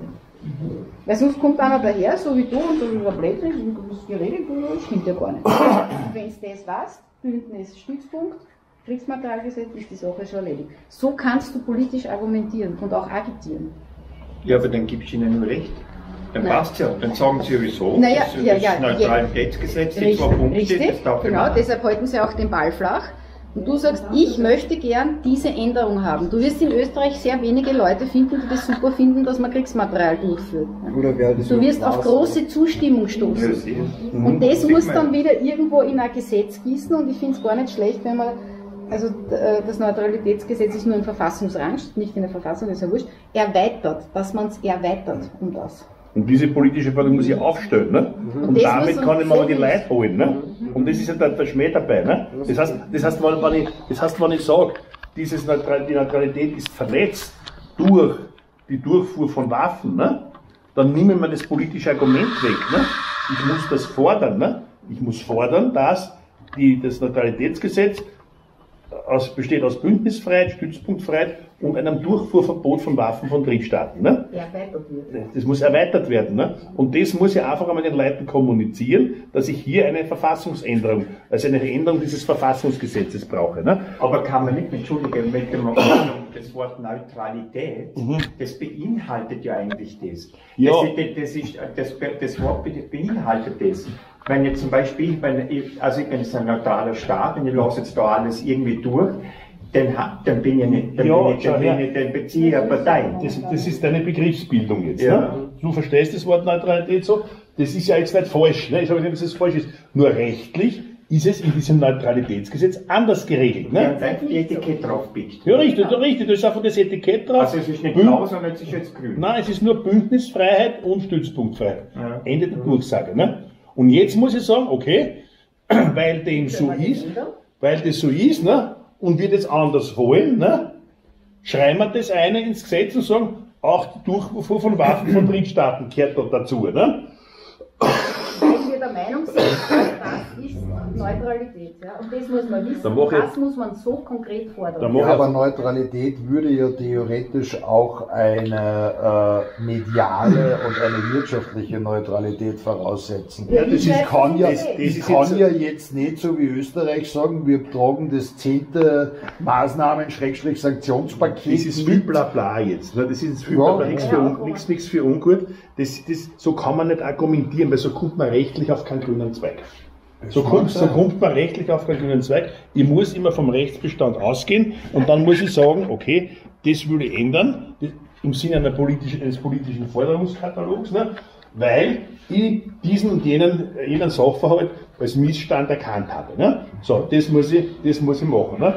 Weil sonst kommt einer daher, so wie du, und so wie der Blödsinn, das ist geregelt, das stimmt ja gar nicht. Wenn es das weißt, Bündnis Stützpunkt, Kriegsmaterialgesetz, ist die Sache schon erledigt. So kannst du politisch argumentieren und auch agitieren. Ja, aber dann gibst du ihnen nur recht. Dann passt ja, dann sagen sie sowieso, naja, das, ja, das ja, Neutralitätsgesetz, die richtig, zwei Punkte, richtig, das darf genau, machen. Deshalb halten sie auch den Ball flach. Und du sagst, ich möchte gern diese Änderung haben. Du wirst in Österreich sehr wenige Leute finden, die das super finden, dass man Kriegsmaterial durchführt. Oder wer das du wirst auf große Zustimmung stoßen. Mhm. Und das muss dann wieder irgendwo in ein Gesetz gießen, und ich finde es gar nicht schlecht, wenn man, also das Neutralitätsgesetz ist nur im Verfassungsrang, nicht in der Verfassung, das ist ja wurscht, erweitert, dass man es erweitert um das. Und diese politische Frage muss ich aufstellen. Ne? Und, und damit kann ich mir aber die Leute holen. Ne? Und das ist ja der, der Schmäh dabei. Ne? Das heißt, das heißt, wenn ich, das heißt, wenn ich sage, dieses Neutral, die Neutralität ist verletzt durch die Durchfuhr von Waffen, ne? dann nehmen wir das politische Argument weg. Ne? Ich muss das fordern. Ne? Ich muss fordern, dass die, das Neutralitätsgesetz aus, besteht aus Bündnisfreiheit, Stützpunktfreiheit und einem Durchfuhrverbot von Waffen von Drittstaaten. Ne? Erweitert wird. Das muss erweitert werden. Ne? Und das muss ich einfach einmal den Leuten kommunizieren, dass ich hier eine Verfassungsänderung, also eine Änderung dieses Verfassungsgesetzes brauche. Ne? Aber kann man nicht, Entschuldige, mit dem das Wort Neutralität, mhm. das beinhaltet ja eigentlich das. Ja. Das, ist, das, ist, das, das Wort beinhaltet das. Wenn jetzt zum Beispiel, wenn ich, also ich bin jetzt ein neutraler Staat und ich lasse jetzt da alles irgendwie durch, dann, dann bin ich nicht, dann, ja, bin ich, dann, bin ich, dann beziehe ich eine Partei. Das, das ist deine Begriffsbildung jetzt. Ja. Ne? Du verstehst das Wort Neutralität so, das ist ja jetzt nicht falsch. Ne? Ich sage nicht, dass es falsch ist. Nur rechtlich ist es in diesem Neutralitätsgesetz anders geregelt. Ne? Ja, und einfach die Etikett drauf biegt. Ja, richtig, ja. richtig, da ist einfach das Etikett drauf. Also es ist nicht blau, sondern es ist jetzt grün. Nein, es ist nur Bündnisfreiheit und Stützpunktfreiheit. Ja. Ende der Durchsage. Ne? Und jetzt muss ich sagen, okay, weil dem so ist, weil das so ist, ne, und wir das anders wollen, ne, schreiben wir das eine ins Gesetz und sagen, auch die Durchfuhr von Waffen von Drittstaaten gehört dort dazu. Ne? Wenn wir der Meinung sind, das ist Neutralität, ja, und das muss man wissen, das muss man so konkret fordern. Ja, aber Neutralität würde ja theoretisch auch eine äh, mediale und eine wirtschaftliche Neutralität voraussetzen. Ja, das ich kann, ja, das, das ich kann ja jetzt nicht so wie Österreich sagen, wir tragen das zehnte Maßnahmen-Sanktionspaket. Das ist viel Blabla jetzt. Ne? Das ist viel Blabla, nichts für, un, nichts, nichts für ungut. Das, das, so kann man nicht argumentieren, weil so kommt man rechtlich auf keinen grünen Zweig. So kommt, so kommt man rechtlich auf keinen grünen Zweig. Ich muss immer vom Rechtsbestand ausgehen und dann muss ich sagen, okay, das will ich ändern, das, im Sinne einer politischen, eines politischen Forderungskatalogs, ne, weil ich diesen und jenen, jenen Sachverhalt als Missstand erkannt habe. Ne. So, das muss ich, das muss ich machen. Ne.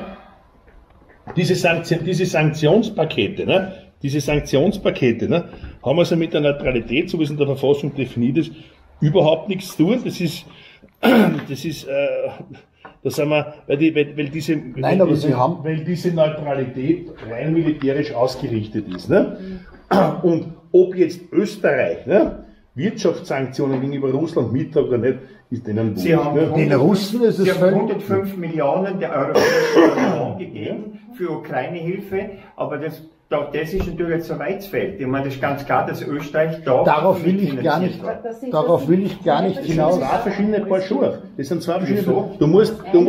Diese, Sanktion, diese Sanktionspakete, ne, diese Sanktionspakete, ne, haben also mit der Neutralität, so wie es in der Verfassung definiert ist, überhaupt nichts zu tun. Das ist Das ist, äh, da sind wir, weil, die, weil, weil, diese, Nein, weil, aber diese, Sie haben weil diese Neutralität rein militärisch ausgerichtet ist. Ne? Und ob jetzt Österreich, ne, Wirtschaftssanktionen gegenüber Russland mitträgt oder nicht, ist denen wurscht. Sie haben, ne? den Russen ist es Sie haben völlig hundertfünf Millionen der Europäischen Union gegeben für Ukraine-Hilfe, aber das Das ist natürlich jetzt ein Reizfeld. Ich meine, das ist ganz klar, dass Österreich da darauf will ich gar nicht, darauf will ich gar nicht hinaus. Das sind zwei verschiedene Paar Schuhe. Das sind zwei verschiedene. Du musst, du,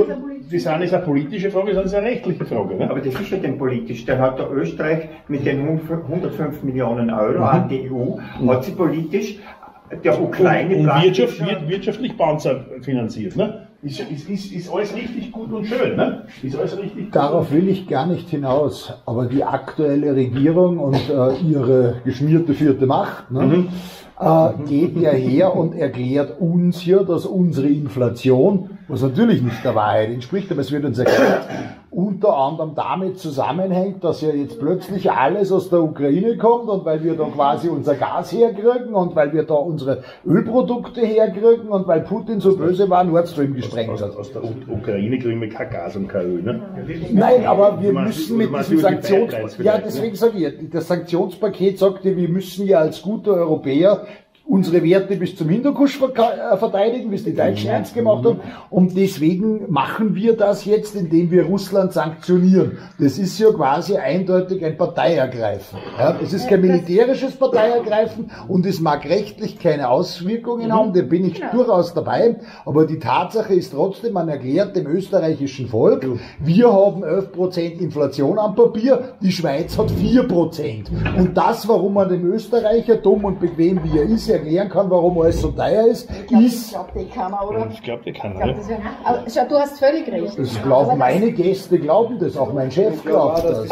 das eine ist eine politische Frage, das andere ist eine rechtliche Frage. Ne? Aber das ist ja dann politisch. Dann hat der Österreich mit den hundertfünf Millionen Euro Mhm. an die E U, hat sie politisch der Ukraine und, und praktisch Wirtschaft, schon- wird wirtschaftlich Panzer finanziert. Ne? Ist, ist, ist, ist alles richtig gut und schön. Ne? Ist alles richtig gut. Darauf will ich gar nicht hinaus, aber die aktuelle Regierung und äh, ihre geschmierte vierte Macht ne, Mhm. äh, geht ja her und erklärt uns hier, dass unsere Inflation, was natürlich nicht der Wahrheit entspricht, aber es wird uns erklärt, unter anderem damit zusammenhängt, dass ja jetzt plötzlich alles aus der Ukraine kommt und weil wir da quasi unser Gas herkriegen und weil wir da unsere Ölprodukte herkriegen und weil Putin so böse war, Nord Stream gesprengt Aus, hat. aus, aus der U- Ukraine kriegen wir kein Gas und kein Öl. Ne? Nein, aber wir Du meinst- müssen du mit meinst diesem über die Sanktions... Pipelines Ja, vielleicht, deswegen sage ich, das Sanktionspaket sagt ja, wir müssen ja als gute Europäer unsere Werte bis zum Hinterkusch verka- äh, verteidigen, wie es die Deutschen eins gemacht haben. Und deswegen machen wir das jetzt, indem wir Russland sanktionieren. Das ist ja quasi eindeutig ein Parteiergreifen. Ja, es ist kein militärisches Parteiergreifen und es mag rechtlich keine Auswirkungen haben, da bin ich durchaus dabei. Aber die Tatsache ist trotzdem, man erklärt dem österreichischen Volk, wir haben elf Prozent Inflation am Papier, die Schweiz hat vier Prozent. Und das, warum man dem Österreicher, dumm und bequem wie er ist, erklären kann, warum alles so teuer ist, ist... Ich glaube, die kann man, oder? Ich glaube, der kann. Ich glaub, das wär, aber schau, du hast völlig recht. Das glauben Aber meine Gäste, glauben das, auch mein Chef glaubt das.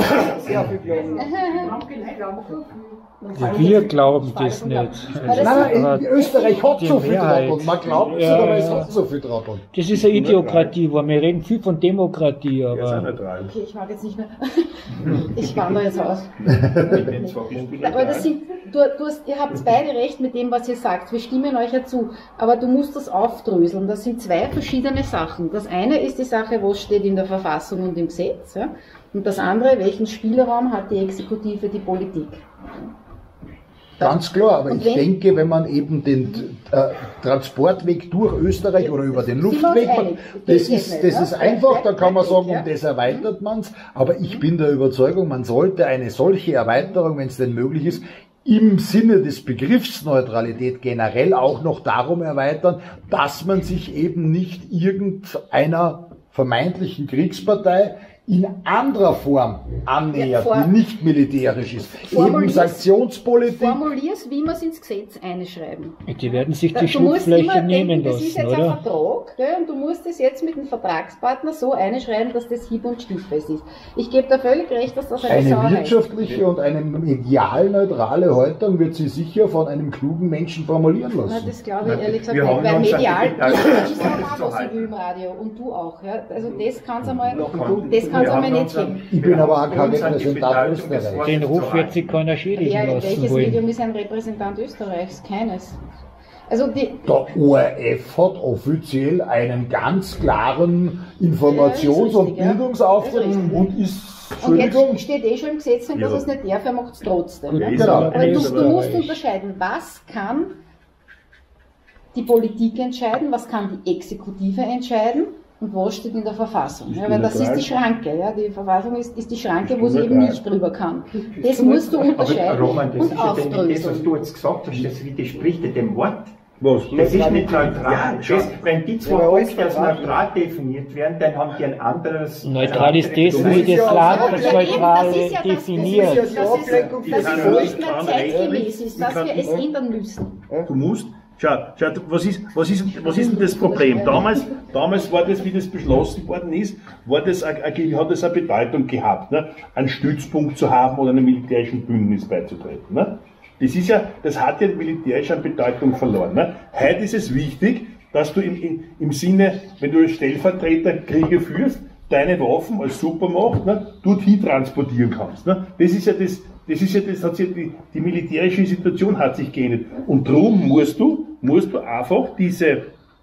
Ja, wir glauben das nicht. Nein, nein, in Österreich hat Die so viel Mehrheit. Trottel. Man glaubt es, Ja, aber es ja. hat so viel Trottel. Das ist eine Idiokratie, wo wir reden viel von Demokratie, aber Okay, ich mag jetzt nicht mehr. Ich wandere jetzt aus. Aber das sind, du, du hast, ihr habt beide recht mit dem, was ihr sagt. Wir stimmen euch ja zu. Aber du musst das aufdröseln. Das sind zwei verschiedene Sachen. Das eine ist die Sache, was steht in der Verfassung und im Gesetz. Ja? Und das andere, welchen Spielraum hat die Exekutive, die Politik. Ganz klar, aber Und ich wenn- denke, wenn man eben den äh, Transportweg durch Österreich oder über den Sind wir uns Luftweg macht, einig? das Geht ist, nicht, das ne? ist einfach, da kann man sagen, Ja. um das erweitert man es, aber ich bin der Überzeugung, man sollte eine solche Erweiterung, wenn es denn möglich ist, im Sinne des Begriffs Neutralität generell auch noch darum erweitern, dass man sich eben nicht irgendeiner vermeintlichen Kriegspartei in anderer Form annähert, Ja, vor- die nicht militärisch ist. Eben Formulier's- Sanktionspolitik. Formulier's, wie wir es ins Gesetz einschreiben. die werden sich die Du musst immer Schlupflöcher nehmen denken, das ist lassen, jetzt ein oder? Vertrag, gell, und du musst es jetzt mit dem Vertragspartner so einschreiben, dass das hieb- und stichfest ist. Ich gebe da völlig recht, dass das eine, Eine Sauerei ist. wirtschaftliche und eine medial neutrale Haltung wird sie sicher von einem klugen Menschen formulieren Na, lassen. das glaube ich ehrlich gesagt wir nicht, haben weil uns an die medial, Bedeutung ich des sage Wortes auch, zu was ich halten. will im Radio und du auch. Ja? Also das kann es einmal, Noch das kann- kann's wir einmal haben nicht uns an- geben. Ich bin aber auch kein uns an die Repräsentant Bedeutung des Österreichs. Wortes Den zu Ruf wird sich keiner schädigen Ja, lassen welches wollen. Medium ist ein Repräsentant Österreichs? Keines. Also die, Der O R F hat offiziell einen ganz klaren Informations- Ja, ist und richtig, ja. Bildungsauftrag Ist richtig. und ist, und Entschuldigung, jetzt steht eh schon im Gesetz, dass Ja. es nicht darf, er macht es trotzdem. Gut, ja? ist Genau. aber Aber du, du Österreich. musst unterscheiden, was kann die Politik entscheiden, was kann die Exekutive entscheiden und was steht in der Verfassung. Ja, weil das ist die Schranke. Ja? Die Verfassung ist, ist die Schranke, wo sie eben nicht drüber kann. Das musst du Aber unterscheiden Roman, das und ist ja denn das, was aufdröseln. du jetzt gesagt hast, das widerspricht ja dem Wort. Was? Das ist nicht neutral. Ja, Das, wenn die zwei Ja, Punkte als neutral. neutral definiert werden, dann haben die ein anderes. Neutral ist das, wie das Ja, Land aber das eben, Neutrale das ist ja das- definiert. Das ist, das ist, Ablenkung dass von es der nicht mehr Welt. zeitgemäß ist, dass Ich kann- wir es ändern müssen. Du musst, schau, schau was, ist, was, ist, was ist denn das Problem? Damals, damals war das, wie das beschlossen worden ist, war das, a- a- hat das eine Bedeutung gehabt, ne? Einen Stützpunkt zu haben oder einem militärischen Bündnis beizutreten. Ne? Das ist ja, das hat ja militärisch an Bedeutung verloren. Ne? Heute ist es wichtig, dass du im, im, im Sinne, wenn du als Stellvertreter Kriege führst, deine Waffen als Supermacht, ne, dorthin transportieren kannst. Ne? Das ist ja das, das ist ja das, hat sich, die, die militärische Situation hat sich geändert. Und darum musst du, musst du einfach diese,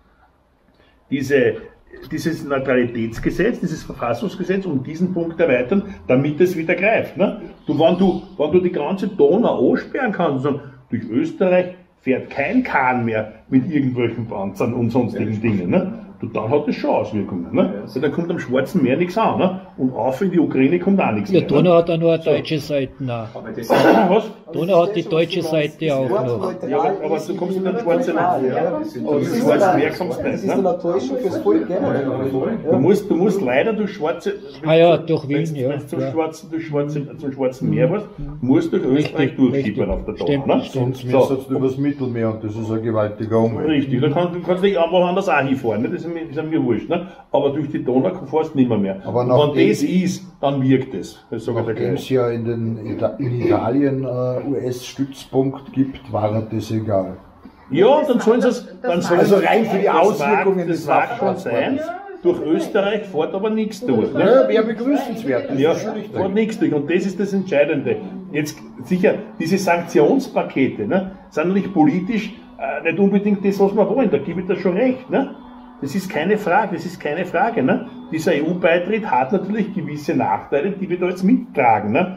diese, dieses Neutralitätsgesetz, dieses Verfassungsgesetz um diesen Punkt erweitern, damit es wieder greift. Ne? Du, wenn du, wenn du die ganze Donau aussperren kannst und sagen, durch Österreich fährt kein Kahn mehr mit irgendwelchen Panzern und sonstigen Dingen. Ne? dann hat das schon Auswirkungen. Ne? Weil dann kommt am Schwarzen Meer nichts an. Ne? Und auf in die Ukraine kommt auch nichts Ja, mehr. Donau Ne? hat auch noch eine deutsche Seite. Nein. Was? Donau hat die deutsche Seite auch noch. Ja, aber, aber du kommst in den Schwarzen Meer. Ja. Und das Schwarze Meer kommst du nicht. Das ist eine Täuschung fürs Volk, Du musst, du musst leider durch Schwarze, Ah ja, durch Wien, ja. wenn du zum, ja. Schwarzen, durch Schwarze, zum Schwarzen Meer warst, musst du durch Österreich durchschippern auf der Donau. Ne? Sonst So. müsstest du übers Mittelmeer und das ist ein gewaltiger Umweg. Richtig, da kannst du kannst dich einfach anders auch hinfahren, ne? Das ist mir, das ist mir wurscht. Ne? Aber durch die Donau fährst du nicht mehr. mehr. Aber und nachdem- wenn das ist, dann wirkt es. Das sage ich dir Nachdem gleich. es ja in, den, in Italien äh, U S-Stützpunkt gibt, war er das egal. Ja, dann sollen sie es. Dann sollen Also sie- rein für die das Auswirkungen mag- des Das mag schon Waffentransports. sein. Durch Österreich fährt aber nichts durch. Ne? Ja, wäre begrüßenswert. Das Ja, ist schon richtig. fährt nichts durch. Und das ist das Entscheidende. Jetzt sicher, diese Sanktionspakete ne, sind natürlich politisch äh, nicht unbedingt das, was wir wollen. Da gebe ich dir schon recht. Ne? Das ist keine Frage, das ist keine Frage. Ne? Dieser E U-Beitritt hat natürlich gewisse Nachteile, die wir da jetzt mittragen. Ne?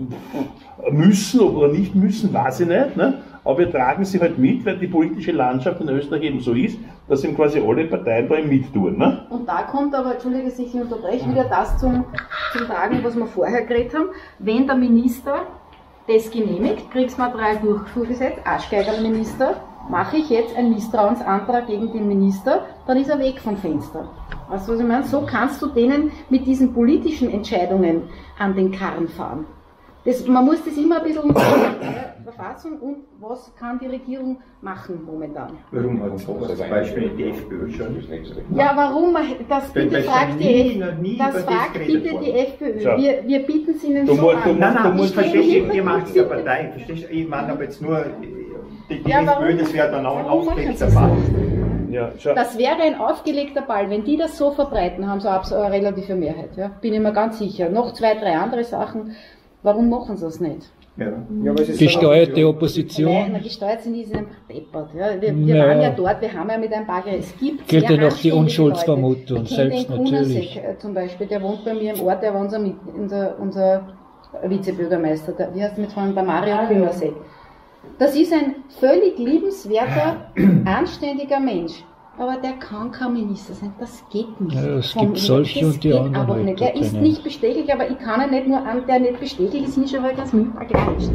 Müssen oder nicht müssen, weiß ich nicht. Ne? Aber wir tragen sie halt mit, weil die politische Landschaft in Österreich eben so ist, dass eben quasi alle Parteien da eben mittun. Ne? Und da kommt aber, entschuldige, dass ich unterbreche, wieder das zum, zum Tragen, was wir vorher geredet haben. Wenn der Minister das genehmigt, Kriegsmaterial Durchfuhrgesetz, Aschgeiger Minister, mache ich jetzt einen Misstrauensantrag gegen den Minister, dann ist er weg vom Fenster. Weißt du, was ich meine? So kannst du denen mit diesen politischen Entscheidungen an den Karren fahren. Das, man muss das immer ein bisschen Verfassung und was kann die Regierung machen momentan. Warum hat so zum Beispiel die FPÖ schon? Ja, warum? Das Weil- bitte weil fragt schon die, nie- F- noch nie das über das fragt geredet bitte worden. die FPÖ. Schau. Wir, wir bieten es ihnen Du so musst- an. du musst- Nein, nein, du ich musst verstehe, stehen ihr, ihr macht hinter ja Partei, verstehst du? Ich meine aber jetzt nur, die, die Ja, warum- FPÖ, das wäre dann auch ein warum machen aufgelegter sie Fall. das? Ja, schau. Das wäre ein aufgelegter Ball. Wenn die das so verbreiten, haben sie abs- eine relative Mehrheit. Ja? Bin ich mir ganz sicher. Noch zwei, drei andere Sachen. Warum machen sie das nicht? Ja. Ja, aber es ist Gesteuerte Nein, Opposition. na, gesteuert sind die sind einfach deppert. Ja? Wir, wir Ja. waren ja dort, wir haben ja mit ein paar, es gibt Gilt sehr ja noch die anständige Unschuldsvermutung, Leute. Ich kenne selbst den natürlich. Kunasek, äh, zum Beispiel, der wohnt bei mir im Ort, der war unser, Mit- unser, unser Vizebürgermeister, der, wie heißt der mit vorhin, der Mario Kunasek. Das ist ein völlig liebenswerter, anständiger Mensch. Aber der kann kein Minister sein, das geht nicht. Ja, es Vom- gibt solche das und die geht anderen aber halt nicht. Der da ist drinnen. nicht bestechlich, aber ich kann ihn nicht nur an, der nicht bestechlich ist, nicht schon weil das Müllpaket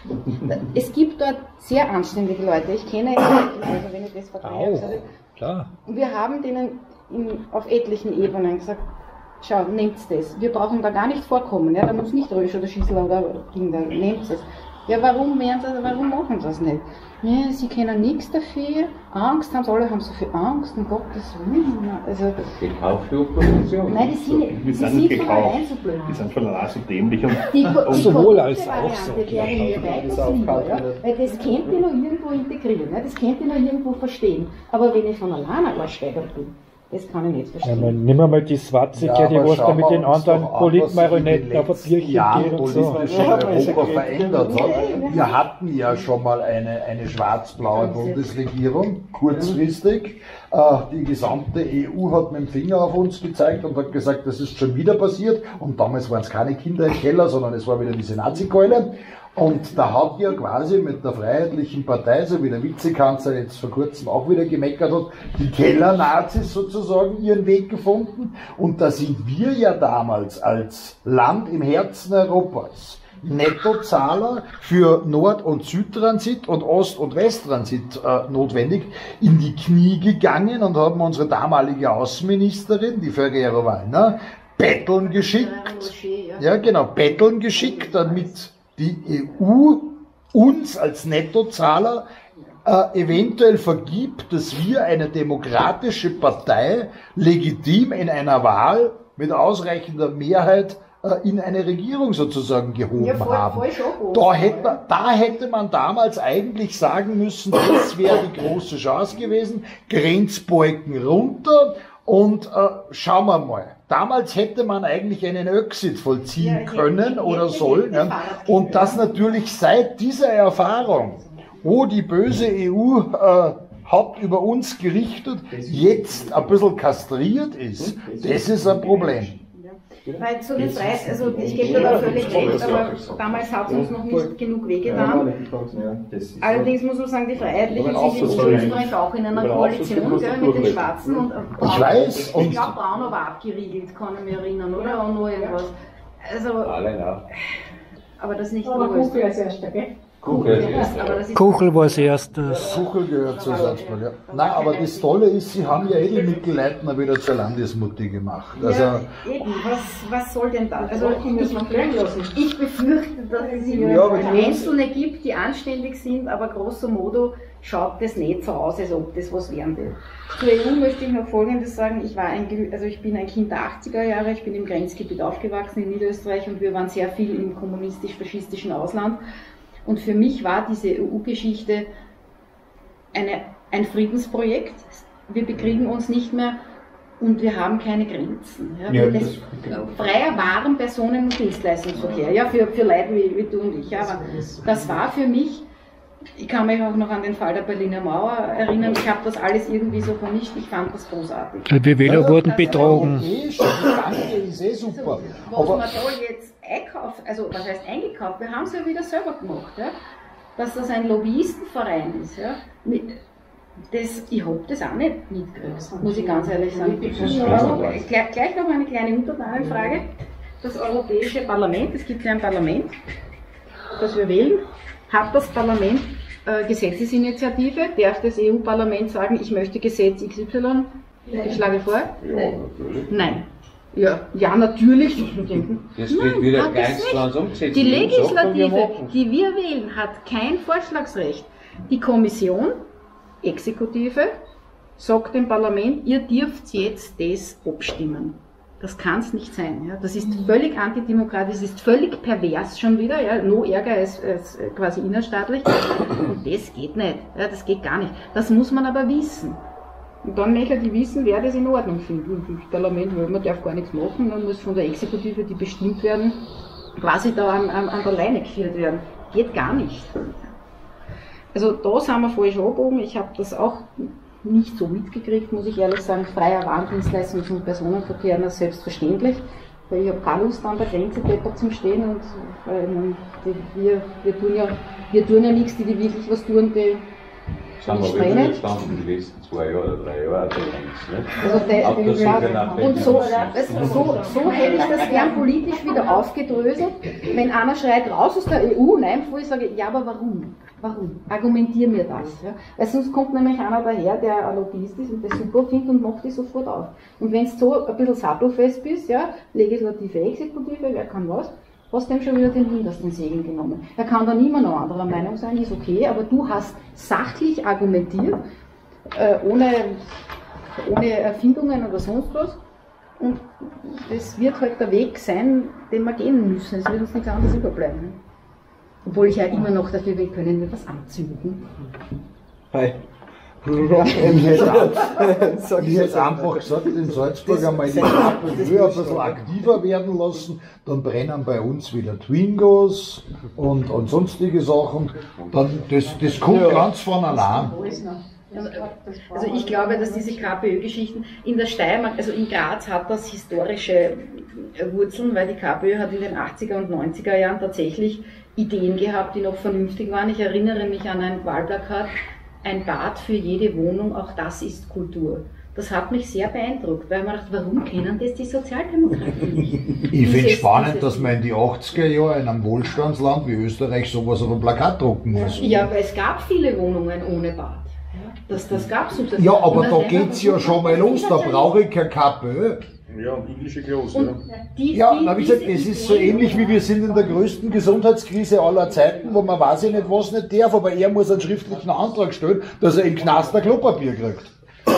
Es gibt dort sehr anständige Leute. Ich kenne also wenn ich das verteidige. Auch, klar. Und wir haben denen in, auf etlichen Ebenen gesagt, schau, nehmt das. Wir brauchen da gar nicht vorkommen. Ja? Da muss nicht Rösch oder Schießler oder Ding da, nehmt es. Ja, warum, werden sie, warum machen sie das nicht? Ja, sie kennen nichts dafür. Angst haben sie, alle haben so viel Angst, um Gottes Willen. Also, Gekaufte Opposition. nein, die sind, Wir die sind sind nicht von gekauft. allein so blöd. Die sind von allein so dämlich. Und, Die, und die sowohl korrupte als auch Variante so. wäre mir weitaus lieber, ja? Weil das könnt ihr noch irgendwo integrieren, ne? Das könnt ihr noch irgendwo verstehen. Aber wenn ich von alleine Arschgeiger bin, das kann ich nicht Ja, verstehen. man, nimm mal die Swatzige, Ja, die aber was da schauen mit wir den uns anderen doch an, Politmarionetten auf ein was sich in den Bierchen Jahren geht und so. politisch in Europa verändert hat. Wir hatten ja schon mal eine, eine schwarz-blaue Bundesregierung, kurzfristig. Äh, Die gesamte E U hat mit dem Finger auf uns gezeigt und hat gesagt, das ist schon wieder passiert. Und damals waren es keine Kinder im Keller, sondern es war wieder diese Nazi-Keule. Und da hat ja quasi mit der Freiheitlichen Partei, so wie der Vizekanzler jetzt vor kurzem auch wieder gemeckert hat, die Keller-Nazis sozusagen ihren Weg gefunden. Und da sind wir ja damals als Land im Herzen Europas Nettozahler für Nord- und Südtransit und Ost- und Westtransit äh, notwendig in die Knie gegangen und haben unsere damalige Außenministerin, die Ferrero Wallner, betteln geschickt. Ja, genau, betteln geschickt, damit die E U uns als Nettozahler äh, eventuell vergibt, dass wir eine demokratische Partei legitim in einer Wahl mit ausreichender Mehrheit äh, in eine Regierung sozusagen gehoben Ja, voll- haben. voll schon. Da hätte, man, da hätte man damals eigentlich sagen müssen, das wäre die große Chance gewesen, Grenzbalken runter und äh, schauen wir mal. Damals hätte man eigentlich einen Exit vollziehen können oder sollen. Ja. Und das natürlich seit dieser Erfahrung, wo die böse E U äh, hat über uns gerichtet, jetzt ein bisschen kastriert ist, das ist ein Problem. Weil zu den Freiheit, also ich gebe dir da völlig recht, aber damals hat es uns noch nicht genug wehgetan. Allerdings muss man sagen, die Freiheitlichen sind in Österreich auch in einer Koalition, gell, mit den Schwarzen und ich weiß, und ich glaube Braun war abgeriegelt, kann ich mich erinnern, oder? Und noch irgendwas. Also, aber das nicht aber Kuchel als erster, gell? Kuchel, Kuchel war als erstes. Kuchel gehört zu Salzburg, ja. Nein, aber das Tolle ist, sie haben ja Edelmittelleitner wieder zur Landesmutti gemacht. Also ja, eben, was, was soll denn da? Also ich, ich befürchte, dass es hier ja, Einzelne gibt, die anständig sind, aber grosso modo schaut das nicht so aus, als ob das was werden will. Zur E U möchte ich noch Folgendes sagen, ich, war ein, also ich bin ein Kind der achtziger Jahre, ich bin im Grenzgebiet aufgewachsen in Niederösterreich und wir waren sehr viel im kommunistisch-faschistischen Ausland. Und für mich war diese E U-Geschichte eine, ein Friedensprojekt. Wir bekriegen uns nicht mehr und wir haben keine Grenzen. Ja, ja, das, freier Waren, Personen- und Dienstleistungsverkehr, ja, für, für Leute wie, wie du und ich. Ja, aber das war für mich, ich kann mich auch noch an den Fall der Berliner Mauer erinnern, ich habe das alles irgendwie so vermischt, ich fand das großartig. Die Wähler ja, wurden betrogen. Okay, schon, danke, ist eh super. Also, was aber man da jetzt einkauft, also was heißt eingekauft, wir haben es ja wieder selber gemacht, ja? Dass das ein Lobbyistenverein ist. Ja? Das, ich habe das auch nicht mitgekriegt, muss ich ganz ehrlich sagen. Also, gleich, gleich noch eine kleine Unternahmefrage. Das Europäische Parlament, es gibt ja ein Parlament, das wir wählen, hat das Parlament äh, Gesetzesinitiative, darf das E U-Parlament sagen, ich möchte Gesetz X Y, ich schlage vor? Ja, natürlich. Nein. Ja, ja, natürlich. Das wird wieder ganz klar umgesetzt. Die Legislative, die wir wählen, hat kein Vorschlagsrecht. Die Kommission, Exekutive, sagt dem Parlament, ihr dürft jetzt das abstimmen. Das kann es nicht sein. Ja. Das ist völlig antidemokratisch, das ist völlig pervers schon wieder, ja. No ärger als, als quasi innerstaatlich. Und das geht nicht, ja, das geht gar nicht. Das muss man aber wissen. Und dann möchten die wissen, wer das in Ordnung findet. Das Parlament, man darf gar nichts machen, dann muss von der Exekutive, die bestimmt werden, quasi da an, an, an der Leine geführt werden. Geht gar nicht. Also da sind wir falsch abgebogen. Ich habe das auch nicht so mitgekriegt, muss ich ehrlich sagen. Freier Warendienstleistungs- und Personenverkehr, das ist selbstverständlich. Weil ich habe keine Lust an der Grenze deppert zum Stehen und äh, die, wir, wir, tun ja, wir tun ja nichts, die, die wirklich was tun, die sind wir wirklich gestanden die letzten zwei Jahre oder drei Jahre. Also der, ja, und so, so, so hätte ich das gern politisch wieder aufgedröselt. Wenn einer schreit, raus aus der E U, nein, wo ich sage, ja, aber warum? Warum? Argumentier mir das. Ja? Weil sonst kommt nämlich einer daher, der ein Lobbyist ist und das super findet und macht die sofort auf. Und wenn du so ein bisschen sattelfest bist, ja, Legislative, Exekutive, wer kann was, hast dem schon wieder den hintersten Segen genommen. Er kann dann immer noch anderer Meinung sein, ist okay, aber du hast sachlich argumentiert, äh, ohne, ohne Erfindungen oder sonst was. Und das wird halt der Weg sein, den wir gehen müssen. Es wird uns nichts anderes überbleiben. Obwohl ich ja immer noch dafür bin, können wir was anzünden. Hi. Ich hätte einfach gesagt, in Salzburg einmal die KPÖ ein bisschen aktiver werden lassen, dann brennen bei uns wieder Twingos und, und sonstige Sachen. Dann, das, das kommt ja ganz von allein. Also ich glaube, dass diese KPÖ-Geschichten in der Steiermark, also in Graz hat das historische Wurzeln, weil die KPÖ hat in den achtziger und neunziger Jahren tatsächlich Ideen gehabt, die noch vernünftig waren. Ich erinnere mich an ein Wahlplakat, ein Bad für jede Wohnung, auch das ist Kultur. Das hat mich sehr beeindruckt, weil man dachte, warum kennen das die Sozialdemokraten nicht? Ich finde es spannend, dass man in die achtziger Jahre in einem Wohlstandsland wie Österreich sowas auf ein Plakat drucken muss. Ja, weil es gab viele Wohnungen ohne Bad. Das, das gab's sozusagen. Ja, aber da geht es ja schon mal los, da brauche ich kein KPÖ. Ja, und englische Klos, ja. Die, ja, die, na, wie gesagt, es ist so ähnlich wie wir sind in der größten Gesundheitskrise aller Zeiten, wo man weiß ich nicht was nicht darf, aber er muss einen schriftlichen Antrag stellen, dass er im Knast ein Klopapier kriegt.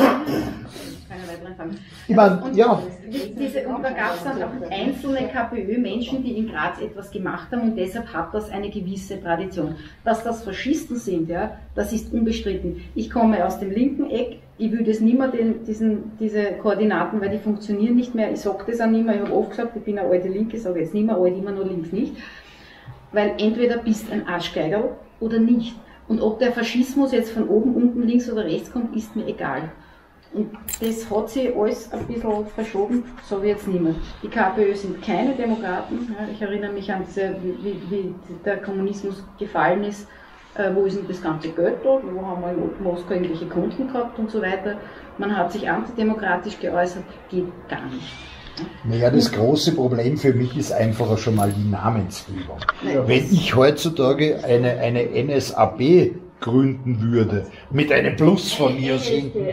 Ich meine, ja. Diese, und da gab es dann auch einzelne KPÖ-Menschen, die in Graz etwas gemacht haben und deshalb hat das eine gewisse Tradition. Dass das Faschisten sind, ja, das ist unbestritten. Ich komme aus dem linken Eck, ich will das nicht mehr, den, diesen, diese Koordinaten, weil die funktionieren nicht mehr, ich sage das auch nicht mehr, ich habe oft gesagt, ich bin eine alte Linke, ich sage jetzt nicht mehr alt, immer nur links nicht. Weil entweder bist ein Arschgeigerl oder nicht. Und ob der Faschismus jetzt von oben, unten, links oder rechts kommt, ist mir egal. Und das hat sich alles ein bisschen verschoben, so wie jetzt nicht mehr. Die KPÖ sind keine Demokraten. Ja, ich erinnere mich an diese, wie, wie der Kommunismus gefallen ist. Äh, wo ist denn das ganze Geld da? Wo haben wir in Moskau irgendwelche Kunden gehabt und so weiter? Man hat sich antidemokratisch geäußert, geht gar nicht. Naja, das große Problem für mich ist einfach schon mal die Namensgebung. Wenn ich heutzutage eine, eine N S A B gründen würde, mit einem Plus von mir aus hinten.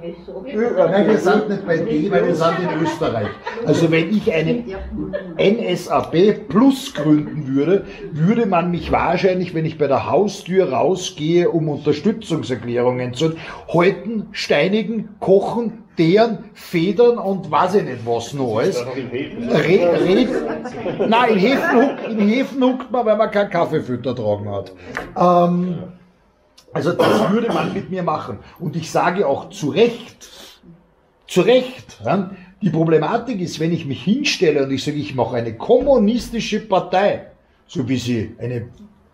Nein, wir sind nicht bei D, weil wir sind in Österreich. Also wenn ich eine N S A B Plus gründen würde, würde man mich wahrscheinlich, wenn ich bei der Haustür rausgehe, um Unterstützungserklärungen zu halten, steinigen, kochen, deren, federn und weiß ich nicht was noch alles. Re, re, nein, in Häfen, huckt, in Häfen huckt man, weil man keinen Kaffeefütter tragen hat. Ähm, Also das würde man mit mir machen. Und ich sage auch zu Recht, zu Recht, ja, die Problematik ist, wenn ich mich hinstelle und ich sage, ich mache eine kommunistische Partei, so wie sie eine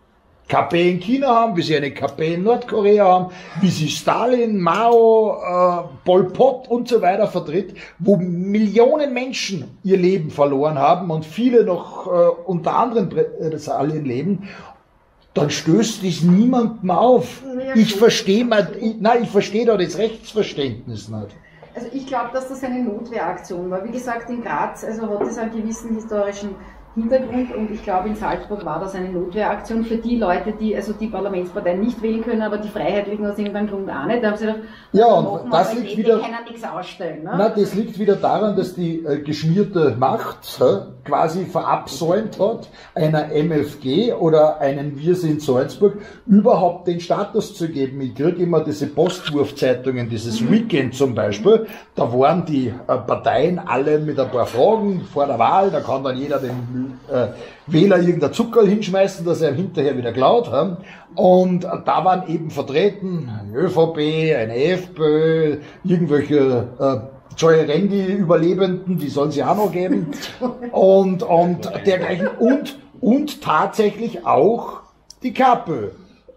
K P in China haben, wie sie eine K P in Nordkorea haben, wie sie Stalin, Mao, äh, Pol Pot und so weiter vertritt, wo Millionen Menschen ihr Leben verloren haben und viele noch äh, unter anderem Repressalien leben, dann stößt es niemandem auf. Ich verstehe mal, ich, nein, ich verstehe da das Rechtsverständnis nicht. Also ich glaube, dass das eine Notwehraktion war. Wie gesagt, in Graz also hat es einen gewissen historischen Hintergrund und ich glaube, in Salzburg war das eine Notwehraktion für die Leute, die also die Parlamentsparteien nicht wählen können, aber die Freiheitlichen aus irgendeinem Grund auch nicht. Da haben sie gedacht, ja, und das liegt wieder, die können nichts ausstellen. Ne? Na, das liegt wieder daran, dass die äh, geschmierte Macht äh, quasi verabsäumt hat, einer M F G oder einen Wir sind Salzburg überhaupt den Status zu geben. Ich kriege immer diese Postwurfzeitungen, dieses mhm. Weekend zum Beispiel, da waren die äh, Parteien alle mit ein paar Fragen vor der Wahl, da kann dann jeder den Äh, Wähler irgendein Zuckerl hinschmeißen, dass er ihm hinterher wieder klaut haben. Und äh, da waren eben vertreten eine ÖVP, eine FPÖ, irgendwelche äh, Joy Rendi-Überlebenden, die soll es ja auch noch geben. Und, und dergleichen. Und, und tatsächlich auch die KPÖ.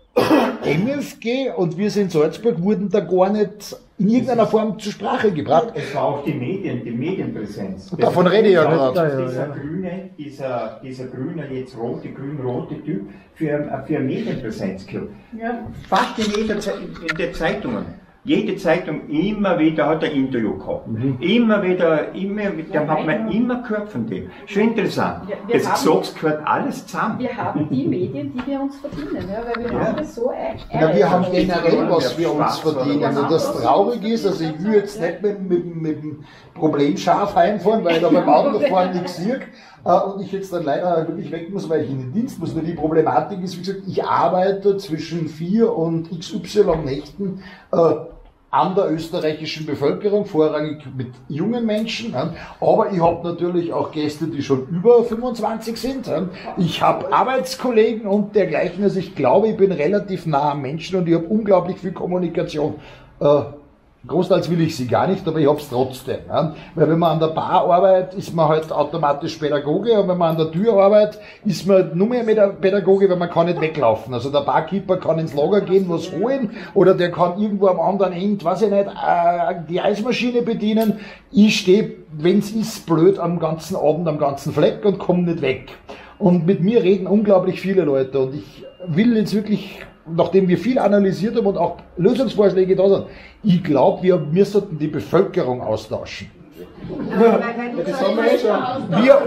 M F G und Wir sind Salzburg wurden da gar nicht in irgendeiner Form zur Sprache gebracht. Es war auch die Medien, die Medienpräsenz. Und davon rede ich ja gerade. Dieser grüne, dieser, dieser grüne, jetzt rote, grün-rote Typ für, für Medienpräsenzclub. Ja. Fast in jeder Ze in der Zeitungen. Jede Zeitung immer wieder hat ein Interview gehabt. Mhm. Immer wieder, immer wieder, ja, hat man immer gehört von dem. Schon interessant. Ja, das gesagt gehört alles zusammen. Wir haben die Medien, die wir uns verdienen, ja, weil wir ja. haben das so ein. Ja, wir haben generell was wir uns verdienen. Und das traurig ist, also ich will jetzt nicht mit, mit, mit dem Problem scharf heimfahren, weil ich da beim Autofahren nichts sehe. Und ich jetzt dann leider wirklich weg muss, weil ich in den Dienst muss. Nur die Problematik ist, wie gesagt, ich arbeite zwischen vier und X Y Nächten äh, an der österreichischen Bevölkerung, vorrangig mit jungen Menschen. Ja. Aber ich habe natürlich auch Gäste, die schon über fünfundzwanzig sind. Ja. Ich habe Arbeitskollegen und dergleichen. Also ich glaube, ich bin relativ nah am Menschen und ich habe unglaublich viel Kommunikation. Äh, Großteils will ich sie gar nicht, aber ich hab's trotzdem. Ja. Weil wenn man an der Bar arbeitet, ist man halt automatisch Pädagoge, und wenn man an der Tür arbeitet, ist man nur mehr Pädagoge, weil man kann nicht weglaufen. Also der Barkeeper kann ins Lager gehen, was holen, oder der kann irgendwo am anderen Ende, weiß ich nicht, äh, die Eismaschine bedienen. Ich stehe, wenn's ist, blöd am ganzen Abend, am ganzen Fleck und komme nicht weg. Und mit mir reden unglaublich viele Leute und ich will jetzt wirklich, nachdem wir viel analysiert haben und auch Lösungsvorschläge da sind, ich glaube, wir, wir sollten die Bevölkerung austauschen. Ja, das haben wir schon. Wir,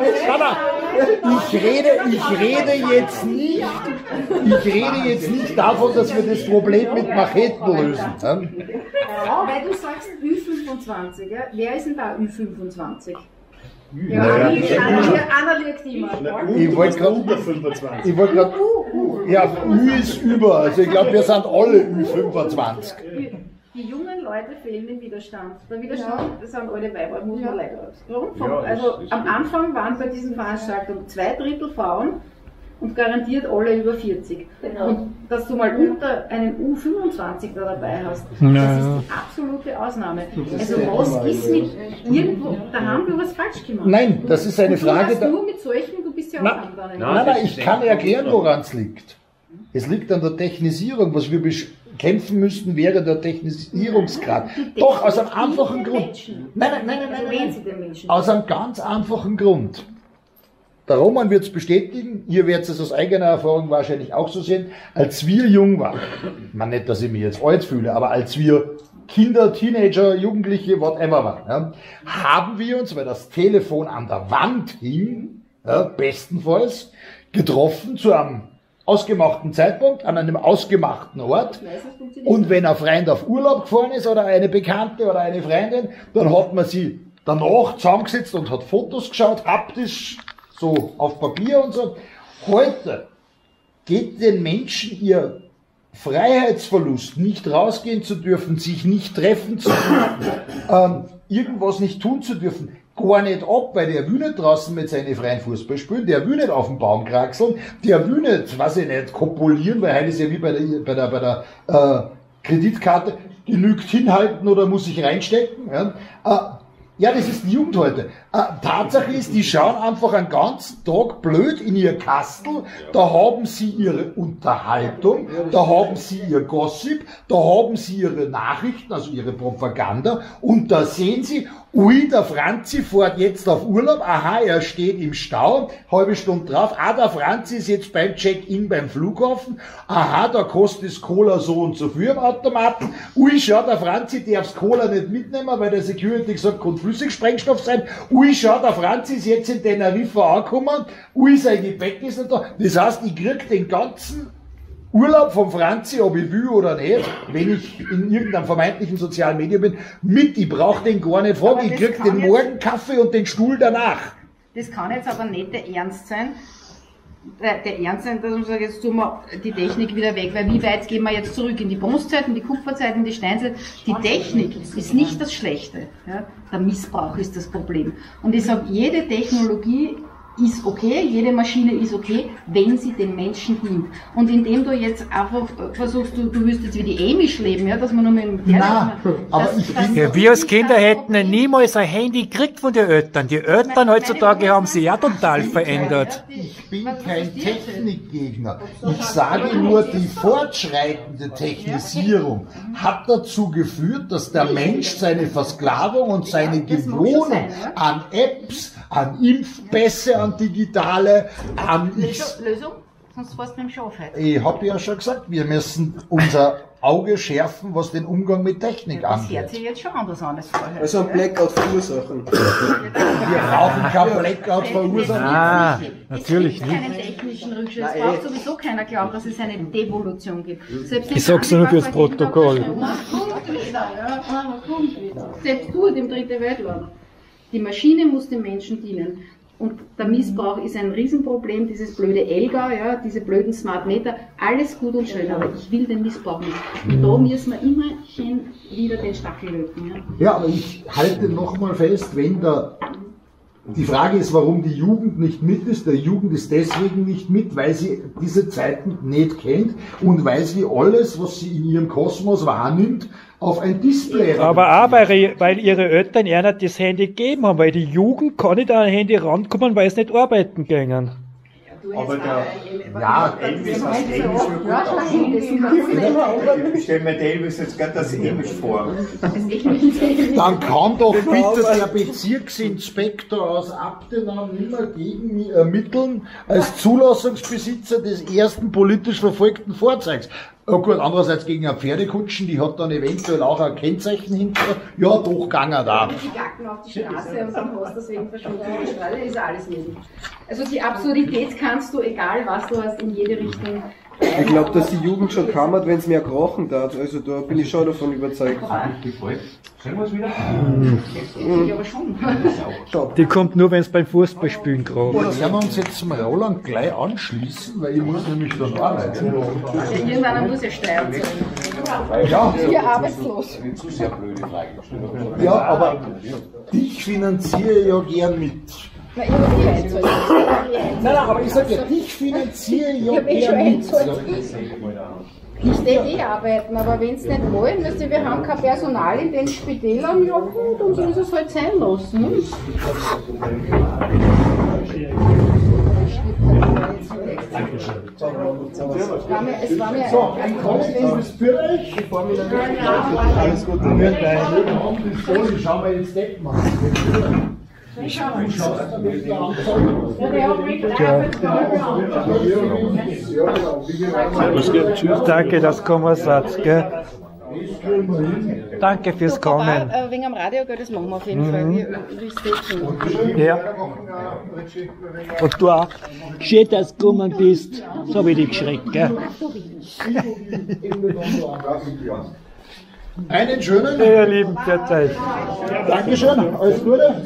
ich rede, ich rede jetzt nicht, ich rede jetzt nicht davon, dass wir das Problem mit Macheten lösen. Ja, weil du sagst Ü fünfundzwanzig, ja? Wer ist denn da Ü fünfundzwanzig? Ja, Anna liegt immer. Ich wollte gerade, ich wollte gerade, ja, Ü ist über, also ich glaube, wir sind alle Ü fünfundzwanzig. Die jungen Leute fehlen im Widerstand. Der Widerstand, das sind alle Weiber, muss man leider sagen. Also am Anfang waren bei diesen Veranstaltungen zwei Drittel Frauen und garantiert alle über vierzig. Genau. Und dass du mal unter einen U fünfundzwanzig da dabei hast, das ja. ist die absolute Ausnahme. Also was ist mit irgendwo, da haben wir was falsch gemacht. Nein, das ist eine und Frage. Du hast nur mit solchen, du bist ja auch nein, nein, nein, ich kann erklären, woran es liegt. Es liegt an der Technisierung, was wir kämpfen müssten, wäre der Technisierungsgrad. Doch, aus einem einfachen Grund. Nein, nein, nein, nein, nein, nein. Aus einem ganz einfachen Grund. Der Roman wird es bestätigen, ihr werdet es aus eigener Erfahrung wahrscheinlich auch so sehen, als wir jung waren, man nicht, dass ich mich jetzt alt fühle, aber als wir Kinder, Teenager, Jugendliche, whatever waren, ja, haben wir uns, weil das Telefon an der Wand hing, ja, bestenfalls, getroffen zu einem ausgemachten Zeitpunkt, an einem ausgemachten Ort. Und wenn ein Freund auf Urlaub gefahren ist oder eine Bekannte oder eine Freundin, dann hat man sie danach zusammengesetzt und hat Fotos geschaut, haptisch, so auf Papier und so. Heute geht den Menschen ihr Freiheitsverlust, nicht rausgehen zu dürfen, sich nicht treffen zu dürfen, ähm, irgendwas nicht tun zu dürfen, gar nicht ab, weil der will nicht draußen mit seinen freien Fußball spielen, der will nicht auf den Baum kraxeln, der will nicht, weiß ich nicht, kopulieren, weil heute ist ja wie bei der, bei der, bei der äh, Kreditkarte, genügt hinhalten oder muss ich reinstecken. Ja, äh, ja, das ist die Jugend heute. Äh, Tatsache ist, die schauen einfach einen ganzen Tag blöd in ihr Kastel, da haben sie ihre Unterhaltung, da haben sie ihr Gossip, da haben sie ihre Nachrichten, also ihre Propaganda, und da sehen sie, ui, der Franzi fährt jetzt auf Urlaub, aha, er steht im Stau, halbe Stunde drauf, ah, der Franzi ist jetzt beim Check-in beim Flughafen, aha, da kostet das Cola so und so viel im Automaten, ui, schau, der Franzi darf das Cola nicht mitnehmen, weil der Security gesagt, kann Flüssigsprengstoff sein, ui, schau, der Franzi ist jetzt in Teneriffa angekommen, ui, sein Gepäck ist nicht da, das heißt, ich krieg den ganzen Urlaub vom Franzi, ob ich will oder nicht, wenn ich in irgendeinem vermeintlichen sozialen Medium bin, mit, ich brauche den gar nicht fragen, ich krieg den Morgenkaffee und den Stuhl danach. Das kann jetzt aber nicht der Ernst sein, der, der Ernst sein, dass man sagt, jetzt tun wir die Technik wieder weg, weil wie weit gehen wir jetzt zurück in die Bronzezeit, in die Kupferzeit, in die Steinzeit? Die Technik ist nicht das Schlechte, ja? Der Missbrauch ist das Problem. Und ich sage, jede Technologie ist okay, jede Maschine ist okay, wenn sie den Menschen dient. Und indem du jetzt einfach versuchst, du, du willst jetzt wie die Amish leben, ja, dass man nur mit dem Telefon... Nein, aber ich bin... Ja, wir als Kinder hätten niemals ein Handy gekriegt von den Eltern. Die Eltern heutzutage haben sich ja total verändert. Ich bin kein Technikgegner. Ich sage nur, die fortschreitende Technisierung hat dazu geführt, dass der Mensch seine Versklavung und seine Gewohnung an Apps, an Impfpässe, an digitale, an X. Lösung? Sonst fährst du mit dem Schaf heute. Ich habe ja schon gesagt, wir müssen unser Auge schärfen, was den Umgang mit Technik das angeht. Das hört sich jetzt schon anders an als vorher. Also ein Blackout verursachen. Wir brauchen kein Blackout verursachen. Ah, natürlich nicht. Es gibt keinen technischen Rückschritt. Es braucht sowieso keiner glauben, dass es eine Devolution gibt. Selbst ich sag's nur fürs Protokoll. Selbst du in dem dritten Weltland. Die Maschine muss dem Menschen dienen. Und der Missbrauch ist ein Riesenproblem, dieses blöde Elga, ja, diese blöden Smart Meter, alles gut und schön, aber ich will den Missbrauch nicht. Und da müssen wir immer schön wieder den Stachel löten. Ja, ja, aber ich halte nochmal fest, wenn der, die Frage ist, warum die Jugend nicht mit ist, der Jugend ist deswegen nicht mit, weil sie diese Zeiten nicht kennt und weil sie alles, was sie in ihrem Kosmos wahrnimmt, auf ein Display. Aber auch, weil, weil ihre Eltern ihnen das Handy gegeben haben, weil die Jugend kann nicht an ein Handy rankommen, weil sie nicht arbeiten gingen. Aber der, ja, Elvis aus Elvis schon gut aus. Ich stelle mir Elvis jetzt gerade das Elvis vor. Dann kann doch bitte der Bezirksinspektor aus Abtenau nicht mehr gegen mich ermitteln als Zulassungsbesitzer des ersten politisch verfolgten Fahrzeugs. Ja gut, andererseits gegen eine Pferdekutschen, die hat dann eventuell auch ein Kennzeichen hinter. Ja, doch, ganger da. Die gacken auf die Straße und dann hast du deswegen verschwunden in die Straße, ist alles möglich. Also die Absurdität kannst du, egal was du hast, in jede Richtung. Ich glaube, dass die Jugend schon kammert, wenn es mehr krochen darf. Also da bin ich schon davon überzeugt. Sehen wir es wieder? Ich aber schon. Die kommt nur, wenn es beim Fußballspielen gerade. Oder werden wir uns jetzt zum Roland gleich anschließen, weil ich muss nämlich dann arbeiten. Ja, irgendeiner muss ja Steuern zahlen. Ja. Hier arbeitslos. Zu sehr blöde Frage. Ja, aber dich finanziere ich ja gern mit. Na, ich habe eh einzahlt. Nein, nein, aber ich sage ja, dich finanziere ich ja gern mit. Ich stehe eh arbeiten, aber wenn sie nicht wollen, weißt du, wir haben kein Personal in den Spitälern, ja gut, dann soll es halt sein lassen. Dankeschön. Es war mir So, ein kollektives für euch. Alles Gute. Ich schau mal jetzt Deppen an. Danke, dass kommen seid, gell? Danke fürs so, Kommen. Papa, äh, wegen am Radio, gell, das machen wir auf jeden Mhm. Fall. Wir, wir Ja. Und du auch. Schön, dass du gekommen bist. So habe ich dich geschreckt, gell? Einen schönen. Ja, lieben, pfiat euch. Dankeschön. Alles Gute.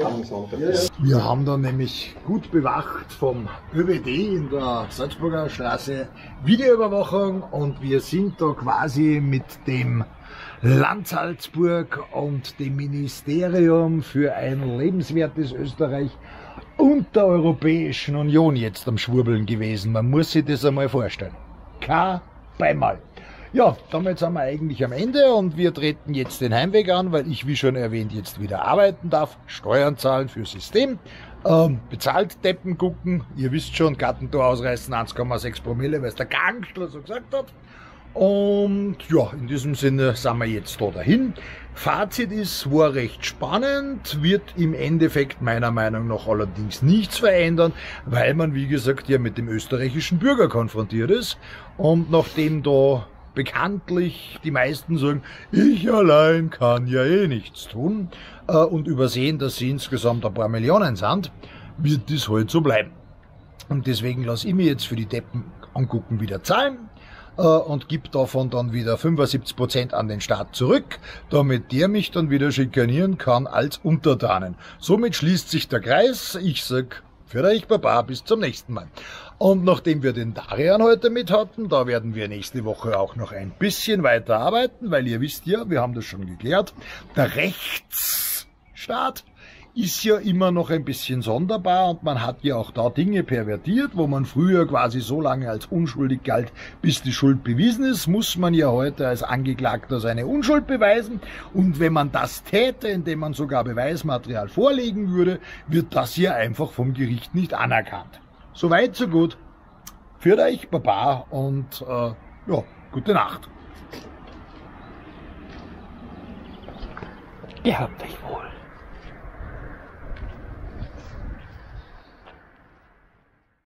Wir haben da nämlich gut bewacht vom ÖBD in der Salzburger Straße Videoüberwachung und wir sind da quasi mit dem Land Salzburg und dem Ministerium für ein lebenswertes Österreich und der Europäischen Union jetzt am Schwurbeln gewesen. Man muss sich das einmal vorstellen. Kein Beimal. Ja, damit sind wir eigentlich am Ende und wir treten jetzt den Heimweg an, weil ich, wie schon erwähnt, jetzt wieder arbeiten darf, Steuern zahlen für System, ähm, bezahlt Deppen gucken, ihr wisst schon, Gartentor ausreißen, eins Komma sechs Promille, weil es der Gangster so gesagt hat. Und ja, in diesem Sinne sind wir jetzt da dahin. Fazit ist, war recht spannend, wird im Endeffekt meiner Meinung nach allerdings nichts verändern, weil man, wie gesagt, ja mit dem österreichischen Bürger konfrontiert ist. Und nachdem da bekanntlich die meisten sagen, ich allein kann ja eh nichts tun äh, und übersehen, dass sie insgesamt ein paar Millionen sind, wird das halt so bleiben. Und deswegen lasse ich mir jetzt für die Deppen angucken wieder zahlen äh, und gebe davon dann wieder fünfundsiebzig Prozent an den Staat zurück, damit der mich dann wieder schikanieren kann als Untertanen. Somit schließt sich der Kreis. Ich sag für euch Baba, bis zum nächsten Mal. Und nachdem wir den Darian heute mit hatten, da werden wir nächste Woche auch noch ein bisschen weiter arbeiten, weil ihr wisst ja, wir haben das schon geklärt, der Rechtsstaat ist ja immer noch ein bisschen sonderbar und man hat ja auch da Dinge pervertiert, wo man früher quasi so lange als unschuldig galt, bis die Schuld bewiesen ist, muss man ja heute als Angeklagter seine Unschuld beweisen und wenn man das täte, indem man sogar Beweismaterial vorlegen würde, wird das ja einfach vom Gericht nicht anerkannt. Soweit, so gut. Für euch, Baba und äh, ja, gute Nacht. Ihr habt euch wohl.